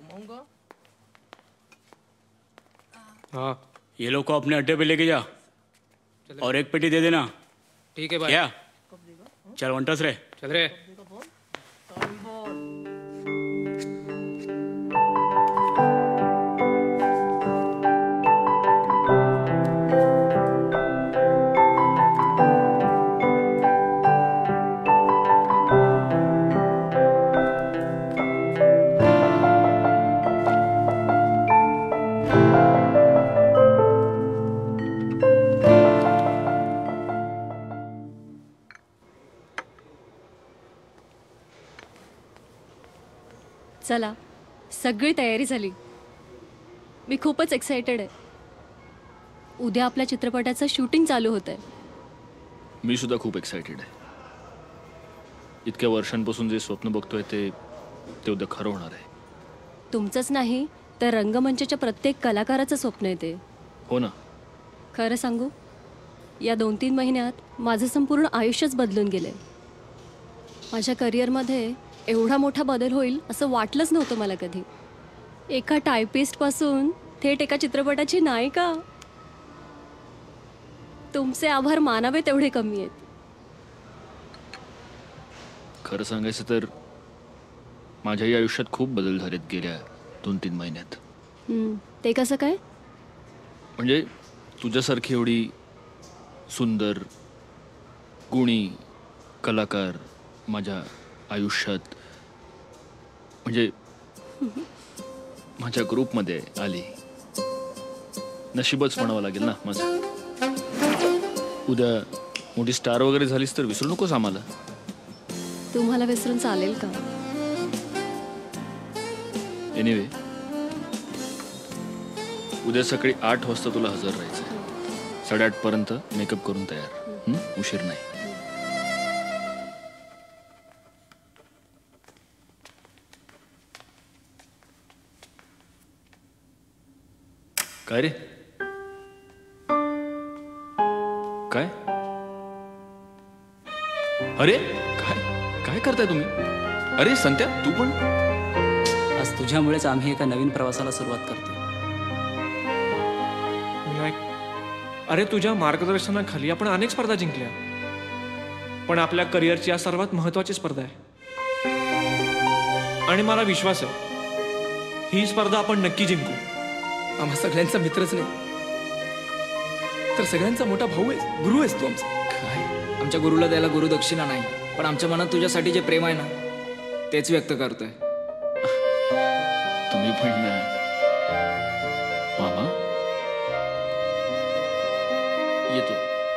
हाँ, ये लोग को अपने अड्डे पे लेके जा और 1 पेटी दे देना. ठीक है भाई. क्या? चल वंटस रे. चल रे. चला, सगळी तयारी झाली. मी खूपच एक्सायटेड आहे. उद्या आपल्या चित्रपटाचं शूटिंग चालू होत आहे. मी सुद्धा खूप एक्सायटेड आहे. इतक्या वर्षांपासून जे स्वप्न बघतोय ते उद्या खरं होणार आहे. तुमचंच नाही तर रंगमंचाच्या प्रत्येक कलाकाराचं स्वप्न आहे ते. हो ना. खरं सांगू, या 2-3 महिन्यात माझं संपूर्ण आयुष्यच बदलून गेलंय. माझ्या करिअरमध्ये एवढा मोठा बदल होईल असं वाटलंच नव्हतं मला कधी. एका टायपिस्टपासून थेट एका चित्रपटाची नायिका. तुमचे आभार मानावे तेवढे कमी आहेत. खरं सांगायचं तर माझ्याही आयुष्यात खूप बदल झालेत गेल्या 2-3 महिन्यात. ते कसं काय? म्हणजे तुझ्यासारखी एवढी सुंदर गुणी कलाकार माझ्या आयुष्यात म्हणजे माझ्या ग्रुपमध्ये आली. नशीबच म्हणावं लागेल ना माझं. उद्या मोठी स्टार वगैरे झालीस तर विसरू नकोस आम्हाला. तुम्हाला विसरून चालेल का? एनिवे उद्या सकाळी 8 वाजता तुला हजर राहायचं. 8:30 पर्यंत मेकअप करून तयार. उशीर नाही. काय रे? काय? अरे काय काय करताय तुम्ही? अरे संत्या तू पण? आज तुझ्यामुळेच आम्ही एका नवीन प्रवासाला सुरुवात करतो. अरे तुझ्या मार्गदर्शनाखाली आपण अनेक स्पर्धा जिंकल्या, पण आपल्या करिअरची या सर्वात महत्वाची स्पर्धा आहे. आणि मला विश्वास आहे ही स्पर्धा आपण नक्की जिंकू. आम्हा सगळ्यांचा मित्रच नाही तर सगळ्यांचा मोठा भाऊ आहेस, गुरु आहेस तू आमचा. काय आमच्या गुरुला द्यायला गुरुदक्षिणा नाही, पण आमच्या मनात तुझ्यासाठी जे प्रेम आहे ना तेच व्यक्त करतोय. तुम्ही पण ना मामा. येतो.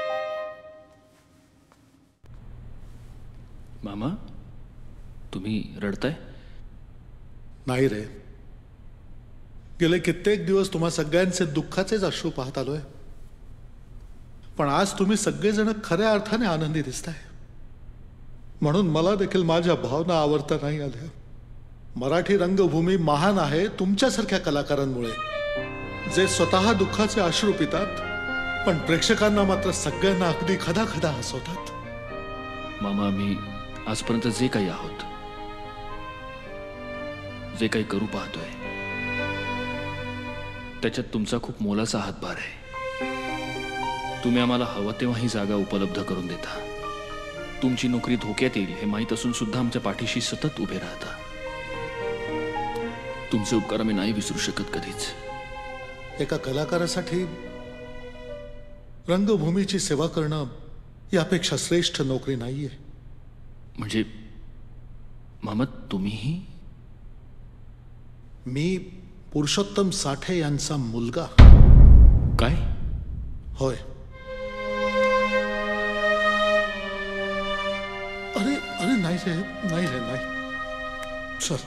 मामा तुम्ही रडताय? नाही रे, गेले कित्येक दिवस तुम्हा सगळ्यांचे दुःखाचेच अश्रू पाहत आलोय, पण आज तुम्ही सगळेजण खऱ्या अर्थाने आनंदी दिसताय. म्हणून मला देखील माझ्या भावना आवरता नाही आल्या. मराठी रंगभूमी महान आहे तुमच्यासारख्या कलाकारांमुळे, जे स्वतः दुःखाचे अश्रू पितात पण प्रेक्षकांना मात्र सगळ्यांना अगदी खदा खदा हसवतात. मामा आम्ही आजपर्यंत जे काही आहोत, जे काही करू पाहतोय, त्याच्यात तुमचा खूप मोलाचा हातभार आहे. तुम्ही आम्हाला हवं तेव्हा ही जागा उपलब्ध करून देता. तुमची नोकरी धोक्यात येईल हे माहीत असून सुद्धा आमच्या पाठीशी सतत उभे राहता. तुमचे उपकार आम्ही नाही विसरू शकत कधीच. एका कलाकारासाठी रंगभूमीची सेवा करणं यापेक्षा श्रेष्ठ नोकरी नाहीये. म्हणजे मामा तुम्हीही? मी पुरुषोत्तम साठे यांचा मुलगा. काय? होय. अरे अरे नाही रे, नाही रे, नाही. चल.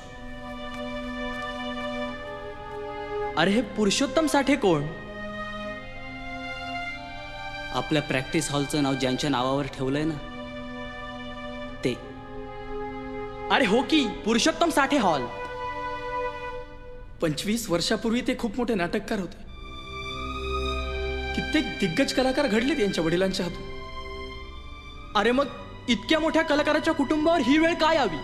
अरे हे पुरुषोत्तम साठे कोण? आपल्या प्रॅक्टिस हॉलचं नाव ज्यांच्या नावावर ठेवलंय ना ते. अरे हो की, पुरुषोत्तम साठे हॉल. 25 वर्षापूर्वी ते खूप मोठे नाटककार होते. कित्येक दिग्गज कलाकार घडले त्यांच्या वडिलांच्या हातून. अरे मग इतक्या मोठ्या कलाकाराच्या कुटुंबावर ही वेळ काय आवी?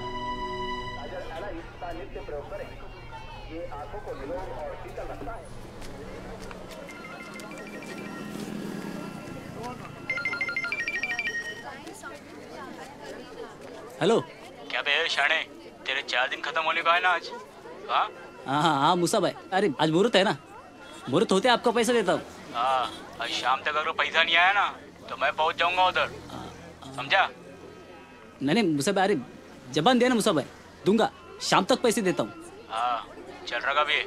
हेलो. क्या बे शाणे, तेरे 4 दिन खत्म होने का है ना आज? हाँ हाँ मुसा भाई, अरे आज मुहूर्त है ना, मुहूर्त होते आपका पैसा देता हूँ. हाँ, आज शाम तक अगर पैसा नहीं आया ना तो मैं पहुंच जाऊंगा उधर, समझा? नहीं मुसा भाई, अरे जबान देना मुसा भाई, दूंगा, शाम तक पैसे देता हूँ. हाँ चल रहा भी.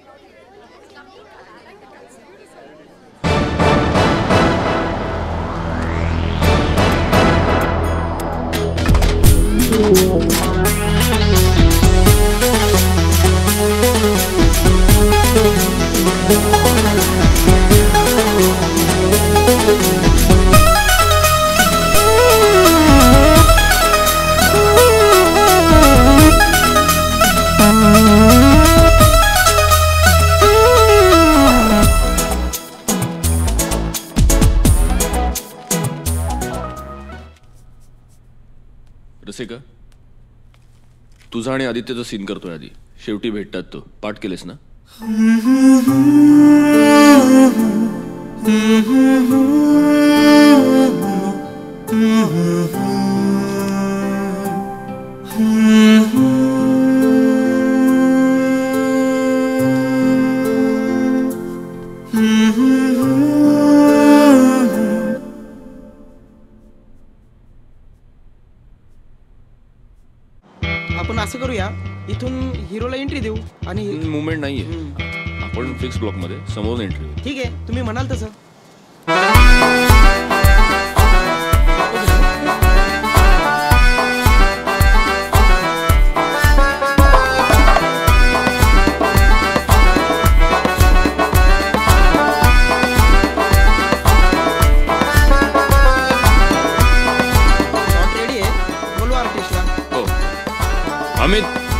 रसिका, तुझा आणि आदित्यचा सीन करतोय आधी. शेवटी भेटतात तो. पाठ केलेस ना? करूया, इथून हिरोला एंट्री देऊ आणि मुवमेंट नाहीये. आपण फिक्स ब्लॉक मध्ये समोर एंट्री. ठीक आहे, तुम्ही म्हणाल तसं. अमित,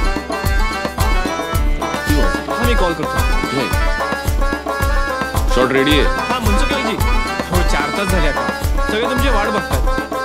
हा मी कॉल करतो. शॉट रेडी आहे. हा मुन्सिपालिटी. हो 4 तास झाले आता, सगळे तुमची वाट बघतात.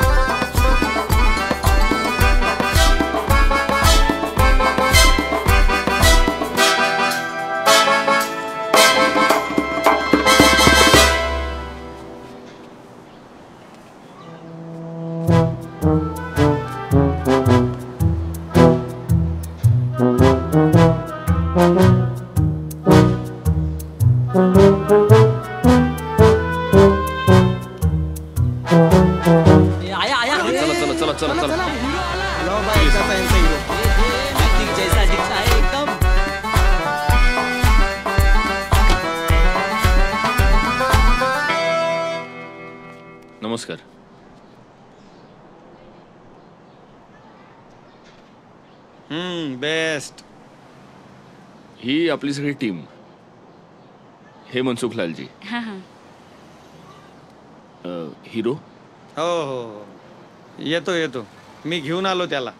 नमस्कार. बेस्ट. ही आपली सगळी टीम. हे मनसुख लालजी. हिरो. हो हो हो, येतो येतो, मी घेऊन आलो त्याला.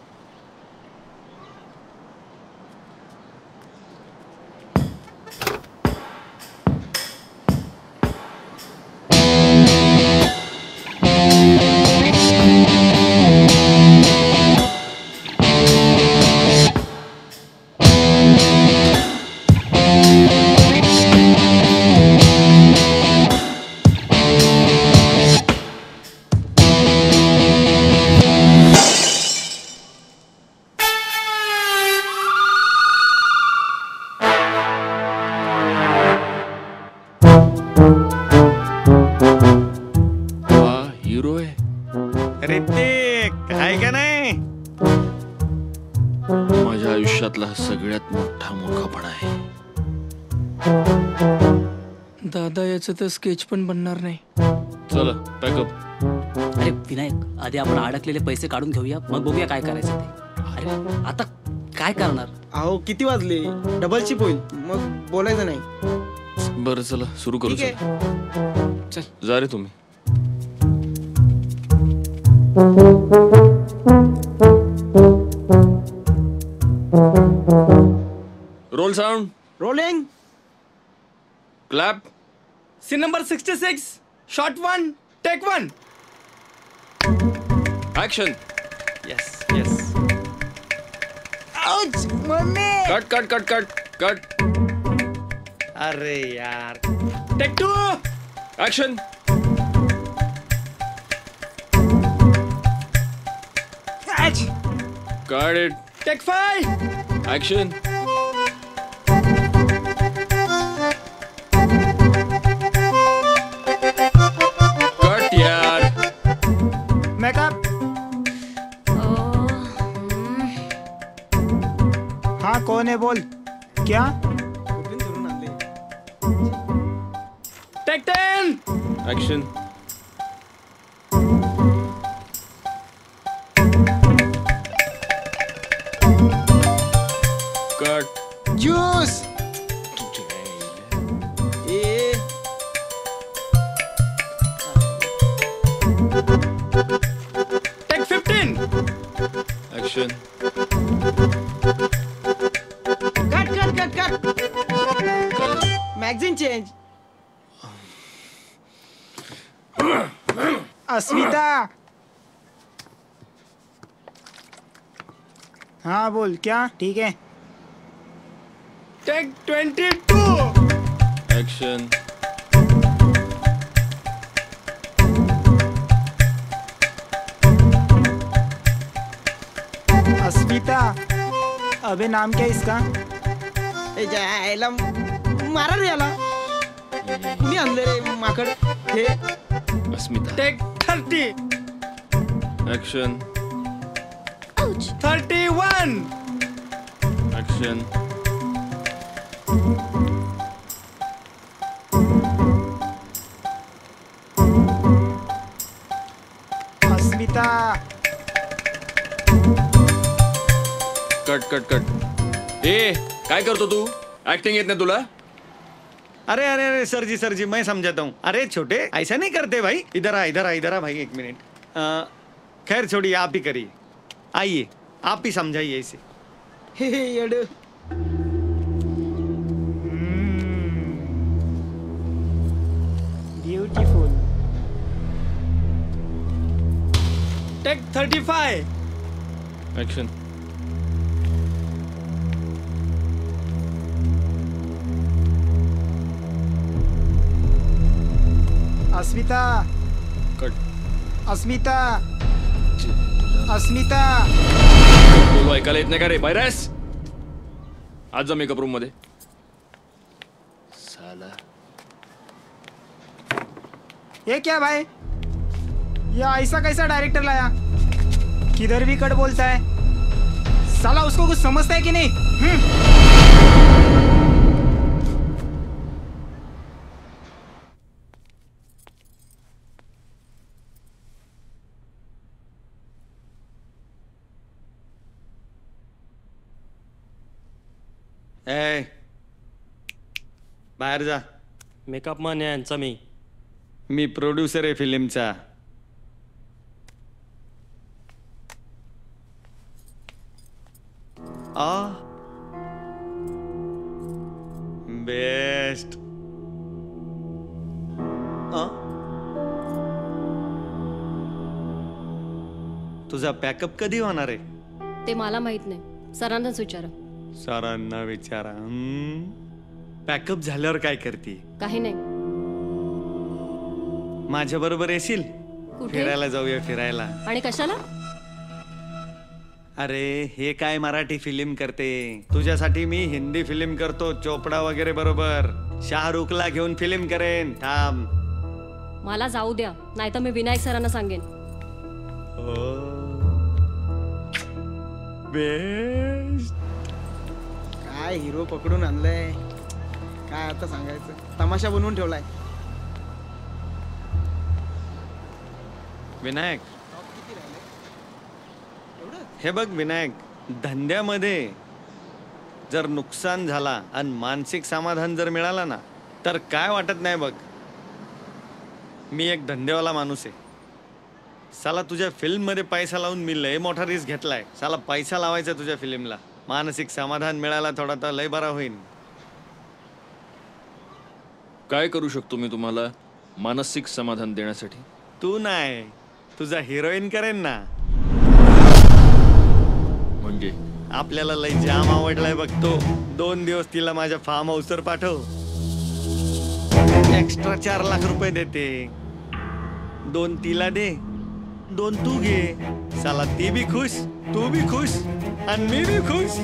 माझ्या आयुष्यातला सगळ्यात मोठा मूर्खपणा आहे. दादा याचं तर स्केच पण बनणार नाही. चला पॅकअप. अरे विनायक, आधी आपण अडकलेले पैसे काढून घेऊया, मग बघूया काय करायचं ते. अरे आता काय करणार? अहो किती वाजले, डबल शिप होईल, मग बोलायचं नाही. बरं चला सुरू करू. ठीक आहे. चल जा रे तुम्ही. Roll sound. Rolling. Clap. Scene number 66. Shot 1. Take 1. Action. Yes yes. Ouch mummy. Cut cut cut cut cut. अरे यार. Take 2. Action. Got it. Take 5. Action. Cut यार. मेकअप. हाँ कौन है बोल. क्या. Take 10. Action. Cut. Juice. Take 15. Action. Cut. Magazine change. Asmita. हाँ बोल. क्या. ठीक है. Take 22. Action. अस्मिता. अबे नाम क्या इसका. याला मारा रे याला. कुणी आणलं रे माकड हे. Asmita. Take 30. Action. 31. Action. Asmita. Cut cut cut. ए काय करतो तू? ऍक्टिंग येत नाही तुला? अरे अरे अरे सर जी मैं समझाता हूँ. अरे छोटे ऐसा नहीं करते भाई. इधर आ भाई, एक मिनट. खैर छोड़िए, आप ही करिए. आइए आप ही समझाइए इसे. Beautiful. Take 35. Action. Asmita. Cut. Asmita. Asmita. बोलू ऐकायला येत नाही का रे? बाहेर आहेस? आज जा मेकअप रूम मध्ये. साला ये क्या भाई, ये ऐसा कैसा डायरेक्टर लाया? किधर भी कट बोलता है साला. उसको कुछ समझता है कि नहीं? ए बाहेर जा. मेकअप मन यांचा मी प्रोड्युसर आहे फिल्मचा. बेस्ट. तुझा पॅकअप कधी होणार आहे? ते मला माहित नाही, सरांनाच विचारा. सरांना विचारा. पॅकअप झाल्यावर काय करते? काही नाही. माझ्या बरोबर येशील? कुठे? फिरायला जाऊया फिरायला. आणि कशाला? अरे हे काय मराठी फिल्म करते, तुझ्यासाठी मी हिंदी फिल्म करतो. चोपडा वगैरे बरोबर. शाहरुखला घेऊन फिल्म करेन. थांब. मला जाऊ द्या, नाहीतर मी विनायक सरांना सांगेन. बेस्ट. काय हिरो पकडून आणलाय, काय आता सांगायचं. तमाशा बनवून ठेवलाय. विनायक, हे बघ विनायक, धंद्यामध्ये जर नुकसान झाला आणि मानसिक समाधान जर मिळाला ना, तर काय वाटत नाही बघ. मी एक धंदेवाला माणूस आहे. साला तुझ्या फिल्म मध्ये पैसा लावून मी लय मोठा रिस्क घेतलाय. साला पैसा लावायचा तुझ्या फिल्मला. मानसिक समाधान मिळाला थोडा तर लय बरा होईल. काय करू शकतो मी तुम्हाला मानसिक समाधान देण्यासाठी? तू नाही, तुझा हिरोईन करेन ना. म्हणजे आपल्याला लय जाम आवडलाय बघ तो. 2 दिवस तिला माझ्या फार्म हाऊसवर पाठव. एक्स्ट्रा 4 लाख रुपये देते. 2 तिला दे, 2 तू घे. साला ती भी खुश, तू भी खुश आणि मी भी खुश.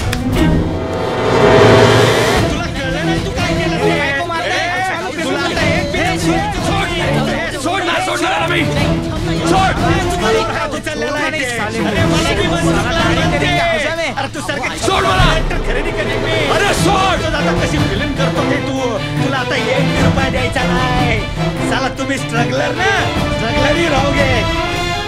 तुला कळलं नाही तू काय केलं ते? तुला आता एक बी सोड ना, सोडणार मी. सोड. चाललेला आहे ते. अरे मला बी मस्त लागते. अरे तू सारखं सोड मला. खरेदी करेन मी. अरे सोड. आता कशी फिल्म करतो ते तू. तुला आता 1 रुपया द्यायचा नाही. साला तुम्ही स्ट्रगलर ना, स्ट्रगलर ही रहोगे.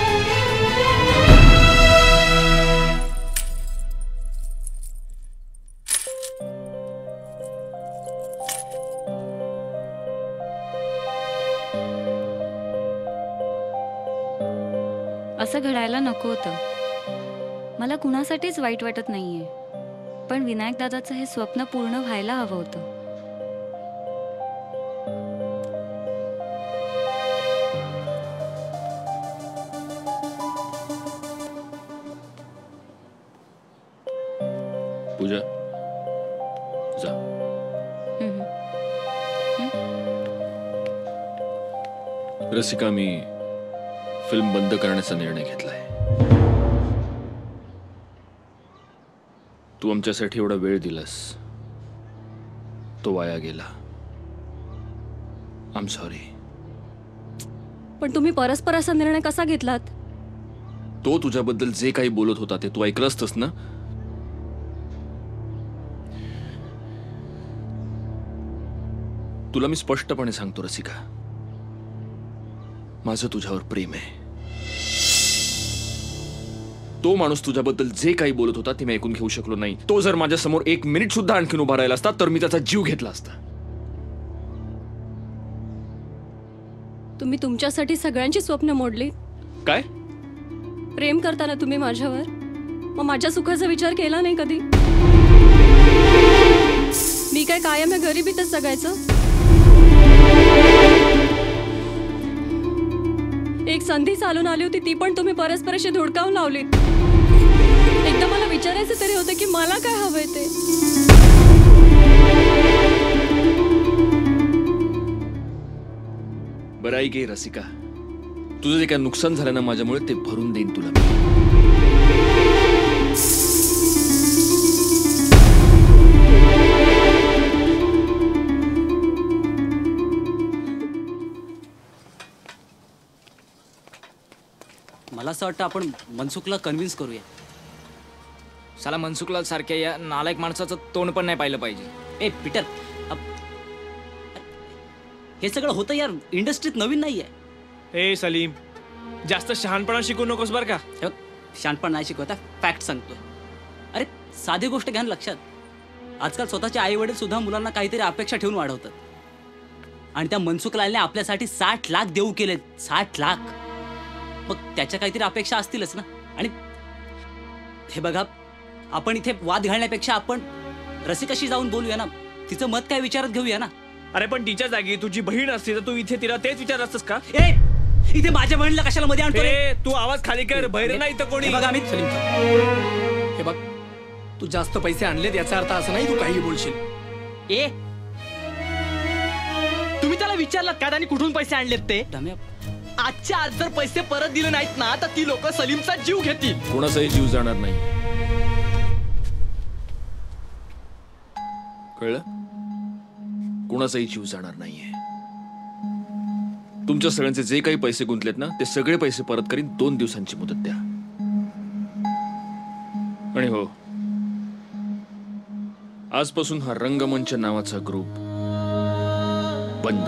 असं घडायला नको होतं. मला कुणासाठीच वाईट वाटत नाहीये, पण विनायक दादाचं हे स्वप्न पूर्ण व्हायला हवं होतं. पूजा जा. रसिका, मी फिल्म बंद करण्याचा निर्णय घेतलाय. तू आमच्यासाठी एवढा वेळ दिलास, तो वाया गेला. I am sorry. पण तुम्ही परस्पर असा निर्णय कसा घेतलात? तो तुझ्याबद्दल जे काही बोलत होता ते तू ऐकलं असतंस ना. तुला मी स्पष्टपणे सांगतो रसिका, माझं तुझ्यावर प्रेम आहे. तो माणूस तुझ्याबद्दल जे काही बोलत होता ते मी ऐकून घेऊ शकलो नाही. तो जर माझ्या समोर 1 मिनिट सुद्धा आणखीन उभा राहिला असता तर मी त्याचा जीव घेतला असता. तुम्ही तुमच्यासाठी सगळ्यांची स्वप्न मोडली. काय? प्रेम करताना तुम्ही माझ्यावर, मग माझ्या सुखाचा विचार केला नाही कधी? मी काय कायम या गरिबीतच जगायचं? एक संधी चालून आली होती, ती पण तुम्ही परस्पराशी धुडकावून लावलीत. एकदा मला विचारायचं तरी होतं की मला काय हवंय ते. बरं ऐक हे रसिका, तुझं जे काय नुकसान झालं ना माझ्यामुळे ते भरून देईन तुला. मला असं वाटतं आपण मनसुखला कन्व्हिन्स करूया. साला मनसुखलाल सारख्या या नालायक माणसाचं तोंड पण नाही पाहिलं पाहिजे. ए पीटर, हे सगळं होतं यार, इंडस्ट्रीत नवीन नाहीये. ए सलीम, जास्त शहाणपणा शिकू नकोस बर का. शहाणपण नाही शिकवता, फॅक्ट सांगतोय. अरे साधी गोष्ट घ्या लक्षात, आजकाल स्वतःचे आई वडील सुद्धा मुलांना काहीतरी अपेक्षा ठेवून वाढवतात. आणि त्या मनसुखलालने आपल्यासाठी 60 लाख देऊ केले. 60 लाख. मग त्याच्या काहीतरी अपेक्षा असतीलच ना. आणि हे बघा, आपण इथे वाद घालण्यापेक्षा आपण रसिकाशी जाऊन बोलूया ना, तिचं मत काय विचारात घेऊया ना. अरे पण तिच्या जागी तुझी बहीण असती तर तू इथे तिला तेच विचारत असतस का? इथे माझ्या बहिणीला कशाला मध्ये आणतो रे? तू आवाज खाली कर, बहिर नाही तर कोणी. बघा अमित, हे बघ, तू जास्त पैसे आणलेत याचा अर्थ असं नाही तू काही बोलशील. ए तुम्ही त्याला विचारलात का त्यांनी कुठून पैसे आणलेत ते? आजच्या आज जर पैसे परत दिले नाहीत ना तर ती लोक सलीमचा जीव घेतील. कोणाचाही जीव जाणार नाही, कळलं? कोणाचाही जीव जाणार नाहीये. तुमच्या सगळ्यांचे जे काही पैसे गुंतलेत ना ते सगळे पैसे परत करीन. 2 दिवसांची मुदत द्या. आणि हो, आजपासून हा रंगमंच नावाचा ग्रुप बंद.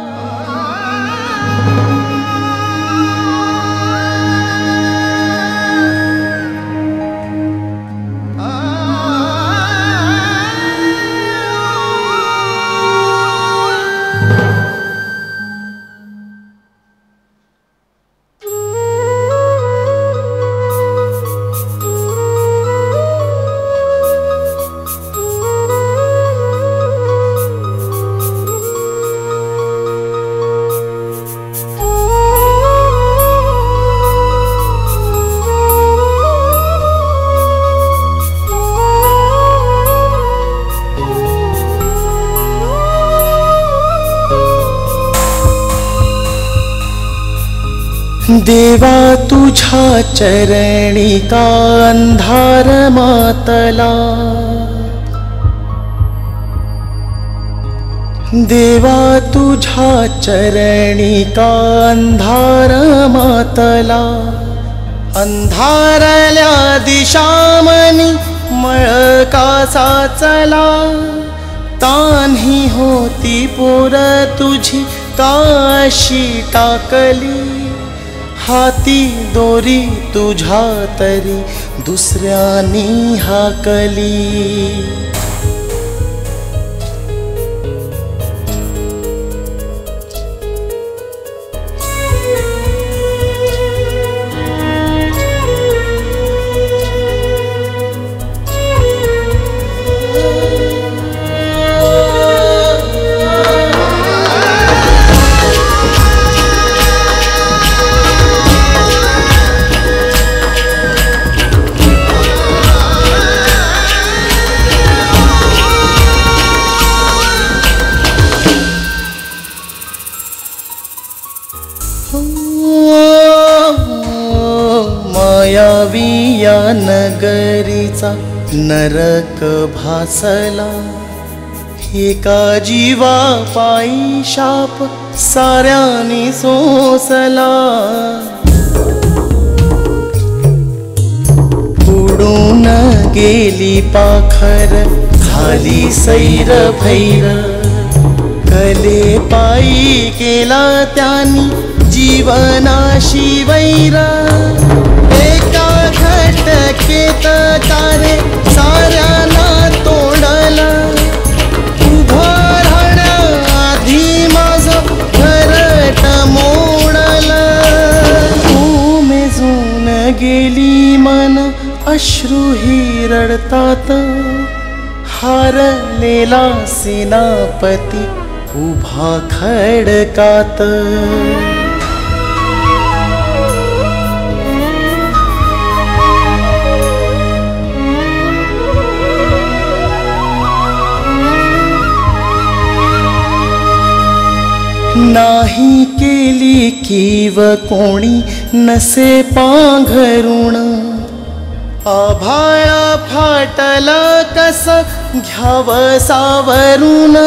देवा तुझ्या चरणी का अंधार मातला, देवा तुझ्या चरणी का अंधार मातला. अंधारल्या दिशामनी मळका साचला, तान्ही होती पोर तुझी काशी टाकली. हाती दोरी तुझ्या तरी दुसऱ्यानी हाकली. मायाविया नगरीचा नरक भासला, एका जीवा पायी शाप साऱ्यानी सोसला. उडून गेली पाखर झाली सैर भैर, कले पायी केला त्यांनी जीवनाशी वैरा एका घटकेत कारे साऱ्यांना तोडला उभं राहण्याआधी माझं घरट मोडला उमेजून गेली मन अश्रूही रडतात हारलेला सेनापती उभा खडकात नाही केली कीव कोणी नसे पांघरुण आभाळ फाटलं कस घ्याव सावरून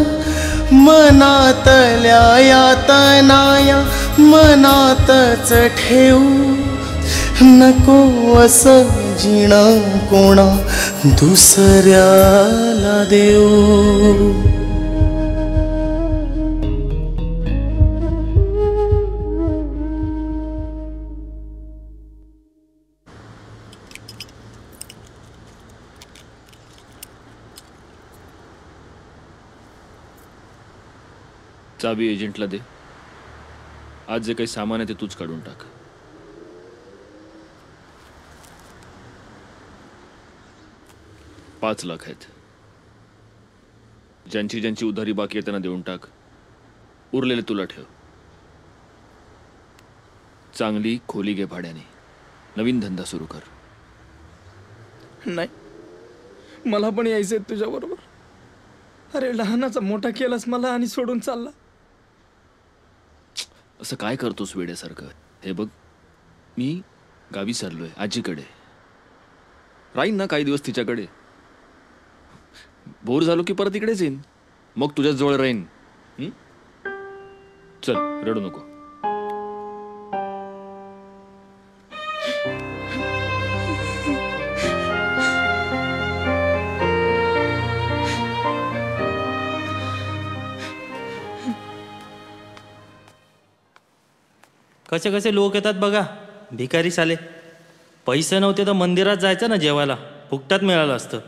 मनातल्या यातनाया मनातच ठेवू नको असं जिण कोणा दुसऱ्याला देऊ चाबी एजंटला दे. आज जे काही सामान आहे ते तूच काढून टाक. $5 आहेत. ज्यांची ज्यांची उधारी बाकी आहे त्यांना देऊन टाक. उरलेले तुला ठेव. चांगली खोली घे भाड्याने. नवीन धंदा सुरू कर. नाही मला पण यायचंय तुझ्या बरोबर. अरे लहानाचा मोठा केलास मला आणि सोडून चालला. असं काय करतोस वेड्यासारखं? हे बघ, मी गावी चाललोय आजीकडे. राहीन ना काही दिवस तिच्याकडे. बोर झालो की परत इकडेच येईन. मग तुझ्याच जवळ राहीन. चल, रडू नको. कसे कसे लोक येतात बघा, भिकारी साले. पैसे नव्हते तर मंदिरात जायचं ना जेवायला, फुकटात मिळालं असतं.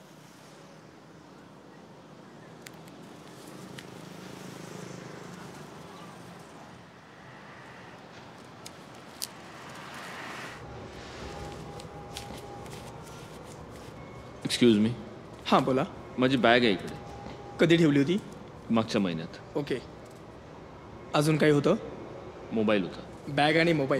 Excuse me. हां बोला. माझी बॅग आहे इकडे. कधी ठेवली होती? मागच्या महिन्यात. ओके. अजून काही होतं? मोबाईल होता. बॅग आणि मोबाईल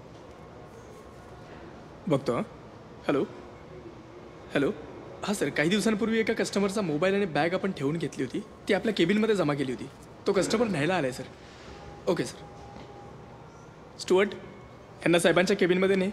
बघतो. Hello hello. हां सर, काही दिवसांपूर्वी एका कस्टमरचा मोबाईल आणि बॅग आपण ठेवून घेतली होती. ती आपल्या केबिनमध्ये जमा केली होती. तो कस्टमर न्यायला आलाय सर. Okay sir. स्टुअर्ट, यांना साहेबांच्या केबिनमध्ये ने.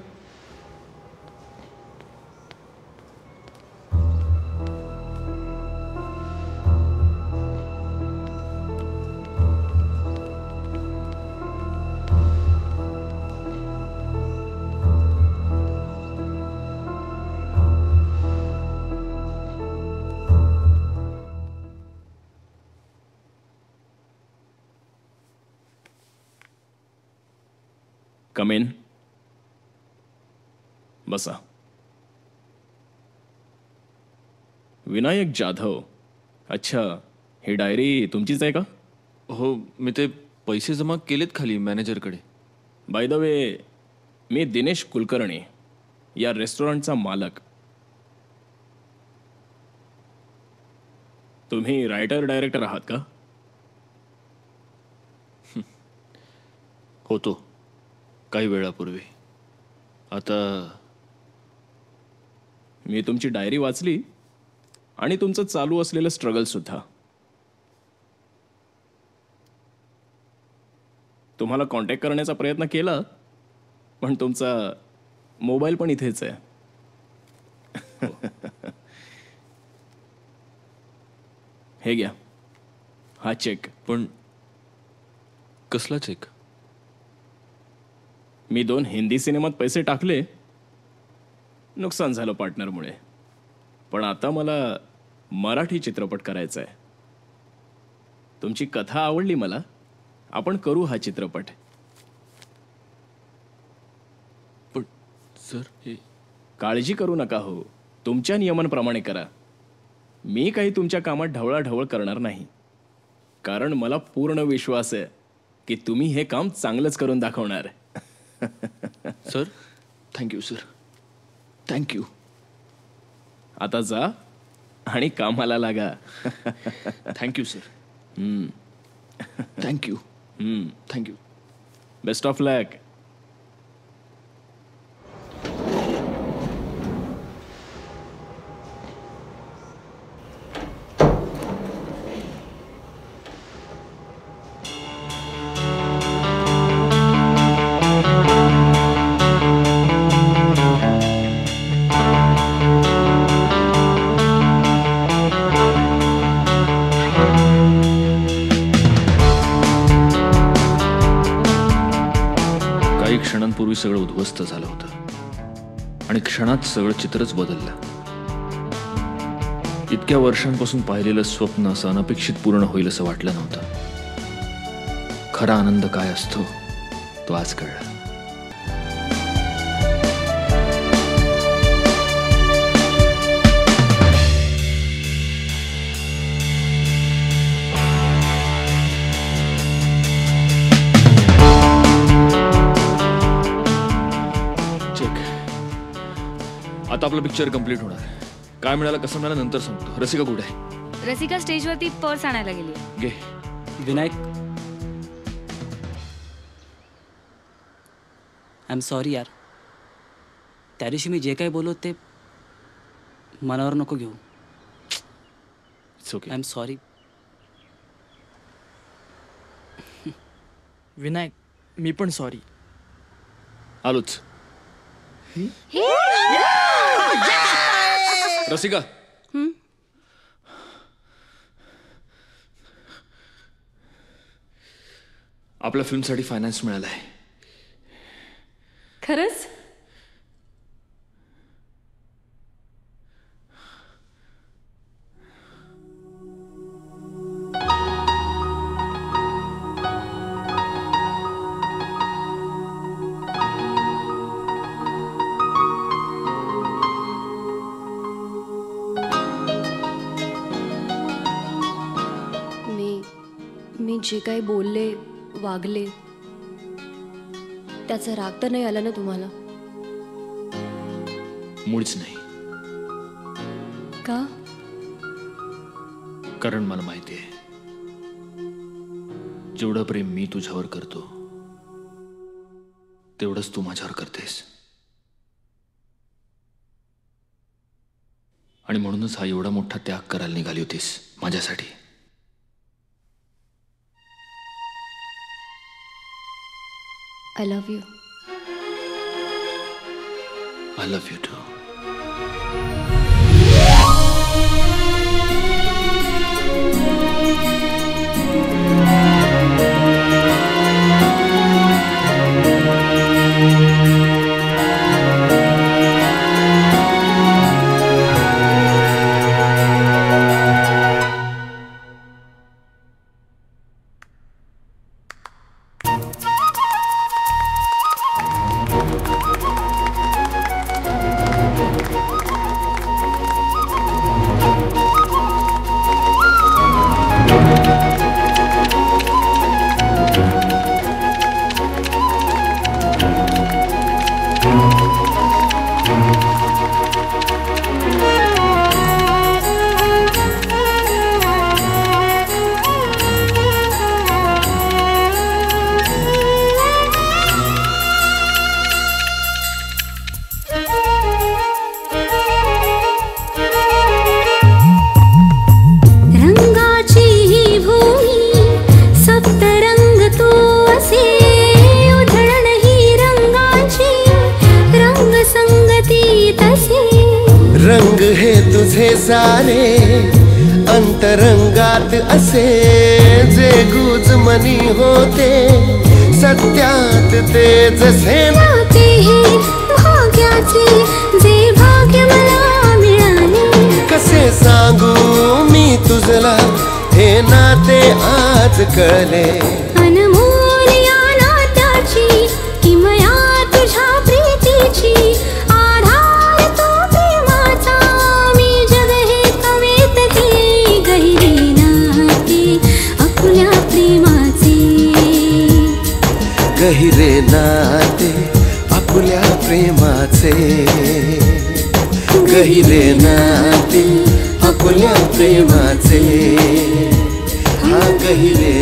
Come in. बसा. विनायक जाधव. अच्छा, ही डायरी तुमचीच आहे का? हो, मी ते पैसे जमा केलेत खाली मॅनेजरकडे. बाय द वे, मी दिनेश कुलकर्णी, या रेस्टॉरंटचा मालक. तुम्ही रायटर डायरेक्टर आहात का? होतो काही वेळापूर्वी. आता मी तुमची डायरी वाचली आणि तुमचं चालू असलेलं स्ट्रगल सुद्धा. तुम्हाला कॉन्टॅक्ट करण्याचा प्रयत्न केला, पण तुमचा मोबाईल पण इथेच आहे. हे घ्या, हा चेक. पण कसला चेक? मी 2 हिंदी सिनेमात पैसे टाकले, नुकसान झालं पार्टनरमुळे. पण आता मला मराठी चित्रपट करायचा आहे. तुमची कथा आवडली मला. आपण करू हा चित्रपट. पण सर हे काळजी करू नका हो. तुमच्या नियमांप्रमाणे करा. मी काही तुमच्या कामात ढवळाढवळ करणार नाही. कारण मला पूर्ण विश्वास आहे की तुम्ही हे काम चांगलंच करून दाखवणार. Sir thank you sir, thank you. आता जा आणि कामाला लागा. Thank you sir. Thank you. Thank you. Best of luck. काही क्षणांपूर्वी सगळं उद्ध्वस्त झालं होतं आणि क्षणात सगळं चित्रच बदललं. इतक्या वर्षांपासून पाहिलेलं स्वप्न असं अनपेक्षित पूर्ण होईल असं वाटलं नव्हतं. खरा आनंद काय असतो तो आज कळला. आता आपलं पिक्चर कम्प्लीट होणार. काय मिळालं कसं मिळालं नंतर सांगतो. रसिका कुठे आहे? रसिका स्टेजवरती पर्स आणायला गेली. घे. विनायक, आय एम सॉरी यार. त्या दिवशी मी जे काही बोललो ते मनावर नको घेऊ. It's okay. I am sorry. Vinayak, मी पण सॉरी. आलोच. रसिका, आपल्या फिल्मसाठी फायनान्स मिळाला आहे. खरंच? मी जे काही बोलले वागले त्याचा राग तर नाही आला ना तुम्हाला? मुळीच नाही. का? कारण मला माहिती आहे जेवढं प्रेम मी तुझ्यावर करतो तेवढंच तू माझ्यावर करतेस. आणि म्हणूनच हा एवढा मोठा त्याग करायला निघाली होतीस माझ्यासाठी. I love you. I love you too. रंग हे तुझे सारे अंतरंगात असे जे गुज मनी होते सत्यात ते जसे नाते हे भाग्याचे जे भाग्य मला मिळाले कसे सांगू मी तुझला हे नाते आज कळले. अनमोल या नात्याची किमया तुझ्या प्रीतीची आधार तो प्रेमाचा मी जग हे कवेत की गहिरी नाते आपुल्या प्रेमाचे. गहिरे नाते आपुल्या प्रेमाचे. गहिरे नाते आपुल्या प्रेमाचे. हा गहिरे